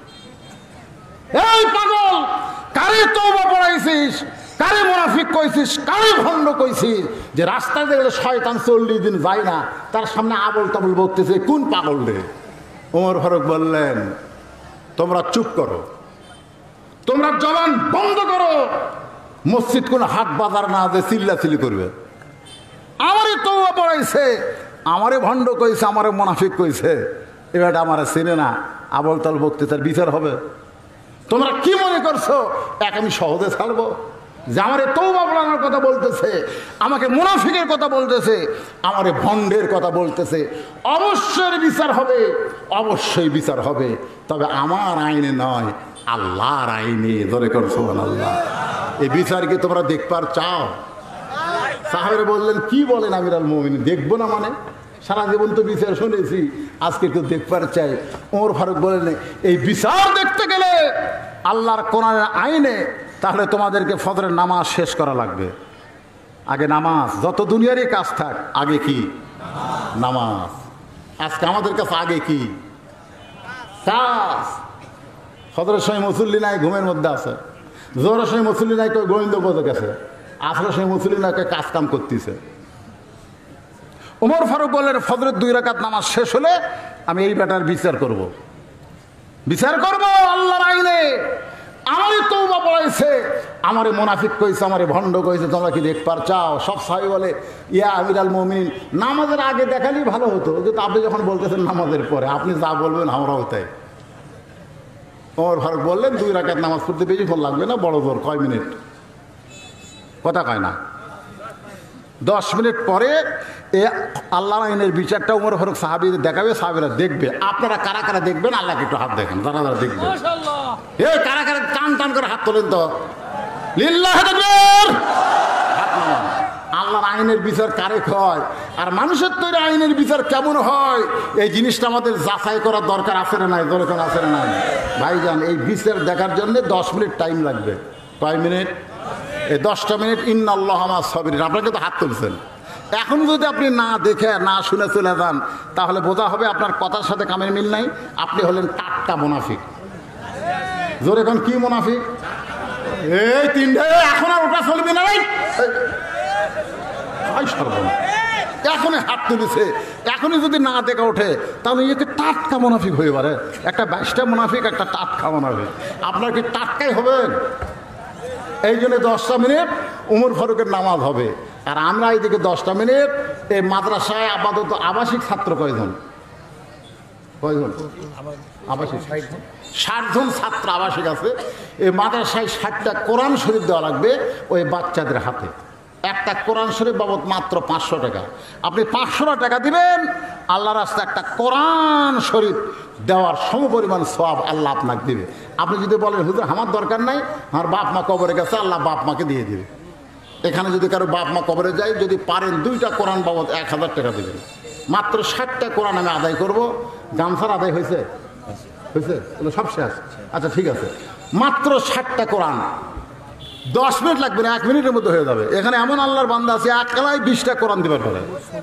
এই পাগল, কারে তওবা পড়াইছিস, কারে মুনাফিক কইছিস, কারে ভণ্ড কইছিস? যে রাস্তায় দেখলে শয়তান 40 দিন যায় না, তার সামনে আবল তাবল বকতেছে, কোন পাগল রে? ওমর ফারুক বললেন, তোমরা চুপ করো, তোমরা জবান বন্ধ করো। মসজিদ কোন হাট বাজার না যে চিল্লাচিল্লি করবে। আমারে তওবা পড়াইছে, আমারে ভণ্ড কইছে, আমারে মুনাফিক কইছে, এবার আমারে চিনে না, আবল তাবল বকতেছে, তার বিচার হবে। তোমরা কি মনে করছো এক আমি সহজে ছাড়বো? যে আমারে তওবা পড়ানোর কথা বলতেছে, আমাকে মুনাফিকের কথা বলতেছে, আমারে ভণ্ডের কথা বলতেছে, অবশ্যই বিচার হবে, অবশ্যই বিচার হবে, তবে আমার আইনে নয়, আল্লাহর আইনে। ধরে কর সুবহানাল্লাহ। এই বিচার কি তোমরা দেখবার চাও? সাহাবীরা বললেন, কি বলেন আমিরুল মুমিনিন, দেখবো না মানে? সারা জীবন তো বিচার শুনেছি, আজকে কেউ দেখবার চাই। ওমর ফারুক বলেন, এই বিচার দেখতে গেলে আল্লাহর কোরআনের আইনে, তাহলে তোমাদেরকে ফজরের নামাজ শেষ করা লাগবে। আগে নামাজ, যত দুনিয়ারই কাজ থাক, আগে কি? নামাজ। আজকে আমাদের কাছে আগে কি? কাজ। ফজরের সময় মুসল্লি নাই, ঘুমের মধ্যে আছে। জোহরের সময় মুসল্লি নাই, কেউ গোবিন্দবোধ গেছে। আসরের সময় মুসল্লি নাই, কেউ কাজ কাম করতেছে। ওমর ফারুক বললেন, ফজরের 2 রাকাত নামাজ শেষ হলে আমি এই ব্যাটার বিচার করব, বিচার করব আল্লাহর আইনে। আমারই তওবা পড়াইছে, আমারে মুনাফিক কইছে, আমারে ভণ্ড কইছে, তোমরা কি দেখবার চাও? সব সাহাবী বলে, ইয়া আমিরুল মুমিনিন, নামাজের আগে দেখালেই ভালো হতো, কিন্তু আপনি যখন বলতেছেন নামাজের পরে, আপনি যা বলবেন আমরাও তাই। ওমর ফারুক বললেন, 2 রাকাত নামাজ পড়তে বেশিক্ষণ লাগবে না, বড় জোর কয় মিনিট, কথা কয় না, 10 মিনিট পরে এ আল্লাহর আইনের বিচারটা ওমর ফারুক সাহাবীদের দেখাবে, সাহাবীরা দেখবে। আপনারা কারা কারা দেখবেন আল্লাহকে একটু হাত দেখেন, যারা যারা দেখবেন। এই কারা কারা টান টান করে হাত তোলেন তো, লিল্লাহি তাকবীর, হাত নামান। আল্লাহর আইনের বিচার কারে হয় আর মানুষের তৈরি আইনের বিচার কেমন হয়, এই জিনিসটা আমাদের যাচাই করার দরকার আছে না নাই? দরকার আছে না নাই? ভাইজান, এই বিচার দেখার জন্য 10 মিনিট টাইম লাগবে। কয় মিনিট? এই 10টা মিনিট। ইন্নাল্লাহা মা'আস সাবিরিন। আপনাকে তো হাত তুলছেন, এখন যদি আপনি না দেখে না শুনে চলে যান, তাহলে বোঝা হবে আপনার কথার সাথে কামের মিল নাই, আপনি হলেন টাটকা মুনাফিক। জোরে এখন কি মুনাফিক? এই তিনটে এখন আর ওটা চলবে না ভাই, এখনই হাত তুলেছে, এখনই যদি না দেখা ওঠে তাহলে একে টাটকা মুনাফিক হয়ে পারে, একটা 22টা মুনাফিক, একটা টাটকা মুনাফিক। আপনার কি টাটকাই হবেন? এই জন্য 10টা মিনিট উমর ফারুকের নামাজ হবে, আর আমরা এইদিকে 10টা মিনিট এই মাদ্রাসায় আপাতত আবাসিক ছাত্র কয়জন? আবাসিক 60 জন ছাত্র আবাসিক আছে। এই মাদ্রাসায় 60টা কোরআন শরীফ দেওয়া লাগবে ওই বাচ্চাদের হাতে। একটা কোরআন শরীফ বাবদ মাত্র 500 টাকা। আপনি 500 টাকা দিবেন, আল্লাহর রাস্তায় একটা কোরআন শরীফ দেওয়ার সমপরিমাণ সওয়াব আল্লাহ আপনাকে দিবে। আপনি যদি বলেন হুজুর আমার দরকার নাই, আমার বাপ মা কবরে গেছে, আল্লাহ বাপ মাকে দিয়ে দিবে। এখানে যদি কারো বাপ মা কবরে যায়, যদি পারেন 2টা কোরআন বাবদ 1000 টাকা দেবেন। মাত্র 60টা কোরআন আমি আদায় করব। গামছার আদায় হয়েছে? সব শেষ? আচ্ছা ঠিক আছে, মাত্র 60টা কোরআন, 10 মিনিট লাগবে না, 1 মিনিটের মধ্যে হয়ে যাবে। এখানে এমন আল্লাহর বান্দা আছে একলাই 20টা কোরআন দিবার পারে।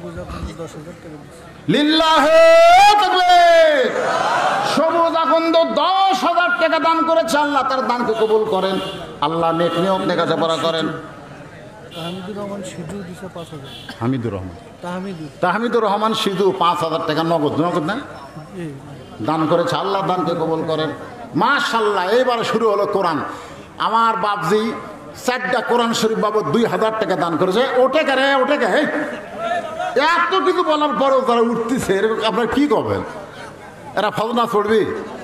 লিল্লাহে তাকবীর। সবুজ আকন্দ 10,000 টাকা দান করেছে। আল্লাহ তার দানকে কবুল করেন, আল্লাহ নেক নিয়ত নেকাজা করেন। তাহমিদুর রহমান সিধু 5,000 টাকা নগদ না দান করেছে। আল্লাহ দানকে কবুল করেন। মাশাআল্লাহ, এইবারে শুরু হলো কোরআন। আমার বাপজি 4টা কোরআন শরীফ বাবদ 2,000 টাকা দান করেছে। ওটে কে এত কিছু বলার পরেও তারা উঠতেছে, এরকম আপনার কি করবেন? এরা ফজনা পড়বি?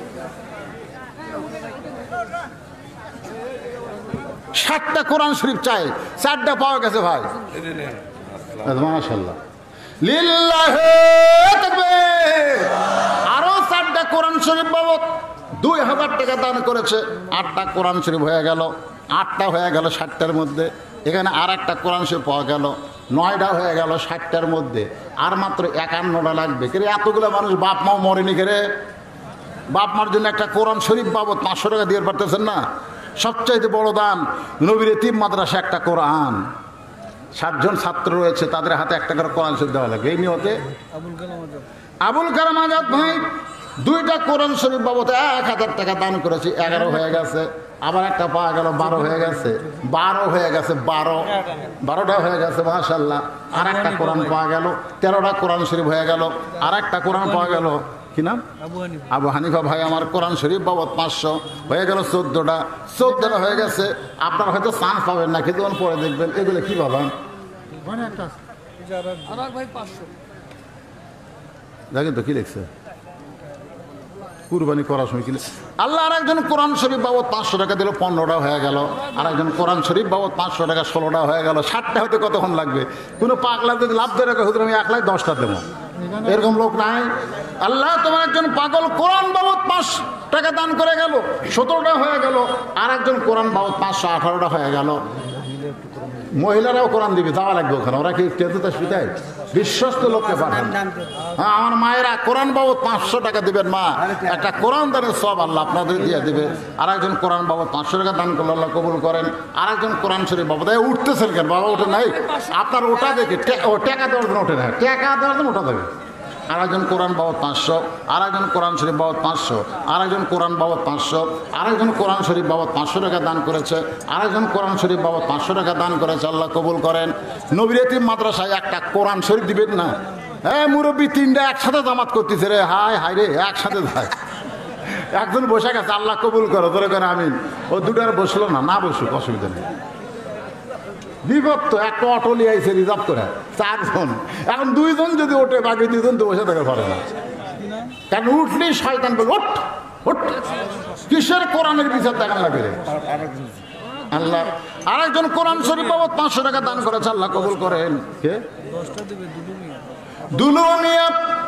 60টা কোরআন শরীফ চাই, 4টা পাওয়া গেছে ভাই। মাশাআল্লাহ, লিল্লাহে তাকবীর। আরো 4টা কোরআন শরীফ বাবদ 2,000 টাকা দান করেছে। 8টা কোরআন শরীফ হয়ে গেল, 8টা হয়ে গেল 60টার মধ্যে। এখানে আর একটা কোরআন শরীফ পাওয়া গেল, 9টা হয়ে গেল 60টার মধ্যে। আর মাত্র 51টা লাগবে। কিন্তু এতগুলো মানুষ বাপ মাও মরেনি করে, বাপ মার জন্য একটা কোরআন শরীফ বাবদ 500 টাকা দিয়ে পারতেছেন না? সবচাইতে বড় দান নবীর এতিম মাদ্রাসা একটা কোরআন। 60 জন ছাত্র রয়েছে, তাদের হাতে একটা করে কোরআন শরীফ দেওয়া লাগবে। এই নিয়তে আবুল কালাম আজাদ ভাই 2টা কোরআন শরীফ বাবদ 1000 টাকা দান করেছে। 11 হয়ে গেছে। আবার একটা পাওয়া গেল, 12 হয়ে গেছে। 12টা হয়ে গেছে মাশাআল্লাহ। আর একটা কোরআন পাওয়া গেল, 13টা কোরআন শরীফ হয়ে গেল। আর একটা কোরআন পাওয়া গেল, কি নাম? আবু হানিফা ভাই আমার কোরআন শরীফ বাবদ 500 হয়ে গেল। 14টা হয়ে গেছে। আপনার হয়তো চান্স পাবেন না, কিন্তু পরে দেখবেন। এগুলো কি পাবেন দেখেন তো কি লিখছে কুরবানি করার সময় কি আল্লাহ। আর একজন কোরআন শরীফ বাবদ 500 টাকা দিল, 15টা হয়ে গেল। আর একজন কোরআন শরীফ বাবদ 500 টাকা, 16টা হয়ে গেল। 60টা হতে কতক্ষণ লাগবে? কোনো পাগলা যদি লাভ ধরে রাখে হুজুর আমি 1 লাখ 10টা দেবো, এরকম লোক নাই। আল্লাহ তোমার একজন পাগল কোরআন বাবদ 5 টাকা দান করে গেল, 17টা হয়ে গেল। আর একজন কোরআন বাবদ 518টা হয়ে গেল। মহিলারাও কোরআন দিবে, যাওয়া লাগবে ওখানে। ওরা কি সুবিধায় বিশ্বস্ত লোককে পাঠান। হ্যাঁ, আমার মায়েরা কোরআন বাবদ 500 টাকা দিবেন। মা একটা কোরআন দানের সব আল্লাহ আপনাদের দিয়ে দিবে। আর একজন কোরআন বাবদ 500 টাকা দান করলে আল্লাহ কবুল করেন। আর একজন কোরআন শরীফ বাবদ উঠতেছেন কেন বাবা? ওঠে নাই আপনার, ওটা দেখে টাকা দেওয়ার জন্য ওঠে না, টাকা দেওয়ার জন্য ওটা দেবে। আর একজন কোরআন বাবদ 500, আর একজন কোরআন শরীফ বাবদ 500, আর একজন কোরআন বাবদ 500, আর একজন কোরআন শরীফ বাবদ 500 টাকা দান করেছে। আর একজন কোরআন শরীফ বাবদ 500 টাকা দান করেছে। আল্লাহ কবুল করেন। নবীর এতিম মাদ্রাসায় একটা কোরআন শরীফ দিবেন না? হ্যাঁ, মুরব্বী 3টা একসাথে জামাত করতেছে রে। হায় রে, একসাথে যায়। একজন বসে গেছে, আল্লাহ কবুল করো ধরে করে আমিন। ও 2টার বসলো না, বসুক, অসুবিধা নেই। বিভক্ত একটা অটো নিয়ে আইসে রিজার্ভ করে 4 জন। এখন 2 জন যদি ওঠে, বাকি 2 জন তো বসে থাকা পারে না। কারণ উঠলেই শয়তান বলে ওঠ ওঠ। কিসের কোরআনের বিচার দেখান লাগে রে? আল্লাহ আর একজন কোরআন শরীফ বাবদ 500 টাকা দান করেছে। আল্লাহ কবুল করেন। কে? দুলু মিয়া